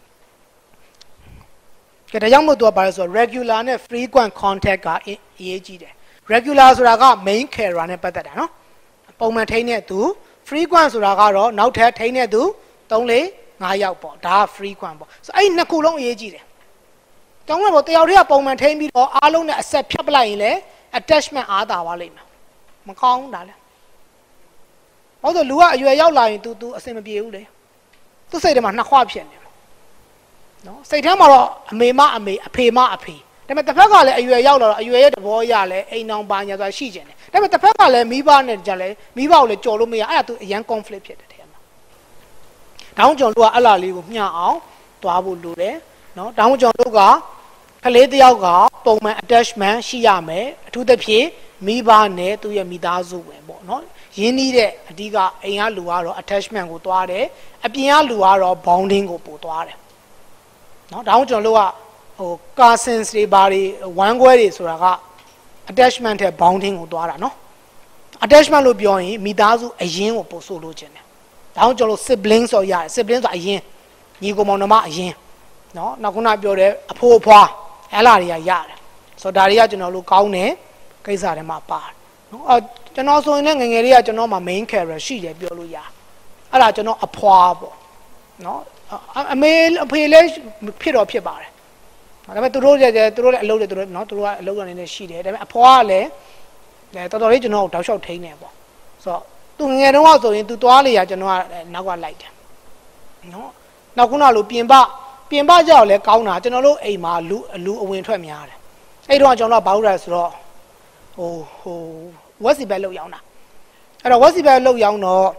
ကဲဒါကြောင့်မို့သူကဘာလဲဆိုတော့ regular နဲ့ frequent contact ကအရေးကြီးတယ် regular ဆိုတာက main carer နဲ့ပတ်သက်တာเนาะပုံမှန်ထိန်းတဲ့သူ frequent ဆိုတာကတော့နောက်ထပ်ထိန်းတဲ့သူ၃ ၄ ၅ယောက်ပေါ့ဒါက frequent ပေါ့ဆိုအဲ့နှစ်ခုလုံးအရေးကြီးတယ်တောင်းရပေါ့တယောက်တည်းကပုံမှန်ထိန်းပြီးတော့အားလုံးနဲ့အဆက်ဖြတ်ပလိုက်ရင်လည်း attachment အားသာပါလိမ့်မယ်မကောင်းတာလေဘာလို့လူကအရွယ်ရောက်လာရင် तू तू အဆင်မပြေဘူးလေသူ့စိတ်ထဲမှာနှစ်ခွဖြစ်နေနော်စိတ်ထဲမှာတော့အမေမအမေအဖေမအဖေဒါပေမဲ့တစ်ဖက်ကလည်းအရွယ်ရောက်လာတော့အရွယ်ရဲ့သဘောရလဲအိမ်အောင်ပါညာဆိုတာရှိကျင်တယ်ဒါပေမဲ့တစ်ဖက်ကလည်းမိဘနဲ့ကြလဲမိဘကိုလည်းကြော်လို့မရအဲ့ဒါ तू အရန် conflict ဖြစ်တယ်တဲ့မှာဒါကြောင့်ကျွန်တော်တို့ကအဲ့လာလေးကိုမျှအောင်သွားဖို့လိုတယ်နော်ဒါကြောင့်ကျွန်တော်တို့ကကလေးတယောက်ကပုံမှန် attachment ရှိရမယ်အထူးသဖြင့်မိဘနဲ့သူ့ရဲ့မိသားစုဝင်ပေါ့နော်ရင်းနှီးတဲ့အဓိကအိမ်ကလူကတော့ attachment ကိုသွားတယ်အပြင်ကလူကတော့ bonding ကိုပို့သွားတယ်နော်ဒါကြောင့်ကျွန်တော်တို့ကဟို cousins တွေဘာတွေဝမ်းခွဲတွေဆိုတာက attachment နဲ့ bonding ကိုသွားတာနော် attachment လို့ပြောရင်မိသားစုအရင်းကိုပို့ဆိုလို့ခြင်းတယ်ဒါကြောင့်ကျွန်တော်တို့ siblings ဆိုရတယ် siblings ဆိုအရင်းညီကိုမောင်နှမအရင်းနော်နောက်ခုနပြောတဲ့အဖိုးအဖွားအဲ့လာတွေကရတယ်ဆိုတော့ဒါတွေကကျွန်တော်တို့ကောင်းတယ်ကိစ္စတွေမှာပါတယ်နော်အဲကျွန်တော်ဆိုရင်လည်းငငယ်လေးကကျွန်တော်မှာ main character ရှိတယ်ပြောလို့ရအဲ့ဒါကျွန်တော်အဖွားပေါ့နော်အမေအဖေလည်းဖြစ်တော့ဖြစ်ပါတယ်ဒါပေမဲ့သူတို့လည်းသူတို့လည်းအလုပ်တွေသူတို့နော်သူတို့ကအလုပ်ကနေလည်းရှိတယ်ဒါပေမဲ့အဖွားကလည်းတော်တော်လေးကျွန်တော်ကိုတောက်လျှောက်ထိန်းနေပေါ့ဆိုတော့သူငငယ်တုန်းကဆိုရင်သူသွားလေရကျွန်တော်ကနောက်ကလိုက်တယ်နော်နောက်ခုနလိုပြင်ပပြင်ပကြောက်လဲကောင်းတာကျွန်တော်တို့အိမ်မှာလူလူအဝင်ထွက်များတယ်အဲ့တော့ကျွန်တော်ကဘာလို့လဲဆိုတော့ဟိုဟိုဝက်စီဘက်လောက်ရောင်းတာအဲ့တော့ဝက်စီဘက်လောက်ရောင်းတော့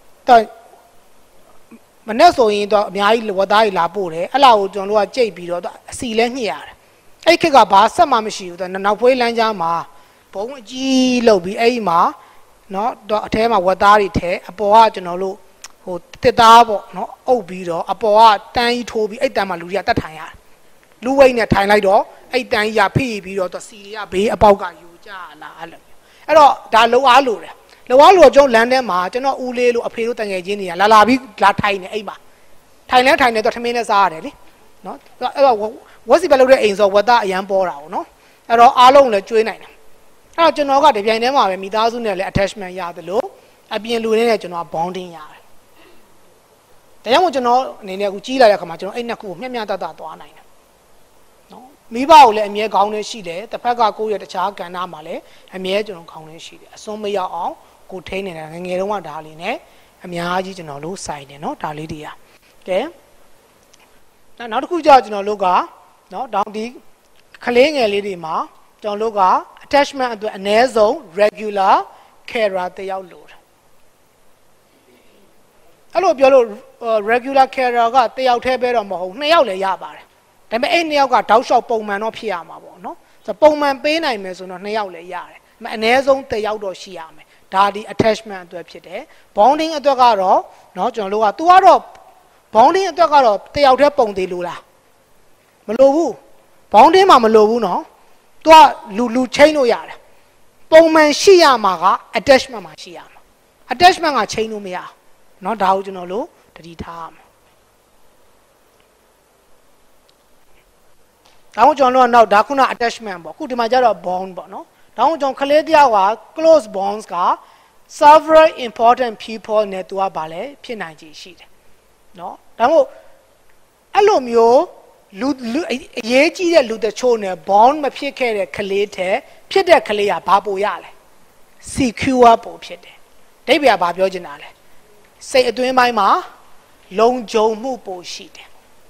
မနဲ့ဆိုရင်တော့အများကြီးဝက်သားကြီးလာပို့တယ်အဲ့လာကိုကျွန်တော်တို့ကကြိတ်ပြီးတော့အစီလဲညှစ်ရတယ်အဲ့ခက်ကဘာဆက်မှမရှိဘူးတော့နောက်ဖွေးလမ်းကြားမှာဘုံအကြီးလောက်ပြီးအဲ့ဒီမှာနော်တော့အထဲမှာဝက်သားတွေထဲအပေါ်ကကျွန်တော်တို့ဟိုတစ်သားပေါ့နော်အုပ်ပြီးတော့အပေါ်ကတန်းကြီးထိုးပြီးအဲ့တန်းမှာလူတွေကတတ်ထိုင်ရတယ်လူဝိတ်နဲ့ထိုင်လိုက်တော့အဲ့တန်းကြီးကဖိပြီးတော့သူစီတွေကဘေးအပေါက်ကယူကြလာအဲ့လိုအဲ့တော့ဒါလုံအားလို့တယ်လုံအားလို့ကျွန်တော်လမ်းထဲမှာကျွန်တော်ဦးလေးလို့အဖေတို့တငယ်ချင်းတွေကလာလာပြီးလာထိုင်နေအဲ့မှာထိုင်လဲထိုင်နေတော့ထမင်းနဲ့စားရတယ်လေနော်အဲ့တော့ဝက်စီပဲလုပ်တဲ့အိမ်ဆိုဝက်သားအရန်ပေါ်တာပေါ့နော်အဲ့တော့အားလုံးလည်းကျွေးနိုင်တယ်အဲ့တော့ကျွန်တော်ကဒီပြိုင်ထဲမှာပဲမိသားစုနဲ့လည်း attachment ရတယ်လို့အပြင်လူတွေနဲ့ကျွန်တော် bonding ရတယ်ဒါကြောင့်မို့ကျွန်တော်အနေနဲ့အခုကြီးလာတဲ့အခါမှာကျွန်တော်အဲ့နှစ်ခုကိုမျှမျှတတသွားနိုင်တယ်နော်မိဘကိုလည်းအမြဲကောင်းနေရှိတယ်တစ်ဖက်ကကိုယ့်ရဲ့တခြားကဏ္ဍမှာလည်းအမြဲကျွန်တော်ကောင်းနေရှိတယ်အစွန်းမရောက်အောင်ကိုထိန်းနေတာငငယ်တုန်းကဒါလေးနဲ့အများကြီးကျွန်တော်တို့ဆိုင်တယ်နော်ဒါလေးတွေကကဲနောက်တစ်ခုကျကျွန်တော်တို့ကနော်တောင်ဒီကလေးငယ်လေးတွေမှာကျွန်တော်တို့က attachment အတွက်အနည်းဆုံး regular carer တယောက်လိုတယ်အဲ့လိုပြောလို့ regular carer ကတယောက်တည်းပဲတော့မဟုတ်နှစ်ယောက်လည်းရပါတယ်ဒါပေမဲ့အဲ့နှစ်ယောက်ကတောက်လျှောက်ပုံမှန်တော့ဖြစ်ရမှာပေါ့နော်ဆိုပုံမှန်ပေးနိုင်မယ်ဆိုတော့နှစ်ယောက်လည်းရတယ်ဒါပေမဲ့အနည်းဆုံးတယောက်တော့ရှိရမယ်ဒါဒီ attachment အတွက်ဖြစ်တယ် bonding အတွက်ကတော့နော်ကျွန်တော်တို့က तू ကတော့ bonding အတွက်ကတော့တယောက်တည်းပုံသေးလို့လားမလိုဘူး bonding မှာမလိုဘူးနော် तू ကလူလူချိန်လို့ရတယ်ပုံမှန်ရှိရမှာက attachment မှာရှိရမှာ attachment ကချိန်လို့မရเนาะဒါကိုကျွန်တော်တို့တတိထားရမှာဒါကိုကျွန်တော်တို့ကနောက်ဒါခုန attachment ပေါ့အခုဒီမှာကျတော့ bond ပေါ့เนาะဒါကိုကျွန်တော်ကလေးတယောက်က close bonds က several important people နဲ့သူကဗာလဲဖြစ်နိုင်ခြေရှိတယ်เนาะဒါမို့အဲ့လိုမျိုးလူအရေးကြီးတဲ့လူတချို့နဲ့ bond မဖြစ်ခဲ့တဲ့ကလေးတဲ့ဖြစ်တဲ့ကလေးကဘာပိုရလဲ secure ပိုဖြစ်တယ်ဒိဗ္ဗယဘာပြောချင်တာလဲစိတ်အတွင်းပိုင်းမှာလုံခြုံမှုပိုရှိတယ်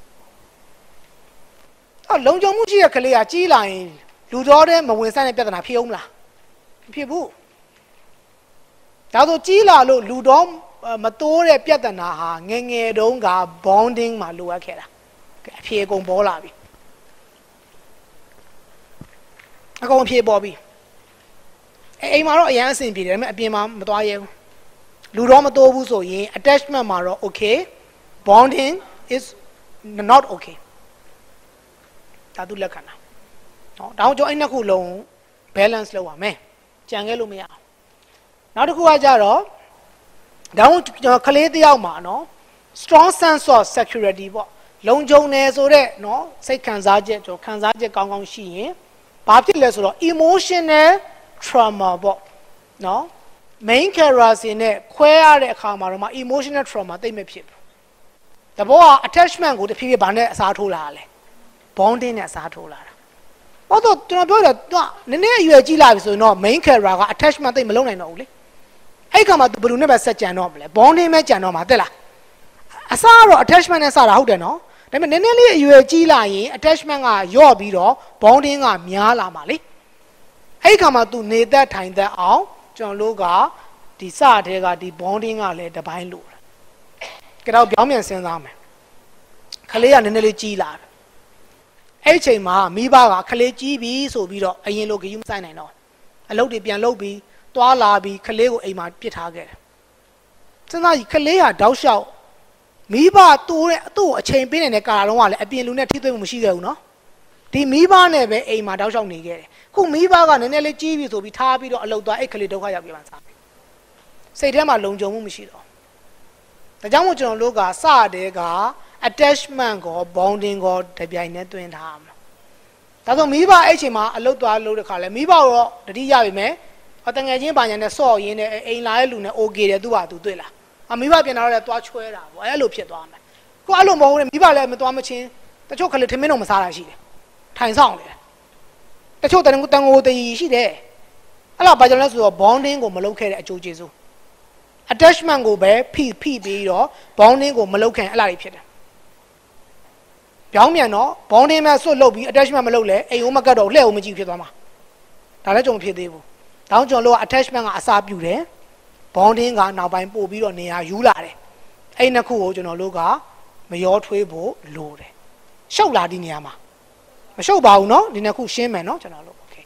အော်လုံခြုံမှုရှိတဲ့ကလေးကကြီးလာရင်လူတော်တဲ့မဝင်ဆိုင်တဲ့ပြဿနာဖြစ်အောင်မလားမဖြစ်ဘူးဒါဆိုကြီးလာလို့လူတော်မတိုးတဲ့ပြဿနာဟာငငယ်တုန်းက bonding မှာလိုအပ်ခဲ့တာအဖြေအကုန်ပေါ်လာပြီအကုန်အဖြေပေါ်ပြီအိမ်မှာတော့အရင်အဆင်ပြေတယ်ဒါပေမဲ့အပြင်မှာမသွားရဲဘူးလူတော်မတိုးဘူးဆိုရင် attachment မှာတော့ okay bonding is not okay ဒါသူလက်ခံတာနော်ဒါကြောင့်အဲ့နှစ်ခုလုံး balance လုပ်ရမယ်ကြံခဲ့လို့မရအောင်နောက်တစ်ခုကကြတော့ဒါကြောင့်ကလေးတယောက်မှာနော် strong sense of security ပေါ့လုံခြုံတယ်ဆိုတော့နော်စိတ်ခံစားချက်ကျွန်တော်ခံစားချက်ကောင်းကောင်းရှိရင်ဘာဖြစ်လဲဆိုတော့ emotional trauma ပေါ့နော် main character နဲ့ခွဲရတဲ့အခါမှာတော့ emotional trauma တိတ်မဖြစ်ဘူးတဘောက attachment ကိုတဖြည်းဖြည်းဘာနဲ့အစားထိုးလာတာလဲ bonding နဲ့အစားထိုးလာတာဘာလို့ကျွန်တော်ပြောတယ်သူကနည်းနည်းအရွယ်ကြီးလာပြီဆိုရင်တော့ main character က attachment တိတ်မလုံးနိုင်တော့ဘူးလေအဲ့ခါမှာသူဘယ်လိုနဲ့ပဲဆက်ကြံတော့မလဲ bonding ပဲကြံတော့မှာတဲ့လားအစားတော့ attachment နဲ့စတာဟုတ်တယ်နော်ဒါပေမဲ့နည်းနည်းလေးအရွယ်ကြီးလာရင် attachment ကယော့ပြီးတော့ bonding ကများလာမှာလေအဲ့ခါမှာသူနေသက်ထိုင်သက်အောင်ကျွန်တော်တို့ကဒီစတဲ့ကဒီ bonding ကလည်းတစ်ပိုင်းလို့ကြတော့ပြောင်းပြန်စဉ်းစားမယ်ခလေးကနည်းနည်းလေးကြီးလာတယ်အဲ့ချိန်မှာမိဘကခလေးကြီးပြီဆိုပြီးတော့အရင်လိုဂရုမစိုက်နိုင်တော့အလုပ်တွေပြန်လုပ်ပြီးသွားလာပြီးခလေးကိုအိမ်မှာပစ်ထားခဲ့တယ်စဉ်းစားကြည့်ခလေးကတောက်လျှောက်မိဘသူ့ရဲ့သူ့ကိုအချိန်ပေးနေတဲ့ကာလလုံးကလည်းအပြင်လူနဲ့ထိတွေ့မှုမရှိခဲ့ဘူးနော်ဒီမိဘနဲ့ပဲအိမ်မှာတောက်လျှောက်နေခဲ့တယ်ခုမိဘကနည်းနည်းလေးကြီးပြီဆိုပြီးထားပြီးတော့အလုပ်သွားအဲ့ခလေးဒုက္ခရောက်ပြန်စားပြီစိတ်ထဲမှာလုံခြုံမှုမရှိတော့ဒါကြောင့်မို့ကျွန်တော်တို့ကစတဲ့က attachment ကို bonding ကိုတပြိုင်တည်းတွင်းထားမှာဒါဆိုမိဘအဲ့ချိန်မှာအလုပ်သွားလုပ်တဲ့ခါလဲမိဘတော့တတိယပြီမယ်အတငယ်ချင်းပါညာနဲ့ဆော့ရင်းနဲ့အိမ်လာတဲ့လူနဲ့ okay တယ်သူကသူတွေ့လားအမိဘပြန်လာတော့သွားချွဲတာပေါ့အဲ့လိုဖြစ်သွားမယ်ကိုအဲ့လိုမဟုတ်ဘူးမိဘလည်းမသွားမချင်းတချို့ခလေးထမင်းတော့မစားတာရှိတယ်ထိုင်ဆောင်တယ်တချို့တန်ကိုတန်ကိုတည်ရှိတယ်အဲ့တော့ဘာကြောင့်လဲဆိုတော့ bonding ကိုမလုပ်ခဲ့တဲ့အကျိုးကျေးဇူး attachment ကိုပဲဖိဖိပြီးတော့ bonding ကိုမလုပ်ခင်အဲ့လားတွေဖြစ်တယ်ပြောင်းပြန်တော့ bonding မှာဆွတ်လုပ်ပြီး attachment မလုပ်လဲအိမ်ဦးမကတ်တော့လှဲ့ဦးမကြည့်ဖြစ်သွားမှာဒါလည်းကြုံဖြစ်သေးဘူးဒါကြောင့်ကျွန်တော်တို့က attachment ကအစားပြုတယ် bonding ကနောက်ပိုင်းပို့ပြီးတော့နေရာယူလာတယ်အဲ့နှစ်ခုကိုကျွန်တော်တို့ကမရောထွေးဖို့လိုတယ်ရှုပ်လာဒီနေရာမှာမရှုပ်ပါဘူးเนาะဒီနှစ်ခုရှင်းမယ်เนาะကျွန်တော်တို့ okay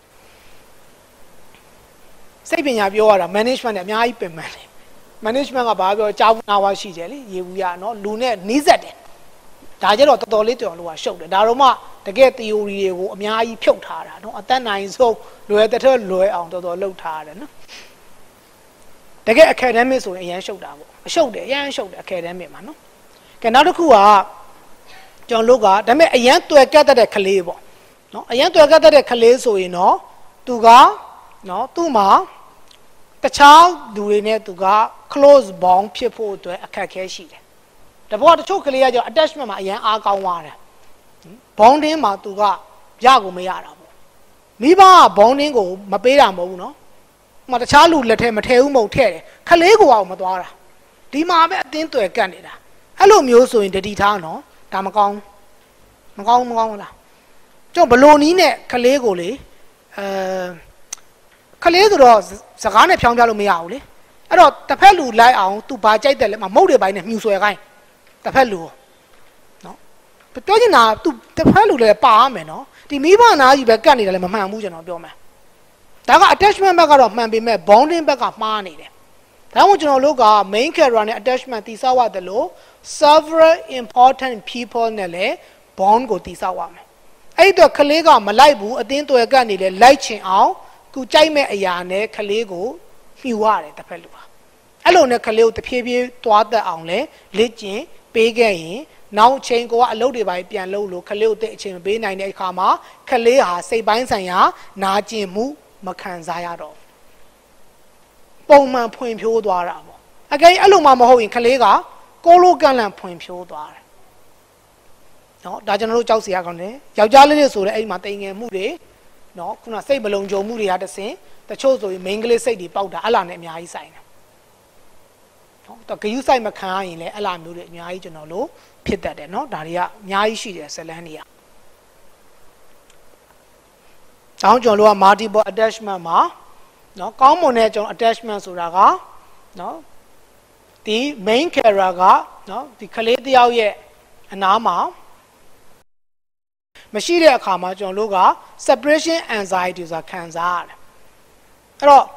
စိတ်ပညာပြောရတာ management နဲ့အများကြီးပင်ပန်းတယ် management ကဘာပြောကြားဘူးနာဝရှိတယ်လေရေဘူးရเนาะလူနဲ့နီးစပ်တယ်ဒါကြတော့တော်တော်လေးတော်လို့ကရှုပ်တယ်ဒါတော့မှတကယ် theory တွေကိုအများကြီးဖြုတ်ထားတာเนาะအသက်နိုင်ဆုံးလွယ်တဲ့ထက်လွယ်အောင်တော်တော်လှုပ်ထားရတယ်เนาะတကယ် academic ဆိုရင်အရန်ရှုပ်တာပေါ့အရှုပ်တယ်အရန်ရှုပ်တယ် academic မှာเนาะကဲနောက်တစ်ခုကကျွန်တော်တို့ကဒါပေမဲ့အရန်တွေ့ကတ်တဲ့ကလေးပေါ့เนาะအရန်တွေ့ကတ်တဲ့ကလေးဆိုရင်တော့သူကเนาะသူ့မှာတခြားလူတွေနဲ့သူက close bond ဖြစ်ဖို့အတွက်အခက်အခဲရှိတယ်တဘောတချို့ကလေးကကြောင့် attachment မှာအရန်အားကောင်းသွားတယ် bonding မှာသူကရကိုမရတာပေါ့မိဘက bonding ကိုမပေးတာမဟုတ်ဘူးเนาะမတခြားလူလက်ထဲမထဲဘူးမဟုတ်ထဲတယ်ခလေးကိုအောင်မသွားတာဒီမှာပဲအတင်းတွေ့ကတ်နေတာအဲ့လိုမျိုးဆိုရင်တတိထားနော်ဒါမကောင်းမကောင်းမကောင်းလားကျုပ်ဘလိုနီးနဲ့ခလေးကိုလေအဲခလေးဆိုတော့စကားနဲ့ဖြောင်းပြလို့မရဘူးလေအဲ့တော့တစ်ဖက်လူလိုက်အောင်သူဘာကြိုက်တယ်လဲမမုတ်တွေပိုင်းနဲ့မြူဆွဲခိုင်းတစ်ဖက်လူနော်ပြောချင်တာသူတစ်ဖက်လူလည်းပါရမယ်နော်ဒီမိဘနာကြီးပဲကတ်နေတယ်လည်းမမှန်ဘူးကျွန်တော်ပြောမယ်ဒါက attachment ဘက်ကတော့မှန်ပေမဲ့ bonding ဘက်ကမှားနေတယ်ဒါမှမဟုတ်ကျွန်တော်တို့က main character နဲ့ attachment တည်ဆောက်ရတယ်လို့ several important people နဲ့လည်း bond ကိုတည်ဆောက်ရမယ်အဲ့တော့ခလေးကမလိုက်ဘူးအတင်းသွယ်ကတ်နေလေလိုက်ချင်အောင်သူကြိုက်မဲ့အရာနဲ့ခလေးကိုမြှူရတယ်တစ်ဖက်လူပါအဲ့လိုနဲ့ခလေးကိုတဖြည်းဖြည်းသွားတတ်အောင်လဲလေ့ကျင့်ပေးခဲ့ရင်နောက်ချိန်ကအလုပ်တွေပိုင်းပြန်လုပ်လို့ခလေးကိုတဲ့အချိန်မပေးနိုင်တဲ့အခါမှာခလေးဟာစိတ်ပိုင်းဆိုင်ရာနာကျင်မှုမခံစားရတော့ပုံမှန်ဖွံ့ဖြိုးသွားတာပေါ့အကယ်အဲ့လိုမှမဟုတ်ရင်ခလေးကကိုလိုကန့်လန့်ဖွံ့ဖြိုးသွားတယ်နော်ဒါကျွန်တော်တို့ကြောက်စရာကောင်းတယ်ယောက်ျားလေးတွေဆိုလည်းအဲ့ဒီမှာတိမ်ငယ်မှုတွေနော်ခုနစိတ်မလုံခြုံမှုတွေဟာတဆင်တချို့ဆိုရင် main ကလေးစိတ်တွေပေါက်တာအဲ့လာနဲ့အများကြီးဆိုင်တယ်နော်တော့ဂယုစိုက်မခံရရင်လည်းအဲ့လိုမျိုးတွေအများကြီးကျွန်တော်တို့ဖြစ်တတ်တယ်နော်ဒါတွေကအများကြီးရှိတယ်ဇလန်းတွေကတောင်းကျွန်တော်တို့က multiple attachment မှာနော်ကောင်းမွန်တဲ့ကျွန်တော် attachment ဆိုတာကနော်ဒီ main character ကနော်ဒီကလေးတယောက်ရဲ့အနားမှာမရှိတဲ့အခါမှာကျွန်တော်တို့က separation anxiety ဆိုတာခံစားရတယ်အဲ့တော့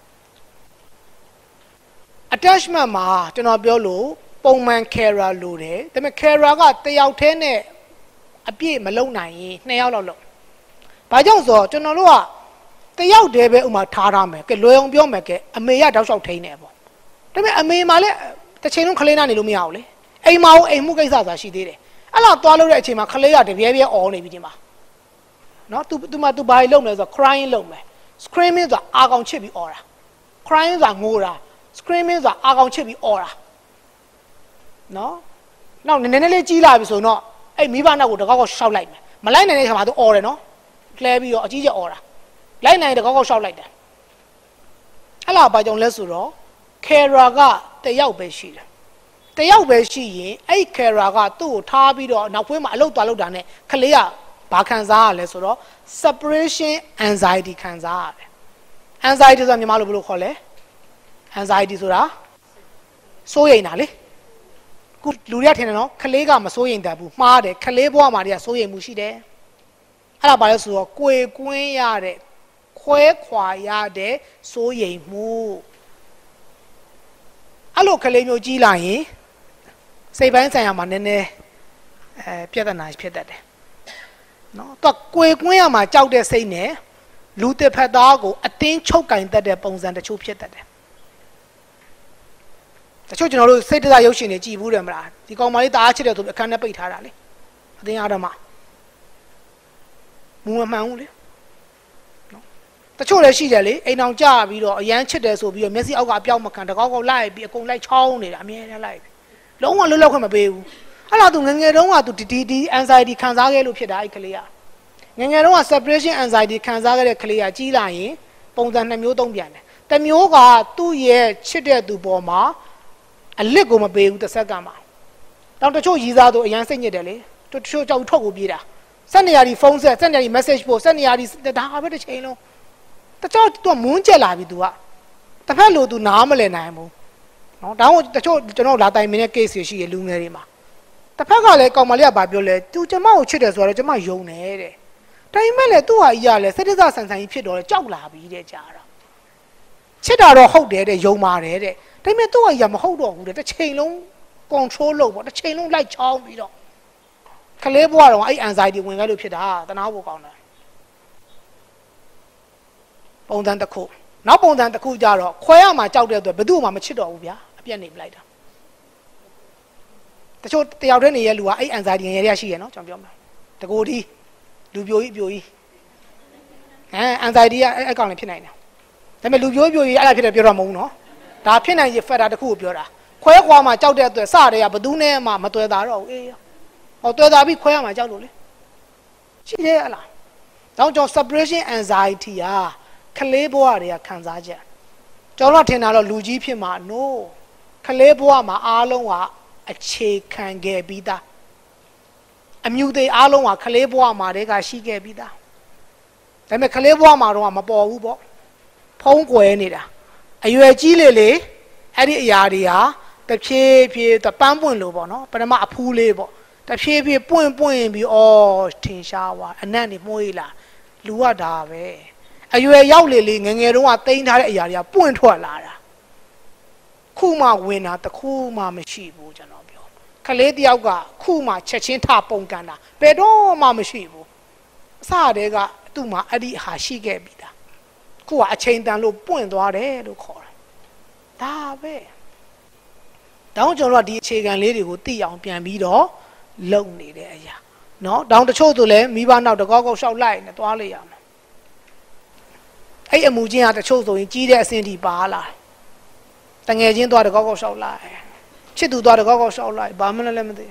attachment မှာကျွန်တော်ပြောလို့ပုံမှန် character လိုတယ်ဒါပေမဲ့ character ကတယောက်တည်းနဲ့အပြည့်မလုံနိုင်ရင်နှစ်ယောက်လောက်လုံဘာကြောင့်ဆိုတော့ကျွန်တော်တို့ကတယောက်တည်းပဲဥမာထားထားမယ်ကဲလွယ်အောင်ပြောမယ်ကဲအမေရတောက်လျှောက်ထိန်းနေပေါ့ဒါပေမဲ့အမေမှလည်းတစ်ချိန်လုံးခလေးနာနေလို့မရဘူးလေအိမ်မအောင်အိမ်မှုကိစ္စဆိုတာရှိသေးတယ်အဲ့လောက်သွားလို့တဲ့အချိန်မှာခလေးရတပြဲပြဲអော်နေပြီဒီမှာနော် तू तू မ तू ဘာလုပ်လဲဆိုတော့ crying လုပ်မယ် screaming ဆိုတာအာကောင်ချစ်ပြီးអော်တာ crying ဆိုတာငိုတာ screaming ဆိုတာအာကောင်ချစ်ပြီးអော်တာနော်နောက်နည်းနည်းလေးကြီးလာပြီဆိုတော့အဲ့မိဘနောက်ကိုတကောက်ကောက်ရှောက်လိုက်မယ်မလိုက်နိုင်တဲ့ခါမှာ तू អော်တယ်နော်လှဲပြီးတော့အကြီးကျယ်អော်တာလိုက်နိုင်တဲ့ကောက်ကောက်ရှောက်လိုက်တယ်အဲ့လားဘာကြောင့်လဲဆိုတော့ carer ကတယောက်ပဲရှိတယ်တယောက်ပဲရှိရင်အဲ့ carer ကသူ့ကိုထားပြီးတော့နောက်ဖွင့်မှာအလုပ်သွားလုပ်တာနဲ့ခလေးကဘာခံစားရလဲဆိုတော့ separation anxiety ခံစားရတယ် anxiety ဆိုတာမြန်မာလိုဘယ်လိုခေါ်လဲ anxiety ဆိုတာစိုးရိမ်တာလေခုလူတွေကထင်တယ်နော်ခလေးကမစိုးရိမ်တတ်ဘူးမှားတယ်ခလေးဘဝမှာတည်းကစိုးရိမ်မှုရှိတယ်အဲ့ဒါဘာလဲဆိုတော့ကိုယ်ကွင်းရတဲ့ခွဲခွာရတဲ့စိုးရိမ်မှုအဲ့လိုကလေးမျိုးကြီးလာရင်စိတ်ပိုင်းဆိုင်ရာမှာနည်းနည်းအဲပြဿနာဖြစ်တတ်တယ်နော်တော့ကိုယ်ကွင်းရမှာကြောက်တဲ့စိတ်နဲ့လူတစ်ဖက်သားကိုအတင်းချုပ်ကင်တတ်တဲ့ပုံစံတချို့ဖြစ်တတ်တယ်တချို့ကျွန်တော်တို့စိတ်တစားရုပ်ရှင်တွေကြည်ဘူးတယ်မလားဒီကောင်မလေးတအားချစ်တယ်ဆိုပြီးအခန်းထဲပိတ်ထားတာလေအတင်းအားဓမ္မမူမမှန်ဘူးလေနော်တချို့လည်းရှိတယ်လေအိမ်အောင်ကြပြီးတော့အရန်ချစ်တယ်ဆိုပြီးတော့မျက်စိအောက်ကအပြောက်မခံတကောက်ကောက်လိုက်ပြီးအကုန်လိုက်ချောင်းနေတာအမြဲတမ်းလိုက်ပြီးလုံးဝလွတ်လပ်ခွင့်မပေးဘူးအဲ့လားသူငငယ်တုန်းကသူဒီဒီ anxiety ခံစားခဲ့လို့ဖြစ်တာအဲ့ကလေးကငငယ်တုန်းက separation anxiety ခံစားခဲ့တဲ့ကလေးကကြီးလာရင်ပုံစံနှစ်မျိုးသုံးပြန်တယ်တစ်မျိုးကသူ့ရဲ့ချစ်တဲ့သူပေါ်မှာအလစ်ကိုမပေးဘူးတစ်ဆက်ကမှတော့တချို့ရည်စားသူအရန်စိတ်ညစ်တယ်လေတချို့ကြောက်ထွက်ကိုပြေးတာစက်နေရာဒီဖုန်းဆက်စက်နေရာဒီ message ပို့စက်နေရာဒီဒါပဲတစ်ချိန်လုံးတချို့သူကမွန်းကျက်လာပြီသူကတစ်ဖက်လိုသူနားမလည်နိုင်ဘူးနော်ဒါမှတချို့ကျွန်တော်လာတိုင်မင်းရဲ့ case ရှိရလူငယ်တွေမှာတစ်ဖက်ကလည်းကောင်မလေးကဘာပြောလဲသူကျမကိုချစ်တယ်ဆိုတော့ကျမယုံတယ်တဲ့ဒါပေမဲ့လည်းသူ့ဟာကြီးကလည်းစိတ်ဒဇဆန်ဆန်ကြီးဖြစ်တော့ကြောက်လာပြီတဲ့ကြာတော့ချစ်တာတော့ဟုတ်တယ်တဲ့ယုံပါတယ်တဲ့ဒါပေမဲ့သူ့ဟာကြီးကမဟုတ်တော့ဘူးတဲ့တစ်ချိန်လုံး control လုပ်ပေါ့တစ်ချိန်လုံးလိုက်ချောင်းပြီးတော့ကလေးဘွားတော့အဲ့ anxiety ဝင်ခဲ့လို့ဖြစ်တာတနာဖို့ကောင်းတယ်ပုံစံတစ်ခုနောက်ပုံစံတစ်ခုကြတော့ခွဲရမှာကြောက်တဲ့အတွက်ဘယ်သူမှမချစ်တော့ဘူးဗျာအပြက်နေပလိုက်တာတချို့တယောက်တည်းနေရဲ့လူကအဲ့ anxiety ငယ်ရရှိရနော်ကျွန်တော်ပြောမှာတကိုယ်ဒီလူပြိုကြီးပြိုကြီးဟမ် anxiety ကအဲ့ကောင်လည်းဖြစ်နိုင်တယ်ဒါပေမဲ့လူပြိုပြိုကြီးအဲ့ဒါဖြစ်တယ်ပြောတော့မဟုတ်ဘူးနော်ဒါဖြစ်နိုင်ရဲ့ factor တစ်ခုကိုပြောတာခွဲခွာမှာကြောက်တဲ့အတွက်စတဲ့ကဘယ်သူနဲ့မှမတွေ့တာတော့အေးဟောတွေ့တာပြီးခွဲရမှာကြောက်လို့လေရှိတယ်အလားတောင်းကြောင့် separation anxiety อ่ะခလေးဘဝတွေကခံစားချက်ကျွန်တော်ထင်တာတော့လူကြီးဖြစ်မှာ no ခလေးဘဝမှာအားလုံးကအခြေခံခဲ့ပြီးသားအမြူတွေအားလုံးကခလေးဘဝမှာတည်းကရှိခဲ့ပြီးသားဒါပေမဲ့ခလေးဘဝမှာတော့မပေါ်ဘူးပေါ့ဖုံးကွယ်နေတာအရွယ်ကြီးလေလေအဲ့ဒီအရာတွေဟာတဖြည်းဖြည်းပန်းပွင့်လို့ပေါ့နော်ပထမအဖူးလေးပေါ့တဖြည်းဖြည်းပွင့်ပွင့်ပြီးအော်ထင်ရှားသွားအနံ့နေမှုေးလာလူကဒါပဲအရွယ်ရောက်လေလေငငယ်တုန်းကတိန်းထားတဲ့အရာတွေကပွင့်ထွက်လာတာခုမှဝင်တာတခုမှမရှိဘူးကျွန်တော်ပြောခလေးတယောက်ကခုမှချက်ချင်းထပုံကန်တာဘယ်တော့မှမရှိဘူးအစတည်းကသူ့မှာအဲ့ဒီဟာရှိခဲ့ပြီသားခုကအချိန်တန်လို့ပွင့်သွားတယ်လို့ခေါ်တာဒါပဲတောင်းကျွန်တော်တို့ကဒီအခြေခံလေးတွေကိုသိအောင်ပြန်ပြီးတော့လုံနေတဲ့အရာเนาะတောင်းတချို့ဆိုလဲမိဘနောက်တကောက်ကောက်ရှောက်လိုက်နေသွားလိုက်ရမှာအဲ့အမှုချင်းကတချို့ဆိုရင်ကြီးတဲ့အဆင့်ထိပါလာတငယ်ချင်းသွားတကောက်ကောက်ရှောက်လိုက်ချစ်သူသွားတကောက်ကောက်ရှောက်လိုက်ဘာမှလည်းမသိ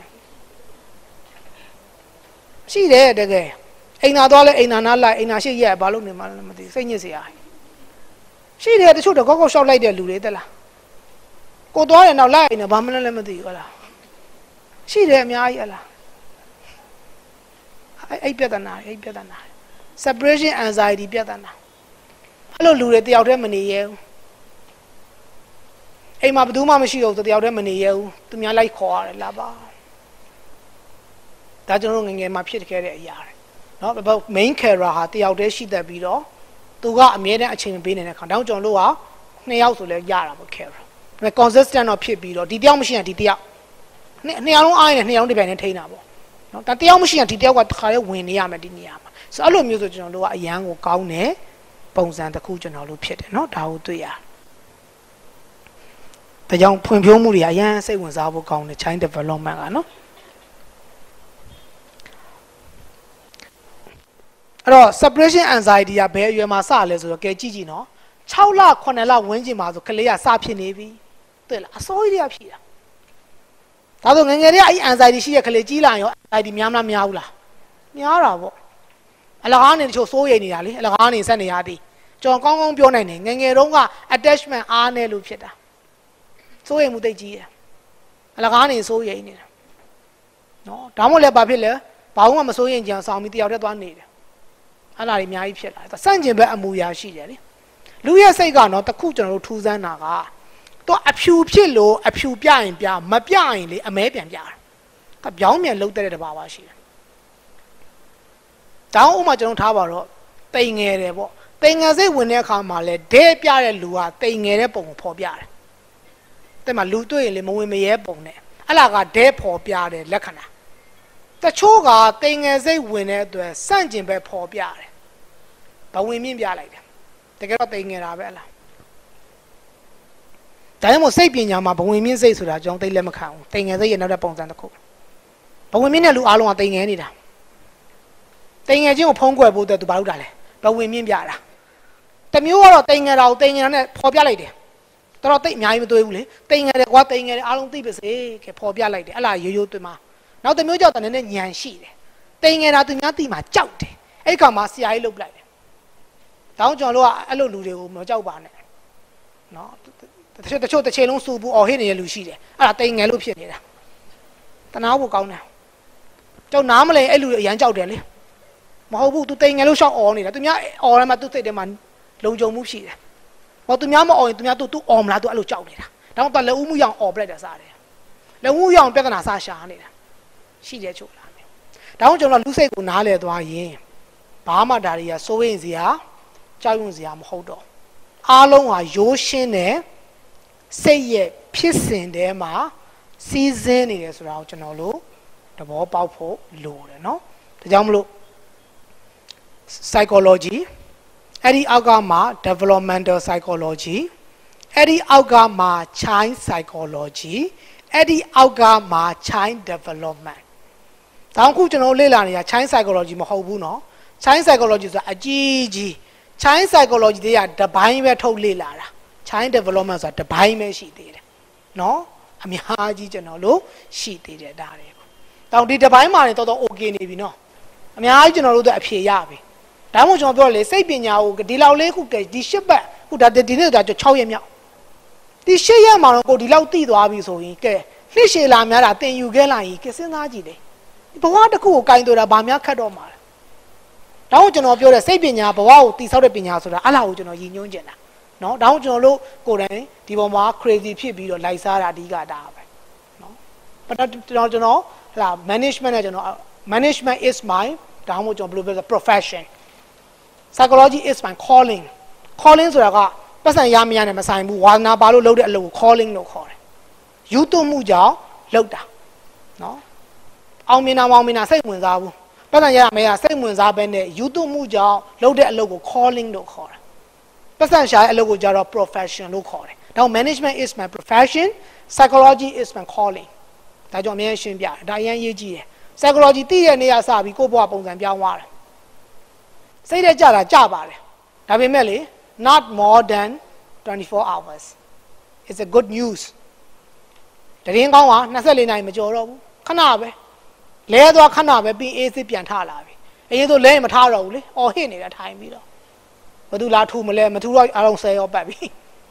ရှိတယ်တကယ်အိမ်သာသွားလဲအိမ်သာနားလိုက်အိမ်သာရှိရက်ဘာလို့နေမှလည်းမသိစိတ်ညစ်စရာရှိတယ်တချို့တကောက်ကောက်ရှောက်လိုက်တဲ့လူတွေတက်လားကိုသွားတယ်နောက်လိုက်နေဘာမှလည်းမသိဘူးဟုတ်လားရှိတယ်အများကြီးဟုတ်လားအဲ့အဲ့ပြဿနာအဲ့ပြဿနာ separation anxiety ပြဿနာအဲ့လိုလူတွေတယောက်တည်းမနေရဘူးအိမ်မှာဘယ်သူမှမရှိတော့တယောက်တည်းမနေရဘူးသူများလိုက်ခေါ်ရတယ်လာပါဒါကျွန်တော်ငငယ်မှာဖြစ်ခဲ့တဲ့အရာတွေเนาะ main character ဟာတယောက်တည်းရှိတတ်ပြီးတော့သူကအမြဲတမ်းအချိန်ပေးနေတဲ့ခါတောင်းကျွန်တော်တို့ကနှစ်ယောက်ဆိုလဲရတာပေါ့ character ဒါ consistent တော့ဖြစ်ပြီးတော့ဒီတယောက်မရှိရင်ဒီတယောက်နှစ်ယောက်လုံးအားရနေနှစ်ယောက်တစ်ပြိုင်တည်းထိန်းတာပေါ့เนาะဒါတယောက်မရှိရင်ဒီတယောက်ကတစ်ခါလေးဝင်နေရမယ်ဒီနေရာမှာဆိုအဲ့လိုမျိုးဆိုကျွန်တော်တို့ကအရန်ကိုကောင်းတဲ့ပုံစံတစ်ခုကျွန်တော်တို့ဖြစ်တယ်เนาะဒါကိုတွေ့ရတယ်ဒါကြောင့်ဖွံ့ဖြိုးမှုတွေအရန်စိတ်ဝင်စားဖို့ကောင်းတယ် child development ကနော်အဲ့တော့ separation anxiety ကဘယ်အရွယ်မှာစလဲဆိုတော့ကဲကြည့်ကြည့်နော်၆လခုနှစ်လဝန်းကျင်မှာဆိုကလေးကစဖြစ်နေပြီတွေ့လားအစိုးရတွေကဖြစ်တာဒါဆိုငငယ်တွေကအဲ့ anxiety ရှိတဲ့ကလေးကြီးလာရော anxiety များမလားများဘူးလားများတာပေါ့အလကားနေတချို့စိုးရိမ်နေတာလေအလကားနေဆက်နေရသည်ကျွန်တော်ကောင်းကောင်းပြောနိုင်တယ်ငငယ်တုန်းက attachment အားနေလို့ဖြစ်တာစိုးရိမ်မှုတိတ်ကြီးတယ်အလကားနေစိုးရိမ်နေတာနော်ဒါမှမဟုတ်လည်းဘာဖြစ်လဲဘာမှမစိုးရိမ်ကြအောင်ဆောင်းပြီးတယောက်တည်းသွားနေတယ်အဲ့ဒါတွေအများကြီးဖြစ်လာတယ်စန့်ကျင်ဘက်အမူအရာရှိတယ်လေလူရဲ့စိတ်ကနော်တခုကျွန်တော်တို့ထူးဆန်းတာကတော့အဖြူဖြစ်လို့အဖြူပြရင်ပြမပြရင်လေအမဲပြန်ပြတာကပြောင်းပြန်လှုပ်တဲ့တဘာဝရှိတယ်တောင်းဥမာကျွန်တော်ထားပါတော့တိမ်ငယ်တယ်ပေါ့တိမ်ငယ်စိတ်ဝင်တဲ့အခါမှာလဲဒဲပြတဲ့လူကတိမ်ငယ်တဲ့ပုံကိုဖော်ပြတယ်တဲ့မှာလူတွေ့ရင်လေမဝင်မရဲပုံနဲ့အဲ့လာကဒဲဖော်ပြတဲ့လက္ခဏာတချို့ကတိမ်ငယ်စိတ်ဝင်တဲ့အတွက်စန့်ကျင်ဘက်ဖော်ပြတယ်ဘဝင်မြင့်ပြလိုက်တယ်တကယ်တော့တိမ်ငယ်တာပဲအလားဒါကြောင့်မို့စိတ်ပညာမှာဘဝင်မြင့်စိတ်ဆိုတာကျွန်တော်သိလက်မခံဘူးတိမ်ငယ်စိတ်ရဲ့နောက်တဲ့ပုံစံတစ်ခုဘဝင်မြင့်တဲ့လူအားလုံးကတိမ်ငယ်နေတာတိမ်ငယ်ချင်းကိုဖုံးကွယ်ဖို့အတွက်သူဘာလုပ်တာလဲဘဝင်မြင့်ပြတာတမျိုးကတော့တိမ်ငယ်တာကိုတိမ်ငယ်တာနဲ့ဖော်ပြလိုက်တယ်တော်တိတ်အများကြီးမတွေ့ဘူးလေတိမ်ငယ်တယ်ကွာတိမ်ငယ်တယ်အားလုံးသိပါစေကဲဖော်ပြလိုက်တယ်အဲ့လားရိုးရိုးတွေ့မှာနောက်တစ်မျိုးကြောက်တဲ့နည်းနည်းညံရှိတယ်တိမ်ငယ်တာသူများသိမှာကြောက်တယ်အဲ့ဒီကောင်မှာဆရာကြီးလုပ်လိုက်တယ်တောင်းကျွန်တော်တို့ကအဲ့လိုလူတွေကိုမကြောက်ပါနဲ့နော်တချို့တချို့တစ်ချိန်လုံးစူဘူးအော်ဟစ်နေတဲ့လူရှိတယ်အဲ့ဒါတိမ်ငယ်လို့ဖြစ်နေတာတနာဖို့ကောင်းတယ်ကြောက်နားမလဲအဲ့လူတွေအရန်ကြောက်တယ်လေမဟုတ်ဘူးသူတိမ်ငယ်လို့ရှောက်အော်နေတာသူများအော်ရမှသူစိတ်ထဲမှာလုံခြုံမှုရှိတယ်ဘာသူများမအော်ရင်သူများသူသူအော်မလားသူအဲ့လိုကြောက်နေတာဒါမှမဟုတ်လက်ဦးမှုရောင်အော်ပလိုက်တာစားတယ်လက်ဦးရောင်ပြဿနာစားရှာနေတာရှိတယ်ချို့လားမျိုးဒါမှကျွန်တော်လူစိတ်ကိုနားလဲသွားရင်ဘာမှဒါတွေကစိုးရိမ်စရာကြောက်ရွံ့စရာမဟုတ်တော့အားလုံးဟာရိုးရှင်းတဲ့စိတ်ရဲ့ဖြစ်စဉ်ထဲမှာစီးစင်းနေတယ်ဆိုတာကိုကျွန်တော်တို့သဘောပေါက်ဖို့လိုတယ်နော်ဒါကြောင့်မလို့ psychology အဲ့ဒီအောက်ကမှာ developmental psychology အဲ့ဒီအောက်ကမှာ child psychology အဲ့ဒီအောက်ကမှာ child development ဒါအခုကျွန်တော်လေ့လာနေတာ child psychology မဟုတ်ဘူးเนาะ child psychology ဆိုတာအကြီးကြီး child psychology တွေကတပိုင်းပဲထုတ်လေ့လာတာ child development ဆိုတာတပိုင်းပဲရှိသေးတယ်เนาะအများကြီးကျွန်တော်တို့ရှိသေးတယ်ဒါတွေတောင်ဒီတပိုင်းမှာနေတော့တော့ okay နေပြီเนาะအများကြီးကျွန်တော်တို့အဖြေရပြီဒါမှမဟုတ်ကျွန်တော်ပြောလေစိတ်ပညာကိုဒီလောက်လေးခုကဒီရှစ်ပတ်ခုဒါဒီနေ့ဒါ၆ရက်မြောက်ဒီရှစ်ရက်မှာတော့ကိုဒီလောက်သိသွားပြီဆိုရင်ကဲနှစ်ရှည်လာများတာတင်ယူခဲ့လိုက်ရင်ကဲစဉ်းစားကြည့်လေဘဝတစ်ခုကိုကင်တွေ့တာဗာများခတ်တော့မှာလဲဒါမှကျွန်တော်ပြောတဲ့စိတ်ပညာဘဝကိုတည်ဆောက်တဲ့ပညာဆိုတာအလားကိုကျွန်တော်ရည်ညွှန်းကျင်တာเนาะဒါမှကျွန်တော်တို့ကိုယ်တိုင်ဒီပေါ်မှာ crazy ဖြစ်ပြီးတော့လိုက်စားတာအဓိကဒါပဲเนาะပထမကျွန်တော်ကျွန်တော်ဟလာ management နဲ့ကျွန်တော် management is my ဒါမှမဟုတ်ကျွန်တော်ဘယ်လိုပြောလဲ profession psychology is my calling calling ဆိုတာကပတ်စံရမရနဲ့မဆိုင်ဘူးဝါသနာပါလို့လုပ်တဲ့အလုပ်ကို calling လို့ခေါ်တယ်ယူသွမှုကြောင့်လုပ်တာเนาะအောင်မြင်တာမအောင်မြင်တာစိတ်ဝင်စားဘူးပတ်စံရမရစိတ်ဝင်စားပဲနဲ့ယူသွမှုကြောင့်လုပ်တဲ့အလုပ်ကို calling လို့ခေါ်တယ်ပတ်စံရှာတဲ့အလုပ်ကိုကြတော့ profession လို့ခေါ်တယ်ဒါကြောင့် management is my profession psychology is my calling ဒါကြောင့်အများရှင်းပြတယ်ဒါအရင်ရေးကြည့်တယ် psychology သိတဲ့နေရာစပြီးကိုယ့်ဘဝပုံစံပြောင်းသွားတယ်စိတ်ထဲကြတာကြပါတယ်ဒါပေမဲ့လေ not more than twenty-four hours it's a good news တရင်ကောင်းကtwenty-fourနာရီမကျော်တော့ဘူးခဏပဲလဲသွားခဏပဲပြီးအေးစစ်ပြန်ထလာပြီအရင်ဆိုလဲမထားတော့ဘူးလေအော်ဟစ်နေတာထိုင်ပြီးတော့ဘယ်သူလာထူမလဲမထူတော့အားလုံးဆယ်ရောပတ်ပြီ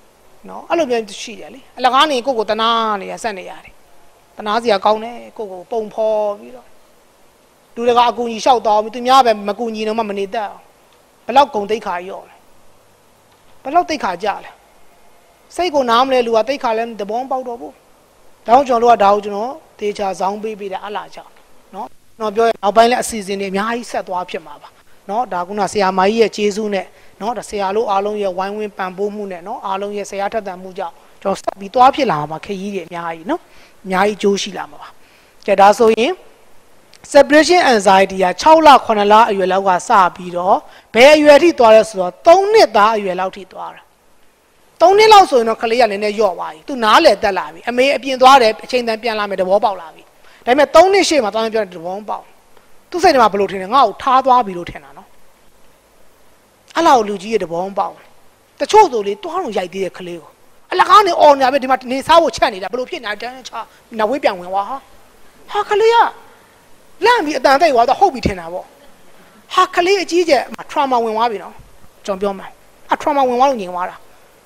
နော်အဲ့လိုမျိုးရှိတယ်လေအလကားနေကိုကိုတနာနေရဆက်နေရတယ်တနာစီကကောင်းတယ်ကိုကိုပုံဖော်ပြီးတော့လူတကာအကူကြီးလျှောက်တော့သူများပဲမကူညီတော့မှမနေတတ်အောင်ဘလောက်ဂုံတိတ်ခါရော့လဲဘလောက်တိတ်ခါကြလဲစိတ်ကိုနားမလဲလူကတိတ်ခါလဲတဘောပေါက်တော့ဘူးဒါကြောင့်ကျွန်တော်တို့ကဒါကိုကျွန်တော်တေချာဇောင်းပေးပေးတယ်အလားကြောင့်နော်ကျွန်တော်ပြောရနောက်ပိုင်းလဲအစီအစဉ်တွေအများကြီးဆက်သွားဖြစ်မှာပါနော်ဒါကဆရာမကြီးရဲ့ကျေးဇူးနဲ့နော်ဒါဆရာလို့အားလုံးရဲ့ဝိုင်းဝန်းပံ့ပိုးမှုနဲ့နော်အားလုံးရဲ့ဆရာထက်သန်မှုကြောင့်ကျွန်တော်ဆက်ပြီးသွားဖြစ်လာမှာခရီးတွေအများကြီးနော်အများကြီးကြိုးရှိလာမှာပါကြည့်ဒါဆိုရင် separation anxiety က6လ9လအရွယ်လောက်ကစပြီးတော့ဘယ်အရွယ်ထိသွားလဲဆိုတော့3နှစ်သားအရွယ်လောက်ထိသွားတာ3နှစ်လောက်ဆိုရင်တော့ကလေးကလည်းနည်းနည်းလျော့သွားပြီသူနားလေတက်လာပြီအမေအပြင်သွားတယ်အချိန်တန်ပြန်လာမယ်တဘောပေါက်လာပြီဒါပေမဲ့3နှစ်ရှေ့မှာသွားရင်ပြောတယ်တဘောပေါက်သူစိတ်ထဲမှာဘယ်လိုထင်လဲငါ့ကိုထားသွားပြီလို့ထင်တာနော်အဲ့လောက်လူကြီးရဲ့တဘောပေါက်တချို့ဆိုလေတွားလုံးရိုက်သေးတဲ့ကလေးကိုအလကားနေအော်နေပဲဒီမှာနေစားဖို့ချက်နေတာဘယ်လိုဖြစ်နေတာတန်းချနဝေးပြန်ဝင်သွားဟာဟာကလေးကလန့်ပြီးအတန်တိတ်သွားတော့ဟုတ်ပြီထင်တာပေါ့ဟာကလေးအကြီးကျယ်မှာ trauma ဝင်သွားပြီနော်ကျွန်တော်ပြောမှာအ trauma ဝင်သွားလို့ညင်သွားတာ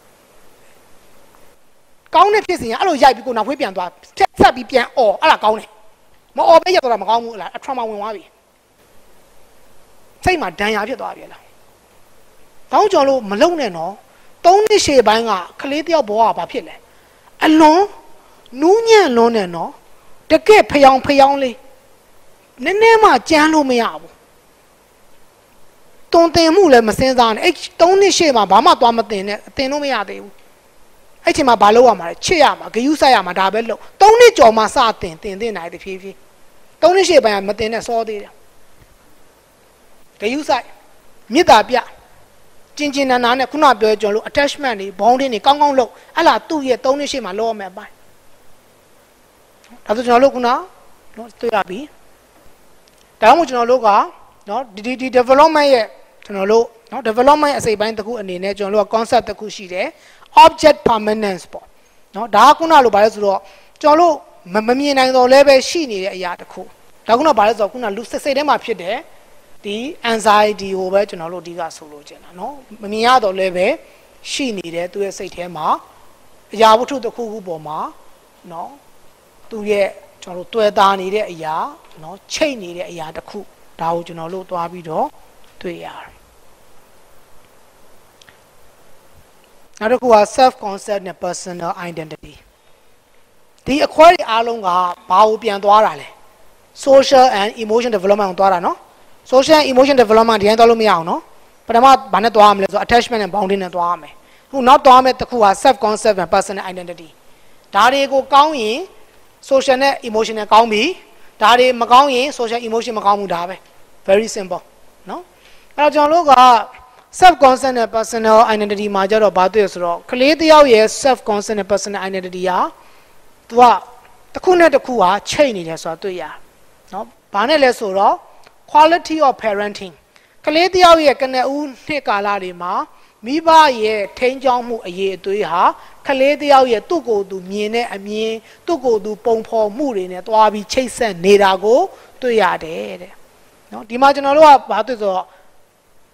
ကောင်းတဲ့ဖြစ်စဉ်ကအဲ့လိုရိုက်ပြီးကိုနောက်ဝေးပြန်သွားဆက်ပြီးပြန်အော်အဲ့ဒါကောင်းတယ်မအော်ပဲရတော့မကောင်းဘူးလားအ trauma ဝင်သွားပြီစိတ်မှာဒဏ်ရာဖြစ်သွားပြီလားတောင်းကြော်လို့မလုံနဲ့နော်သုံးနှစ်ရှေ့ပိုင်းကကလေးတယောက်ဘဝကဘာဖြစ်လဲအလွန်နူးညံ့လွန်းနေနော်တကယ်ဖျောင်းဖျောင်းလေးနည်းနည်းမှကြမ်းလို့မရဘူးတုံတင်မှုလည်းမစင်းစားနဲ့အဲ့သုံးနှစ်ရှေ့မှာဘာမှသွားမတင်နဲ့အတင်လို့မရသေးဘူးအဲ့ချိန်မှာဘာလုပ်ရမှာလဲချစ်ရမှာဂယုစိုက်ရမှာဒါပဲလုပ်သုံးနှစ်ကျော်မှစတင်တင်တင်နိုင်တယ်ဖြည်းဖြည်းသုံးနှစ်ရှေ့ပိုင်းကမတင်နဲ့စောသေးတယ်ဂယုစိုက်မေတ္တာပြကျင်ကျင်နာနာနဲ့ခုနပြောကြလို့ attachment တွေ bonding တွေကောင်းကောင်းလုပ်အဲ့လားသူ့ရဲ့သုံးနှစ်ရှေ့မှာလုပ်ရမယ်အပိုင်းဒါဆိုကျွန်တော်တို့ခုနနော်တွေ့ရပြီဒါမှမဟုတ်ကျွန်တော်တို့ကနော်ဒီဒီ development ရဲ့ကျွန်တော်တို့နော် development အစိပ်ပိုင်းတစ်ခုအနေနဲ့ကျွန်တော်တို့က concept တစ်ခုရှိတယ် object permanence ပေါ့နော်ဒါကခုနလိုပါလဲဆိုတော့ကျွန်တော်တို့မမြင်နိုင်တော့လဲပဲရှိနေတဲ့အရာတစ်ခုဒါခုနပါလဲဆိုတော့ခုနလူစိတ်စိတ်ထဲမှာဖြစ်တယ်ဒီ anxiety ကိုပဲကျွန်တော်တို့အဓိကဆိုလို့ကျင်တာနော်မမြင်ရတော့လဲပဲရှိနေတယ်သူရဲ့စိတ်ထဲမှာအရာဝတ္ထုတစ်ခုခုပေါ်မှာနော်သူရဲ့ကျွန်တော်တို့တွေ့တာနေတဲ့အရာနော်ချိတ်နေတဲ့အရာတစ်ခုဒါကိုကျွန်တော်တို့သွားပြီးတော့တွေ့ရတယ်နောက်တစ်ခုက self concept နဲ့ personal identity ဒီအခွဲတွေအားလုံးကဘာကိုပြန်သွားတာလဲ social and emotion development ကိုသွားတာနော် social and emotion development ဒီတိုင်းသွားလို့မရအောင်နော်ပထမဘာနဲ့သွားရမလဲဆိုတော့ attachment and bounding နဲ့သွားရမယ်ခုနောက်သွားမယ်တစ်ခုက self concept and personal identity ဒါတွေကိုကောင်းရင် social နဲ့ emotion နဲ့ကောင်းပြီဒါတွေမကောင်းရင် social emotion မကောင်းဘူးဒါပဲ very simple နော်အဲ့တော့ကျွန်တော်တို့က self concept နဲ့ personal identity မှာကြတော့ဘာတွေ့ရဆိုတော့ကလေးတယောက်ရဲ့ self concept နဲ့ personal identity ဟာသူကတစ်ခုနဲ့တစ်ခုဟာချိတ်နေတယ်ဆိုတာတွေ့ရနော်ဘာနဲ့လဲဆိုတော့ quality of parenting ကလေးတယောက်ရဲ့ကနဦးနှစ်ကာလတွေမှာမိဘရဲ့ထိန်းကျောင်းမှုအရေးအသွေးဟာကလေးတယောက်ရဲ့သူ့ကိုယ်သူမြင်တဲ့အမြင်သူ့ကိုယ်သူပုံဖော်မှုတွေနဲ့တွားပြီးချိတ်ဆက်နေတာကိုတွေ့ရတယ်တဲ့နော်ဒီမှာကျွန်တော်တို့ကဘာတွေ့ဆိုတော့ဒီ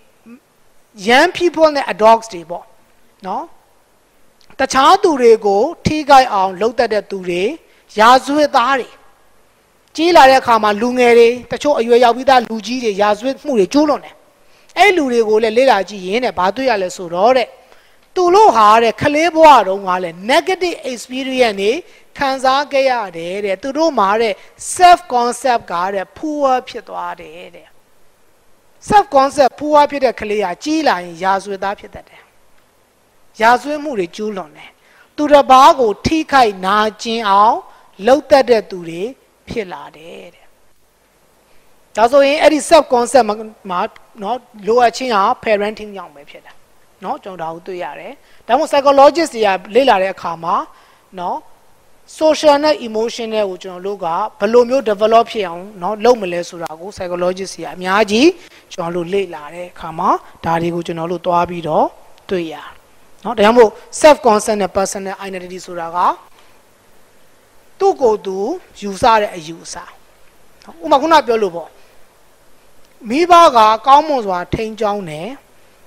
young people နဲ့ adults တွေပေါ့နော်တခြားသူတွေကိုထိခိုက်အောင်လုပ်တတ်တဲ့သူတွေရာဇဝတ်သားတွေကြီးလာတဲ့အခါမှာလူငယ်တွေတချို့အရွယ်ရောက်ပြီးသားလူကြီးတွေရာဇဝတ်မှုတွေကျူးလွန်တယ်အဲ့လူတွေကိုလည်းလေ့လာကြည့်ရင်းနဲ့ဘာတွေ့ရလဲဆိုတော့တဲ့သူတို့ဟာတဲ့ခလေးဘဝတုန်းကလည်း negative experience တွေခံစားခဲ့ရတယ်တဲ့သူတို့မှာတဲ့ self concept ကတဲ့ poor ဖြစ်သွားတယ်တဲ့ self concept poor ဖြစ်တဲ့ခလေးဟာကြီးလာရင်ရာဇဝတ်သားဖြစ်တတ်တယ်ရာဇဝတ်မှုတွေကျူးလွန်တယ်သူတစ်ပါးကိုထိခိုက်နာကျင်အောင်လုပ်တတ်တဲ့သူတွေဖြစ်လာတယ်တဲ့ဒါဆိုရင်အဲ့ဒီ self concept မှာနော်လိုအပ်ခြင်းဟာ parenting ကြောင့်ပဲဖြစ်တာနော်ကျွန်တော်ဒါကိုတွေ့ရတယ်ဒါမှမဟုတ် psychologist တွေကလေ့လာတဲ့အခါမှာနော် social နဲ့ emotional ကိုကျွန်တော်တို့ကဘယ်လိုမျိုး develop ဖြစ်အောင်နော်လုပ်မလဲဆိုတာကို psychologist တွေကအများကြီးကျွန်တော်တို့လေ့လာတဲ့အခါမှာဒါတွေကိုကျွန်တော်တို့သွားပြီးတော့တွေ့ရတယ်နော်ဒါကြောင့်မို့ self concept နဲ့ personal identity ဆိုတာကသူ့ကိုယ်သူယူဆတဲ့အယူအဆဥပမာခုနပြောလို့ပေါ့မိဘကကောင်းမွန်စွာထိန်းကျောင်းတယ်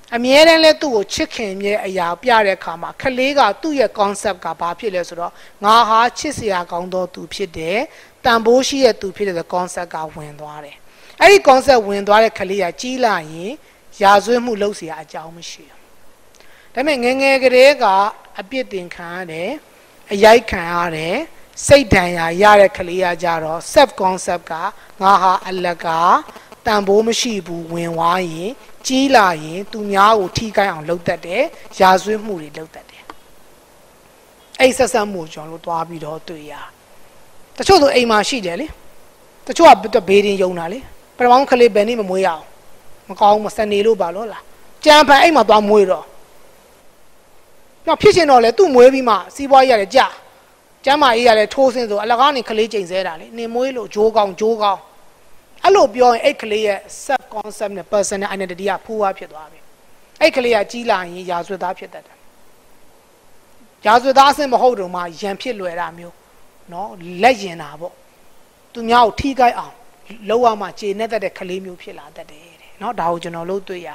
အမြဲတမ်းလဲသူ့ကိုချစ်ခင်ရဲ့အရာပြတဲ့အခါမှာခလေးကသူ့ရဲ့ concept ကဘာဖြစ်လဲဆိုတော့ငါဟာချစ်စရာကောင်းသောသူဖြစ်တယ်တန်ဖိုးရှိတဲ့သူဖြစ်တဲ့ concept ကဝင်သွားတယ်အဲ့ဒီ concept ဝင်သွားတဲ့ခလေးကကြီးလာရင်ရာဇဝတ်မှုလုပ်เสียအကြောင်းမရှိဘူးဒါပေမဲ့ငယ်ငယ်ကလေးကအပြစ်တင်ခံရတယ်အရိုက်ခံရတယ်စိတ်ဒဏ်ရာရတဲ့ခလေးကကြတော့ self concept ကငါဟာအလကားတန်ဖိုးမရှိဘူးဝင်သွားရင်ကြီးလာရင်သူများကိုထိခိုက်အောင်လုပ်တတ်တယ်ရာဇဝတ်မှုတွေလုပ်တတ်တယ်အဲ့ဆက်ဆက်မှုကျွန်တော်တို့တွားပြီးတော့တွေ့ရတချို့ဆိုအိမ်မှာရှိတယ်လေတချို့ကဘေးရင်ယုံတာလေပထမခလေးဘယ်နည်းမမွေးရအောင်မကောင်းမစနေလို့ပါလို့လားကြံဖန်အိမ်မှာသွားမွေးတော့တော့ဖြစ်ရှင်တော့လေသူ့မွေးပြီးမှစီးပွားရေးရတယ်ကြာကျမ်းမာရေးရတယ်ထိုးစင်းဆိုအလကားနေခလေးချိန်ဆဲတာလေနေမွေးလို့ဂျိုးကောင်းဂျိုးကောင်းအဲ့လိုပြောရင်အဲ့ကလေးရဲ့ self concept နဲ့ personal identity ကဖူးဝါဖြစ်သွားပြီအဲ့ကလေးကကြီးလာရင်ရာဇဝတ်သားဖြစ်တတ်တယ်ရာဇဝတ်သားအဆင့်မဟုတ်တော့မှရန်ဖြစ်လွယ်တာမျိုးเนาะလက်ရင်တာပေါ့သူများကိုထိခိုက်အောင်လောက်ရမှခြေနဲ့တတ်တဲ့ကလေးမျိုးဖြစ်လာတတ်တယ်တဲ့เนาะဒါကိုကျွန်တော်လို့တွေ့ရ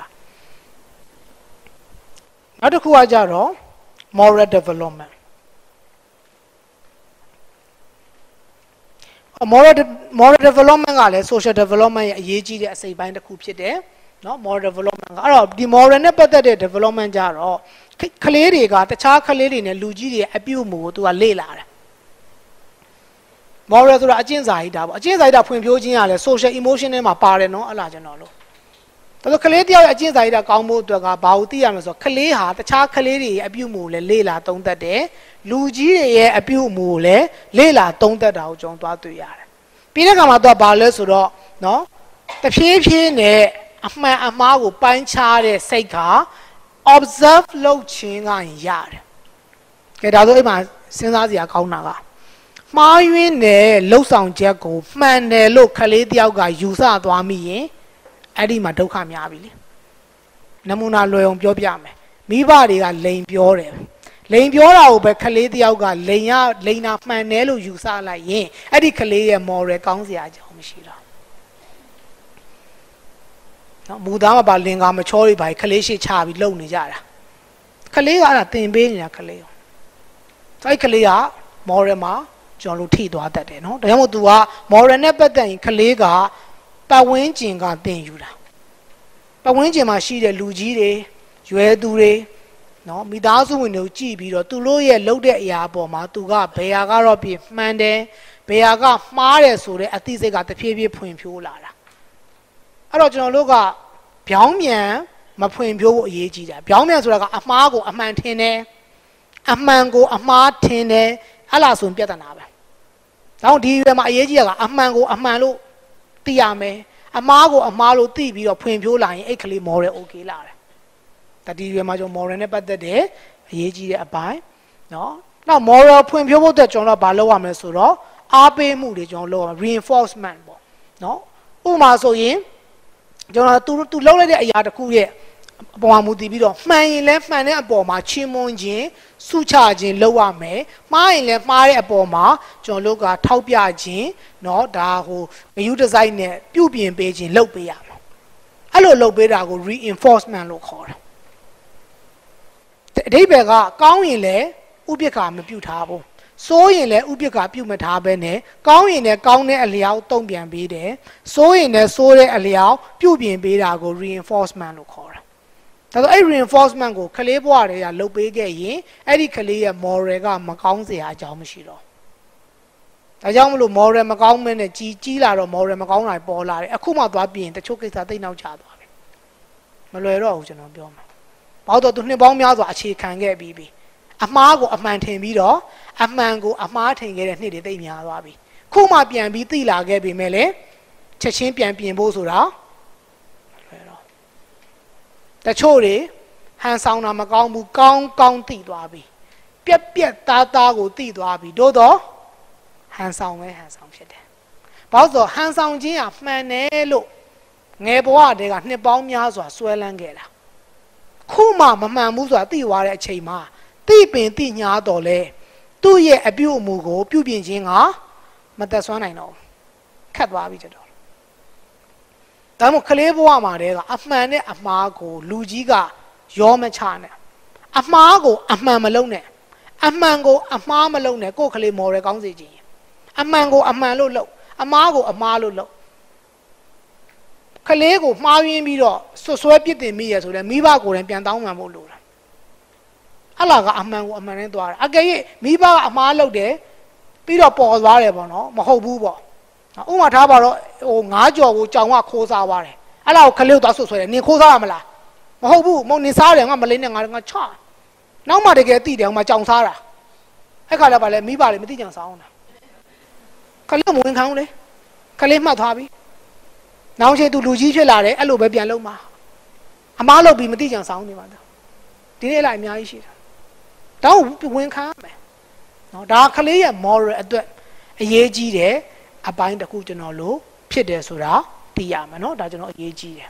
နောက်တစ်ခုကကြတော့ moral development moral moral development ကလည်း social development ရဲ့အရေးကြီးတဲ့အစိပ်ပိုင်းတစ်ခုဖြစ်တယ်เนาะ moral development ကအဲ့တော့ဒီ moral နဲ့ပတ်သက်တဲ့ development ကြတော့ကလေးတွေကတခြားကလေးတွေနဲ့လူကြီးတွေအပြုအမူကိုသူကလေ့လာတယ် moral ဆိုတာအကျင့်စာရိတ္တပေါ့အကျင့်စာရိတ္တဖွံ့ဖြိုးခြင်းကလည်း social emotion ထဲမှာပါတယ်เนาะအဲ့လားကျွန်တော်လို့ဒါဆိုကလေးတယောက်ရဲ့အကျင့်စာရိတ္တကောင်းဖို့အတွက်ကဘာလို့သိရမလဲဆိုတော့ကလေးဟာတခြားကလေးတွေရဲ့အပြုအမူကိုလည်းလေ့လာသုံးသပ်တယ်လူကြီးတွေရဲ့အပြုအမူကိုလည်းလေ့လာသုံးသပ်တာကိုကျွန်တော်သွားတွေ့ရတယ်ပြီးတဲ့အခါမှာတော့ဘာလဲဆိုတော့เนาะတဖြည်းဖြည်းနဲ့အမှန်အမှားကိုပိုင်းခြားတဲ့စိတ်က observe လုပ်ခြင်းကရတယ်ကဲဒါဆိုအိမ်မှာစဉ်းစားစရာကောင်းတာကမှားယွင်းတဲ့လှုပ်ဆောင်ချက်ကိုမှန်တယ်လို့ခလေးတယောက်ကယူဆသွားမိရင်အဲ့ဒီမှာဒုက္ခများပြီလေနမူနာလွယ်အောင်ပြောပြမယ်မိဘတွေကလိန်ပြောတယ်လိန်ပြောတာကိုပဲခလေးတယောက်ကလိန်ရလိန်နာမှန်တယ်လို့ယူဆလိုက်ရင်အဲ့ဒီခလေးရဲ့ moral ကောင်းစရာအကြောင်းမရှိတော့နော်မူသားမှာပါလင်္ကာမချောတွေပါခလေးရှိချပြီးလုံနေကြတာခလေးကအဲ့ဒါတင်ပေးနေတာခလေးကိုအဲ့ခလေးက moral မှာကျွန်တော်တို့ထိသွားတတ်တယ်နော်ဒါကြောင့်မို့ तू က moral နဲ့ပတ်သက်ရင်ခလေးကပတ်ဝန်းကျင်ကတင်ယူတာပတ်ဝန်းကျင်မှာရှိတဲ့လူကြီးတွေရွယ်သူတွေနော်မိသားစုဝင်တွေကိုကြည့်ပြီးတော့သူတို့ရဲ့လုပ်တဲ့အရာအပေါ်မှာ तू ကဘယ်ဟာကတော့ပြမှန်တယ်ဘယ်ဟာကမှားတယ်ဆိုတဲ့အသိစိတ်ကတဖြည်းဖြည်းဖွံ့ဖြိုးလာတာအဲ့တော့ကျွန်တော်တို့ကဗျောင်းမြန်မဖွံ့ဖြိုးဖို့အရေးကြီးတာဗျောင်းမြန်ဆိုတာကအမှားကိုအမှန်ထင်တယ်အမှန်ကိုအမှားထင်တယ်အဲ့လားဆိုရင်ပြဿနာပဲဒါကြောင့်ဒီရွယ်မှာအရေးကြီးတာကအမှန်ကိုအမှန်လို့သိရမယ်အမှားကိုအမှားလို့သိပြီးတော့ဖွံ့ဖြိုးလာရင်အဲ့ကလေး moral okay လာတယ်ဒါဒီရွယ်မှာကျွန်တော် moral နဲ့ပတ်သက်တဲ့အရေးကြီးတဲ့အပိုင်းနော်နောက် moral ဖွံ့ဖြိုးဖို့အတွက်ကျွန်တော်တို့ဘာလုပ်ရမလဲဆိုတော့အားပေးမှုတွေကျွန်တော်လုပ်ရမယ် reinforcement ပေါ့နော်ဥပမာဆိုရင်ကျွန်တော်သူသူလုပ်လိုက်တဲ့အရာတစ်ခုရဲ့အပေါ်မှာမူတည်ပြီးတော့မှန်ရင်လည်းမှန်တဲ့အပေါ်မှာချီးမွမ်းခြင်းစုချခြင်းလုပ်ရမယ်မှားရင်လည်းမှားတဲ့အပေါ်မှာကျွန်တော်တို့ကထောက်ပြခြင်းเนาะဒါဟိုဂရုတစိုက်နဲ့ပြုပြင်ပေးခြင်းလုပ်ပေးရမှာအဲ့လိုလုပ်ပေးတာကို reinforcement လို့ခေါ်တာအဓိပ္ပာယ်ကကောင်းရင်လည်းဥပိ္ပခာမပြုတ်ထားဘူးစိုးရင်လည်းဥပိ္ပခာပြုတ်မထားဘဲနဲ့ကောင်းရင်လည်းကောင်းတဲ့အလျောက်တုံ့ပြန်ပေးတယ်စိုးရင်လည်းစိုးတဲ့အလျောက်ပြုတ်ပြင်ပေးတာကို reinforcement လို့ခေါ်တာဒါဆိုအဲ့ reinforcement ကိုကလေးဘဝတွေကလုပ်ပေးခဲ့ရင်အဲ့ဒီကလေးရဲ့ moral ကမကောင်းစရာအကြောင်းမရှိတော့ဒါကြောင့်မလို့ moral မကောင်းမင်းနဲ့ကြီးကြီးလာတော့ moral မကောင်းတာပေါ်လာတယ်အခုမှသွားပြင်တချို့ကိစ္စသိနောက်ချသွားပြီမလွယ်တော့ဘူးကျွန်တော်ပြောမှာဘာလို့တော့သူနှစ်ပေါင်းများစွာအခြေခံခဲ့ပြီးပြီအမှားကိုအမှန်ထင်ပြီးတော့အမှန်ကိုအမှားထင်ခဲ့တဲ့နှစ်တွေသိများသွားပြီခုမှပြန်ပြီးသိလာခဲ့ပြီမဲ့လေချက်ချင်းပြန်ပြင်ဖို့ဆိုတာတချို့တွေဟန်ဆောင်တာမကောင်းဘူးကောင်းကောင်းသိသွားပြီပြက်ပြက်သားသားကိုသိသွားပြီတို့တော့ဟန်ဆောင်ပဲဟန်ဆောင်ဖြစ်တယ်ဘာလို့ဆိုဟန်ဆောင်ခြင်းကမှန်တယ်လို့ငယ်ဘဝတည်းကနှစ်ပေါင်းများစွာဆွဲလန်းခဲ့တာခုမှမမှန်ဘူးဆိုတာသိသွားတဲ့အချိန်မှာသိပင်သိညာတော့လေသူ့ရဲ့အပြုအမူကိုပြုပြင်ခြင်းကမသက်ဆွမ်းနိုင်တော့ခတ်သွားပြီကြတော့ဒါမှမဟုတ်ကလေးဘဝမှာတည်းကအမှန်နဲ့အမှားကိုလူကြီးကရောမချနဲ့အမှားကိုအမှန်မလုံးနဲ့အမှန်ကိုအမှားမလုံးနဲ့ကိုယ်ကလေးမော်ရယ်ကောင်းစေခြင်းအမှန်ကိုအမှန်လို့လုပ်အမှားကိုအမှားလို့လုပ်ကလေးကိုမှားယွင်းပြီးတော့ဆွဆွဲပြစ်တင်မိရဆိုလဲမိဘကိုယ်တိုင်ပြန်တောင်းမှန်ဖို့လိုတာအဲ့လာကအမှန်ကိုအမှန်နဲ့သွားတာအကယ်၍မိဘကအမှားလုပ်တယ်ပြီးတော့ပေါ်သွားတယ်ပေါ့နော်မဟုတ်ဘူးပေါ့ဥမာထားပါတော့ဟိုငါးကြော်ကိုကြောင်ကခိုးစားသွားတယ်အဲ့လာကိုကလေးကိုသွားဆွဆွဲတယ်နင်ခိုးစားရမလားမဟုတ်ဘူးမဟုတ်နင်စားတယ်ငါမလေးနဲ့ငါငါချနောက်မှတကယ်သိတယ်ဟိုမှာကြောင်စားတာအဲ့ခါလည်းပါလေမိဘလည်းမသိကြံစားအောင်တာကလေးမဝင်ခံဘူးလေကလေးမှတ်သွားပြီနောက်ချိန်သူလူကြီးဖြစ်လာတယ်အဲ့လိုပဲပြန်လုပ်မှာအမားလုပ်ပြီးမသိကြံစားအောင်နေပါတော့ဒီနေ့လည်းအများကြီးရှိတာတော့ဝင်ခံရမယ်နော်ဒါကလေးရဲ့ moral အတွက်အရေးကြီးတယ်အပိုင်းတစ်ခုကျွန်တော်လို့ဖြစ်တယ်ဆိုတာသိရမယ်နော်ဒါကျွန်တော်အရေးကြီးတယ်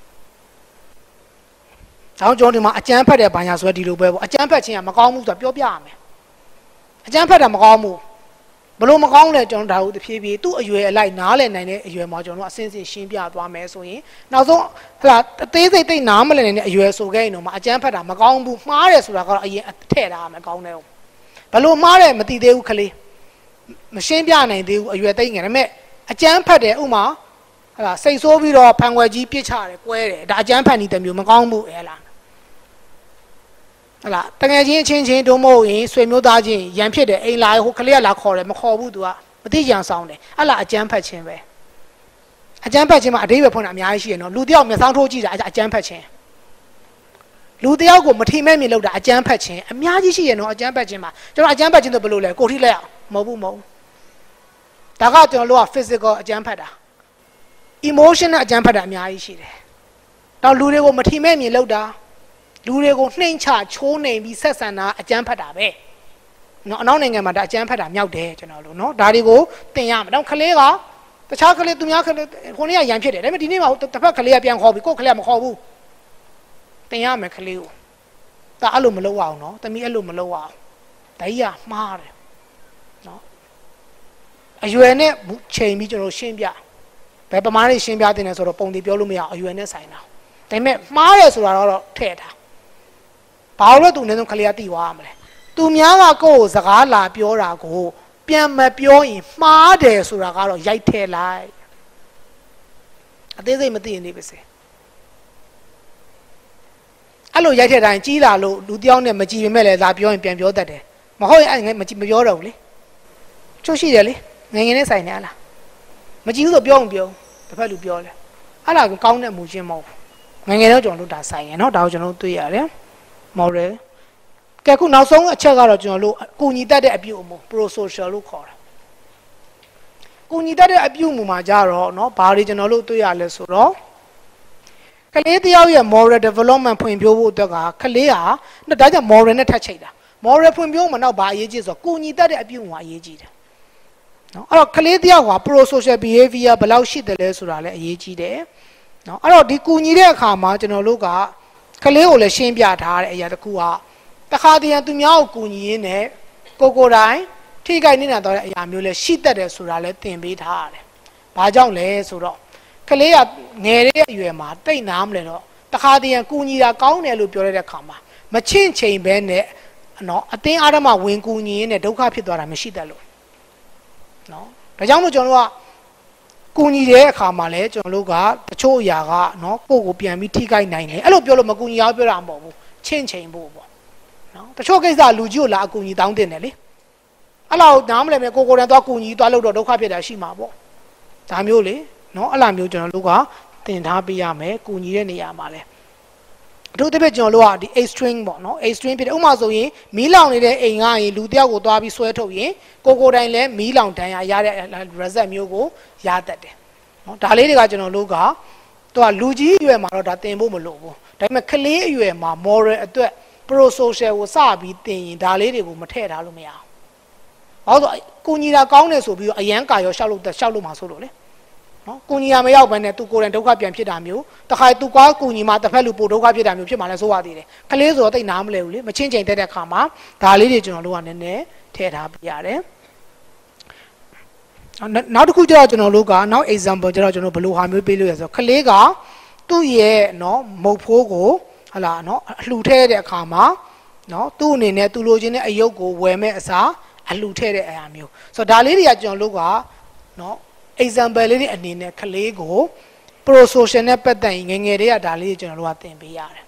ဒါကြောင့်ကျွန်တော်ဒီမှာအကျန်းဖက်တဲ့ဘာညာဆိုရဒီလိုပဲပေါ့အကျန်းဖက်ခြင်းကမကောင်းဘူးဆိုတာပြောပြရမယ်အကျန်းဖက်တာမကောင်းဘူးဘလို့မကောင်းလဲကျွန်တော်ဒါကိုတဖြည်းဖြည်းသူ့အရွယ်အလိုက်နားလည်နိုင်တဲ့အရွယ်မှာကျွန်တော်အစင်းစင်းရှင်းပြသွားမယ်ဆိုရင်နောက်ဆုံးဟလာအသေးစိတ်တိတ်နားမလည်နိုင်တဲ့အရွယ်ဆိုခဲ့ရင်တော့အကျန်းဖက်တာမကောင်းဘူးမှားတယ်ဆိုတာကတော့အရင်ထည့်ထားမယ်ကောင်းတယ်ဘလို့မှားတယ်မသိသေးဘူးကလေးမရှင်းပြနိုင်သေးဘူးအရွယ်တိတ်ငယ်ဒါပေမဲ့အကျန်းဖက်တယ်ဥမာဟလာစိတ်ဆိုးပြီးတော့ဖန်ခွယ်ကြီးပြစ်ချတယ်ကွဲတယ်ဒါအကျန်းဖက်နေတဲ့မျိုးမကောင်းဘူးဟဲ့လားဟလာတကယ်ချင်းချင်းချင်းတို့မဟုတ်ရင်ဆွေမျိုးသားချင်းရန်ဖြစ်တယ်အိမ်လာဟိုကလေးကလာခေါ်တယ်မခေါ်ဘူး तू ကမသိကြံဆောင်တယ်အဲ့လာအကျန်းဖက်ခြင်းပဲအကျန်းဖက်ခြင်းမှာအတိတ်ပဲဖွင့်တာအများကြီးရှိရနော်လူတယောက်မျက်စောင်းထိုးကြည့်တာအကျန်းဖက်ခြင်းလူတယောက်ကိုမထိမဲ့မြင်လို့တာအကျန်းဖက်ခြင်းအများကြီးရှိရနော်အကျန်းဖက်ခြင်းမှာကျွန်တော်အကျန်းဖက်ခြင်းဆိုဘယ်လိုလဲကိုထိလက်အောင်မဟုတ်ဘူးမဟုတ်ဘူးဒါကကျွန်တော်တို့က physical အကျန်းဖက်တာ emotional အကျန်းဖက်တာအများကြီးရှိတယ်တော့လူတွေကိုမထိမဲ့မြင်လို့တာလူတွေကိုနှိမ်ချချိုးနှိမ်ပြီးဆက်ဆံတာအကျန်းဖတ်တာပဲเนาะအနောက်နိုင်ငံမှာဒါအကျန်းဖတ်တာမြောက်တယ်ကျွန်တော်တို့เนาะဒါတွေကိုသင်ရမယ်တော့ကလေးကတခြားကလေးသူများကလေးခုနေ့ကရန်ဖြစ်တယ်ဒါပေမဲ့ဒီနေ့မှာတစ်ဖက်ကလေးကပြန်ခေါ်ပြီးကိုယ့်ကလေးကမခေါ်ဘူးသင်ရမယ်ကလေးကိုဒါအဲ့လိုမလုပ်အောင်เนาะတမီးအဲ့လိုမလုပ်အောင်ဒါကြီးကမှားတယ်เนาะအရွယ်နဲ့ချိန်ပြီးကျွန်တော်ရှင်းပြဘယ်ပမာဏရှင်းပြတင်တယ်ဆိုတော့ပုံတည်ပြောလို့မရအောင်အရွယ်နဲ့ဆိုင်တာဒါပေမဲ့မှားတယ်ဆိုတာတော့ထည့်ထားဘာလို့သူနဲ့ဆုံးကလေးကတိသွားရမလဲသူများကကိုယ့်ကိုစကားလာပြောတာကိုပြန်မပြောရင်မှားတယ်ဆိုတာကတော့ရိုက်ထဲလိုက်အသေးစိတ်မသိရင်နေပါစေအဲ့လိုရိုက်ထဲတိုင်းကြီးလာလို့လူတယောက်နဲ့မကြည့်ပေမဲ့လည်းလာပြောရင်ပြန်ပြောတတ်တယ်မဟုတ်ရင်အဲ့ငယ်မကြည့်မပြောတော့ဘူးလေချို့ရှိတယ်လေငယ်ငယ်နဲ့ဆိုင်နေလားမကြည့်ဘူးဆိုပြောရင်ပြောတစ်ဖက်လူပြောလဲအဲ့ဒါကောင်းတဲ့မူချင်းမဟုတ်ငယ်ငယ်တော့ကျွန်တော်တို့ဒါဆိုင်ရယ်เนาะဒါကိုကျွန်တော်တို့တွေ့ရတယ်moral ကဲခုနောက်ဆုံးအချက်ကတော့ကျွန်တော်တို့ကုညီတတ်တဲ့အပြုအမူ pro social လို့ခေါ်တာကုညီတတ်တဲ့အပြုအမူမှာကြတော့เนาะဘာတွေကျွန်တော်တို့တွေ့ရလဲဆိုတော့ကလေးတယောက်ရဲ့ moral development ဖွံ့ဖြိုးဖို့အတွက်ကကလေးဟာဒါကြောင့် moral နဲ့ထပ်ချိတ်တာ moral ဖွံ့ဖြိုးမှတော့ဘာအရေးကြီးဆိုတော့ကုညီတတ်တဲ့အပြုအမူအရေးကြီးတယ်เนาะအဲ့တော့ကလေးတယောက်က pro social behavior ဘယ်လောက်ရှိတယ်လဲဆိုတာလည်းအရေးကြီးတယ်เนาะအဲ့တော့ဒီကုညီတဲ့အခါမှာကျွန်တော်တို့ကကလေးကိုလည်းရှင်းပြထားတဲ့အရာတစ်ခုကတခါတည်းသူများကိုကူညီရင်းနဲ့ကိုကိုတိုင်းထိခိုက်နေတာတော့တဲ့အရာမျိုးလည်းရှိတတ်တယ်ဆိုတာလည်းသင်ပေးထားရတယ်။ဘာကြောင့်လဲဆိုတော့ကလေးကငယ်တဲ့အရွယ်မှာတိတ်နားမလဲတော့တခါတည်းကူညီတာကောင်းတယ်လို့ပြောရတဲ့အခါမှာမချင့်ချိန်ပဲနဲ့နော်အတင်းအားဓမ္မဝင်ကူညီရင်းနဲ့ဒုက္ခဖြစ်သွားတာမရှိတတ်လို့နော်ဒါကြောင့်မို့ကျွန်တော်တို့ကကူညီတဲ့အခါမှာလည်းကျွန်တော်တို့ကတချို့အရာကနော်ကိုယ့်ကိုပြန်ပြီးထိခိုက်နိုင်တယ်အဲ့လိုပြောလို့မကူညီအောင်ပြောတာမဟုတ်ဘူးချင့်ချိန်ဖို့ပေါ့နော်တချို့ကိစ္စလူကြီးကိုလာအကူညီတောင်းတင်တယ်လေအဲ့လောက်နားမလဲမဲ့ကိုကိုယ်တိုင်သွားကူညီသွားလို့တော့ဒုက္ခဖြစ်တာရှိမှာပေါ့ဒါမျိုးလေနော်အဲ့လိုမျိုးကျွန်တော်တို့ကသင်ထားပေးရမယ်ကူညီတဲ့နေရာမှာလဲတို့တပည့်ကျွန်တော်တို့ကဒီ extreme ပေါ့နော် extreme ဖြစ်တယ်ဥပမာဆိုရင်မီးလောင်နေတဲ့အိမ်ကရင်လူတယောက်ကိုသွားပြီးဆွဲထုတ်ရင်ကိုကိုတိုင်လည်းမီးလောင်တန်းရရတဲ့ result မျိုးကိုရတတ်တယ်နော်ဒါလေးတွေကကျွန်တော်တို့ကသူကလူကြီးအရွယ်မှာတော့ဒါသင်ဖို့မလိုဘူးဒါပေမဲ့ကလေးအရွယ်မှာ moral အတွက် pro social ကိုစပြီးသင်ရင်ဒါလေးတွေကိုမထည့်ထားလို့မရအောင်ဘာလို့ဆိုကိုညီတာကောင်းတယ်ဆိုပြီးတော့အရန်ကာရောရှောက်လို့ရှောက်လို့မှာဆိုလို့လေနော်ကိုညီရမရောက်ဘဲနဲ့သူကိုယ်တိုင်ဒုက္ခပြန်ဖြစ်တာမျိုးတခါသူကွာကိုညီမှာတစ်ဖက်လူပို့ဒုက္ခဖြစ်တာမျိုးဖြစ်မှလည်းဆိုရသေးတယ်ကလေးဆိုတော့တိတ်နားမလဲဘူးလေမချင်းချိန်တက်တဲ့ခါမှာဒါလေးတွေကျွန်တော်တို့ကနည်းနည်းထည့်ထားပြရတယ်နောက်တစ်ခုကျတော့ကျွန်တော်တို့ကနောက် example ကျတော့ကျွန်တော်ဘယ်လိုဟာမျိုးပေးလို့ရဆိုတော့ကလေးကသူ့ရဲ့နော်မုတ်ဖိုးကိုဟလာနော်အလှူထဲတဲ့အခါမှာနော်သူ့အနေနဲ့သူလိုချင်တဲ့အယုတ်ကိုဝယ်မဲ့အစားအလှူထဲတဲ့အရာမျိုးဆိုတော့ဒါလေးတွေကကျွန်တော်တို့ကနော် example လေးတွေအနေနဲ့ကလေးကို pro social နဲ့ပတ်သက်ရင်ငယ်ငယ်တွေကဒါလေးကျွန်တော်တို့ကသင်ပေးရတယ်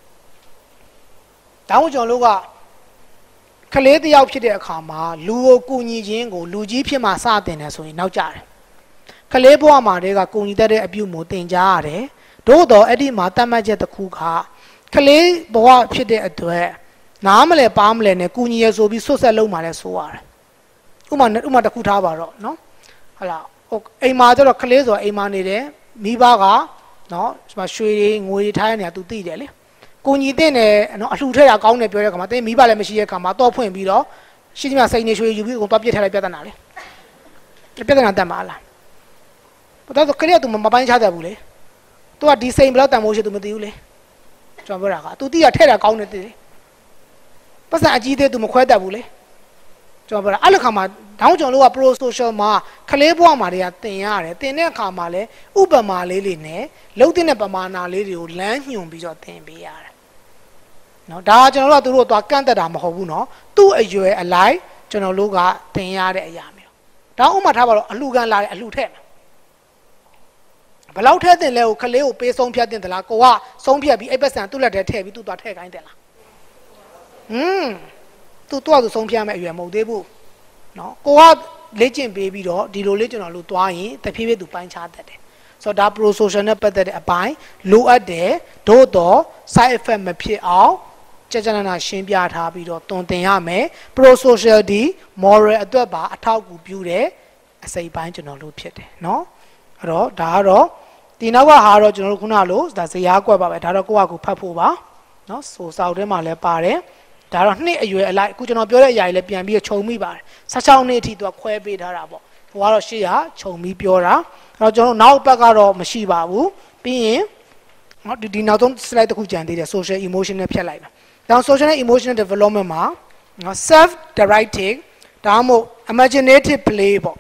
ဒါမှမဟုတ်ကျွန်တော်တို့ကကလေးတယောက်ဖြစ်တဲ့အခါမှာလူကိုကူညီခြင်းကိုလူကြီးဖြစ်မှစတင်တယ်ဆိုရင်နောက်ကျတယ်ကလေးဘဝမှာတည်းကကူညီတတ်တဲ့အပြုမှုသင်ကြားရတယ်သို့တော့အဲ့ဒီမှာတတ်မှတ်ချက်တစ်ခုကကလေးဘဝဖြစ်တဲ့အတွက်နားမလဲပါမလဲနဲ့ကူညီရဆိုပြီးဆွတ်ဆက်လုံးမှလည်းဆိုရတယ်ဥမာဥမာတစ်ခုထားပါတော့နော်ဟုတ်လားဟိုအိမ်မှာကျတော့ကလေးဆိုအိမ်မှာနေတယ်မိဘကနော်ဒီမှာရွှေတွေငွေတွေထားရနေတာ तू သိတယ်လေကိုညီတဲ့နဲ့နော်အလှထက်ရကောင်းတယ်ပြောတဲ့ခါမှာတင်းမိဘလည်းမရှိတဲ့ခါမှာတော့ဖွင့်ပြီးတော့ရှိသမျှစိန်နေရွှေယူပြီးကိုတော့ပြစ်ထားလိုက်ပြဿနာလေပြဿနာတက်မှာလားဘာလို့ကလေးက तू မပိုင်းချတတ်ဘူးလေ तू ကဒီစိန်ဘယ်လောက်တန်မိုးရှိ तू မသိဘူးလေကျွန်တော်ပြောတာက तू သိရထက်ရကောင်းတယ်သိတယ်ပတ်စံအကြီးသေး तू မခွဲတတ်ဘူးလေကျွန်တော်ပြောတာအဲ့လိုခါမှာတောင်းကျွန်တော်တို့က pro social မှာကလေးဘဝမှာတွေကတင်ရတယ်တင်တဲ့အခါမှာလဲဥပမာလေးတွေနဲ့လုံးတဲ့ပမာဏလေးတွေကိုလမ်းညွှန်ပြီးတော့တင်ပေးရတယ်နော်ဒါကျွန်တော်တို့ကသူတို့တော့ကန့်တက်တာမဟုတ်ဘူးနော်သူ့အရွယ်အလိုက်ကျွန်တော်တို့ကတင်ရတဲ့အရာမျိုးဒါဥမာထားပါတော့အလှခံလာတယ်အလှထက်မှာဘယ်လောက်ထက်တင်လဲကိုကလေးကိုပေးဆုံးဖြတ်တင်သလားကိုကဆုံးဖြတ်ပြီးအိပ်ပတ်စံသူ့လက်ထဲထည့်ပြီးသူ့သွားထည့်ခိုင်းတယ်လားဟွန်းသူ့တော့သူဆုံးဖြတ်မဲ့အရွယ်မဟုတ်သေးဘူးနော်ကိုကလေ့ကျင့်ပေးပြီးတော့ဒီလိုလေးကျွန်တော်တို့သွားရင်တဖြည်းဖြည်းသူပိုင်းခြားတတ်တယ်ဆိုတော့ဒါ pro social နဲ့ပတ်သက်တဲ့အပိုင်းလိုအပ်တယ်သို့တော့ side effect မဖြစ်အောင်ကြကြနာနာရှင်းပြထားပြီးတော့တွင်တင်ရမယ် pro social ဒီ moral အတွက်ပါအထောက်အကူပြုတဲ့အစိပ်ပိုင်းကျွန်တော်တို့ဖြစ်တယ်နော်အဲ့တော့ဒါကတော့ဒီနောက်ကဟာတော့ကျွန်တော်တို့ခုနလိုဒါဇရာကွက်ပါပဲဒါတော့ကိုယ့်အကူဖတ်ဖို့ပါနော်ဆိုစာအုပ်ထဲမှာလည်းပါတယ်ဒါတော့နှစ်အရွယ်အလိုက်အခုကျွန်တော်ပြောတဲ့အရာကြီးလည်းပြန်ပြီးခြုံမိပါတယ်ဆယ်၆နှစ်အထိသူကခွဲပေးထားတာပေါ့ဟိုကတော့ရှေ့ကခြုံပြီးပြောတာအဲ့တော့ကျွန်တော်နောက်ဘက်ကတော့မရှိပါဘူးပြီးရင်နော်ဒီဒီနောက်ဆုံး slide တစ်ခုကြံသေးတယ် social emotion နဲ့ဖြတ်လိုက်မယ်ဒါ social and emotional development မှာနော် self directing ဒါမှမဟုတ် imaginative play ပေါ့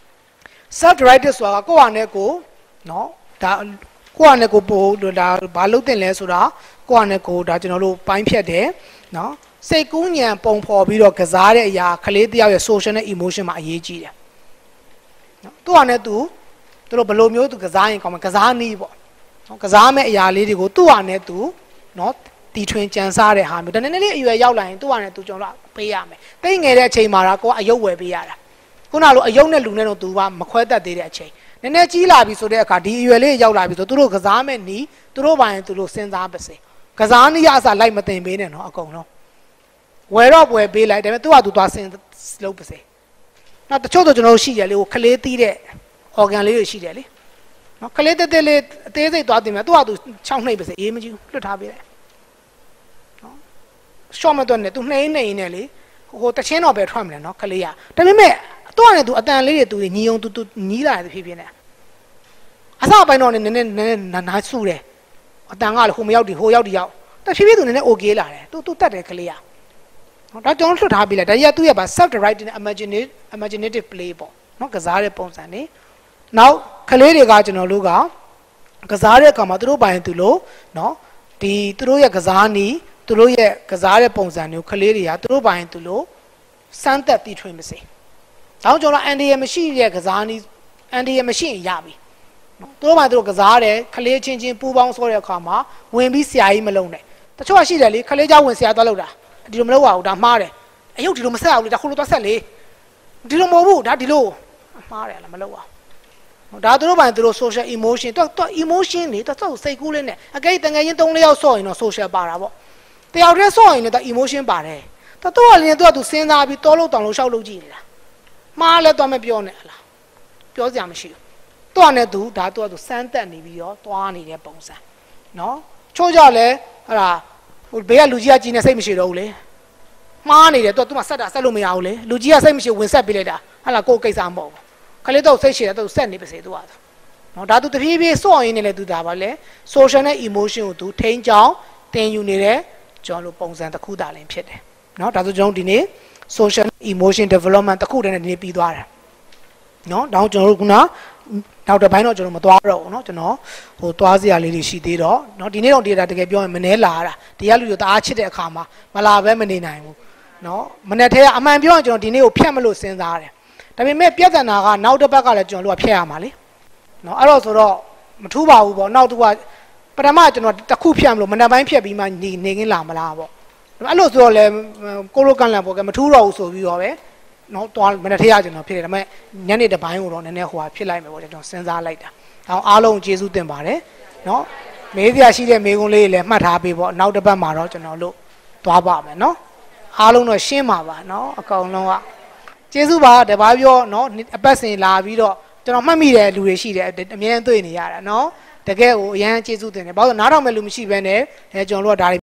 self directed ဆိုတာကိုယ့်ဟာနဲ့ကိုနော်ဒါကိုယ့်ဟာနဲ့ကိုပို့ဒါဘာလုပ်တင်လဲဆိုတာကိုယ့်ဟာနဲ့ကိုဒါကျွန်တော်တို့ပိုင်းဖြတ်တယ်နော်စိတ်ကူးညံပုံဖော်ပြီးတော့ကစားတဲ့အရာကလေးတယောက်ရဲ့ social နဲ့ emotion မှာအရေးကြီးတယ်နော်သူ့ဟာနဲ့သူသူတို့ဘယ်လိုမျိုးသူကစားရင်ကောင်းမလဲကစားနည်းပေါ့နော်ကစားမဲ့အရာလေးတွေကိုသူ့ဟာနဲ့သူနော်တီထွင်ကြံစားတဲ့ဟာမျိုးဒါနည်းနည်းလေးအရွယ်ရောက်လာရင်သူ့ဟာနဲ့သူကျွန်တော်တို့ပေးရမယ်တိတ်ငယ်တဲ့အချိန်မှာတော့ကိုကအယုတ်ဝယ်ပေးရတာခုနလိုအယုတ်နဲ့လူနဲ့တော့သူကမခွဲတတ်သေးတဲ့အချိန်နည်းနည်းကြီးလာပြီဆိုတဲ့အခါဒီအရွယ်လေးရောက်လာပြီဆိုသူတို့ကစားမဲ့နီးသူတို့ဘာရင်သူတို့စဉ်းစားပါစေကစားနည်းအစားလိုက်မတင်ပေးနဲ့နော်အကုန်လုံးဝယ်တော့ဝယ်ပေးလိုက်ဒါပေမဲ့သူ့ဟာသူသွားစဉ်းလုပ်ပါစေနောက်တချို့တော့ကျွန်တော်တို့ရှိတယ်လေဟိုကလေးတီးတဲ့ organ လေးတွေရှိတယ်လေနော်ကလေးတက်တက်လေးအသေးစိတ်သွားတင်မယ်သူ့ဟာသူချောင်းနှိပ်ပါစေအေးမကြည့်ဘူးလွတ်ထားပေးတယ်နော်ရှော့မတော့နဲ့သူနှိမ့်နေနေနဲ့လေဟိုတချင်းတော့ပဲထွက်မလဲနော်ကလေးကဒါပေမဲ့သူ့ဟာနဲ့သူအတန်လေးတွေသူညီအောင်သူသူညီးလာတယ်ဖြစ်ဖြစ်နေအစပိုင်းတော့နည်းနည်းနည်းနည်းနားဆူတယ်အတန်ကလည်းဟိုမရောက်ဒီဟိုရောက်ဒီရောက်တဖြည်းဖြည်းသူနည်းနည်း okay လာတယ်သူသူတတ်တယ်ကလေးကဒါကျွန်တော်လွှတ်ထားပြီလေဒါကြီးကသူ့ရဲ့ပါ self directed imaginative imaginative play ပေါ့နော်ကစားတဲ့ပုံစံနေနောက်ကလေးတွေကကျွန်တော်တို့ကကစားတဲ့အခါမှာသူတို့ပိုင်သူလို့နော်ဒီသူတို့ရဲ့ကစားနည်းသူတို့ရဲ့ကစားတဲ့ပုံစံမျိုးကလေးတွေကသူတို့ပိုင်သူလို့စမ်းသက်တီထွင်မစေဒါကြောင့်ကျွန်တော်အန်ဒီရမရှိတဲ့ကစားနည်းအန်ဒီရမရှိရင်ရပြီနော်သူတို့ပိုင်သူတို့ကစားတယ်ကလေးချင်းချင်းပူပေါင်းဆောတဲ့အခါမှာဝင်ပြီးဆရာကြီးမလုံးနဲ့တချို့ကရှိတယ်လေကလေးเจ้าဝင်ဆရာသွားလို့တာဒီလိုမလုပ်ရဘူးဒါမှားတယ်အယုတ်ဒီလိုမဆက်အောင်လေဒါခုလိုသွားဆက်လေဒီလိုမဟုတ်ဘူးဒါဒီလိုမှားတယ်လားမလုပ်အောင်ဒါသူတို့ပိုင်းသူတို့ social emotion တော့တော့ emotion နေတော့စိတ်ကူးလေးနဲ့အကဲတငယ်ချင်း၃-၄ယောက်ဆော့ရင်တော့ social ပါတာပေါ့တယောက်တည်းဆော့ရင်လည်းတော့ emotion ပါတယ်တော့သူကလည်းသူကသူစဉ်းစားပြီးတောလို့တောင်လို့ရှောက်လို့ကြည့်နေတာမှားလဲတော့မပြောနဲ့ဟလားပြောစရာမရှိဘူးသူကနဲ့သူဒါသူကသူစမ်းတက်နေပြီးတော့သွားနေတဲ့ပုံစံနော်ချို့ကြလဲဟလာဟိုဘေးကလူကြီးကကြီးနေစိတ်မရှိတော့ဘူးလေမှားနေတယ်သူကသူမှဆက်တာဆက်လို့မရဘူးလေလူကြီးကစိတ်မရှိဝင်ဆက်ပေးလိုက်တာဟလာကိုယ်ကိစ္စမဟုတ်ဘူးခလေးတော့စိတ်ရှိတယ်သူဆက်နေပါစေသူကနော်ဒါသူတဖြည်းဖြည်းစော့ရင်းနေလေသူဒါပါလေ social နဲ့ emotion ကိုသူထိန်းချောင်းတင်ယူနေတဲ့ကျွန်တော်တို့ပုံစံတစ်ခုသာလည်းဖြစ်တယ်နော်ဒါဆိုကျွန်တော်ဒီနေ့ social emotion development တစ်ခုတည်းနဲ့ဒီနေ့ပြီးသွားတယ်နော်ဒါကြောင့်ကျွန်တော်တို့ခုနနောက်တစ်ပိုင်းတော့ကျွန်တော်မသွားတော့ဘူးเนาะကျွန်တော်ဟိုသွားစရာလေးတွေရှိသေးတော့เนาะဒီနေ့တော့ဒေတာတကယ်ပြောရင်မနှဲလာတာဒီကလူတွေတအားချစ်တဲ့အခါမှာမလာပဲမနေနိုင်ဘူးเนาะမနေ့ထဲကအမှန်ပြောရင်ကျွန်တော်ဒီနေ့ကိုဖြတ်မလို့စဉ်းစားတယ်ဒါပေမဲ့ပြဿနာကနောက်တစ်ပတ်ကလည်းကျွန်တော်တို့ကဖြတ်ရမှာလေเนาะအဲ့တော့ဆိုတော့မထူးပါဘူးပေါ့နောက်တစ်ခါပထမကျွန်တော်တစ်ခုဖြတ်မလို့မနေ့ပိုင်းဖြတ်ပြီးမှနေနေကင်းလာမလားပေါ့အဲ့လိုဆိုတော့လေကိုလိုကန်လန်ပေါ့ကမထူးတော့ဘူးဆိုပြီးတော့ပဲနော်တော့မနေ့ထဲရကျွန်တော်ဖြစ်တယ်ဒါပေမဲ့ညနေတစ်ပိုင်းကိုတော့နည်းနည်းဟိုဟာဖြစ်လိုက်မယ်ပေါ့ကျွန်တော်စဉ်းစားလိုက်တာအောင်အားလုံးကျေးဇူးတင်ပါတယ်နော်မေးစရာရှိတဲ့မေးခွန်းလေးတွေလည်းမှတ်ထားပေးပေါ့နောက်တစ်ပတ်မှာတော့ကျွန်တော်တို့သွားပါမယ်နော်အားလုံးတော့ရှင်းပါပါနော်အကောင်လုံးကကျေးဇူးပါတပါးပြောနော်အပတ်စဉ်လာပြီးတော့ကျွန်တော်မှတ်မိတဲ့လူတွေရှိတယ်အမြဲတမ်းတွေ့နေရတာနော်တကယ်ကိုအရန်ကျေးဇူးတင်တယ်ဘာလို့နားထောင်မဲ့လူမရှိဘဲနဲ့အဲကျွန်တော်တို့ကဒါ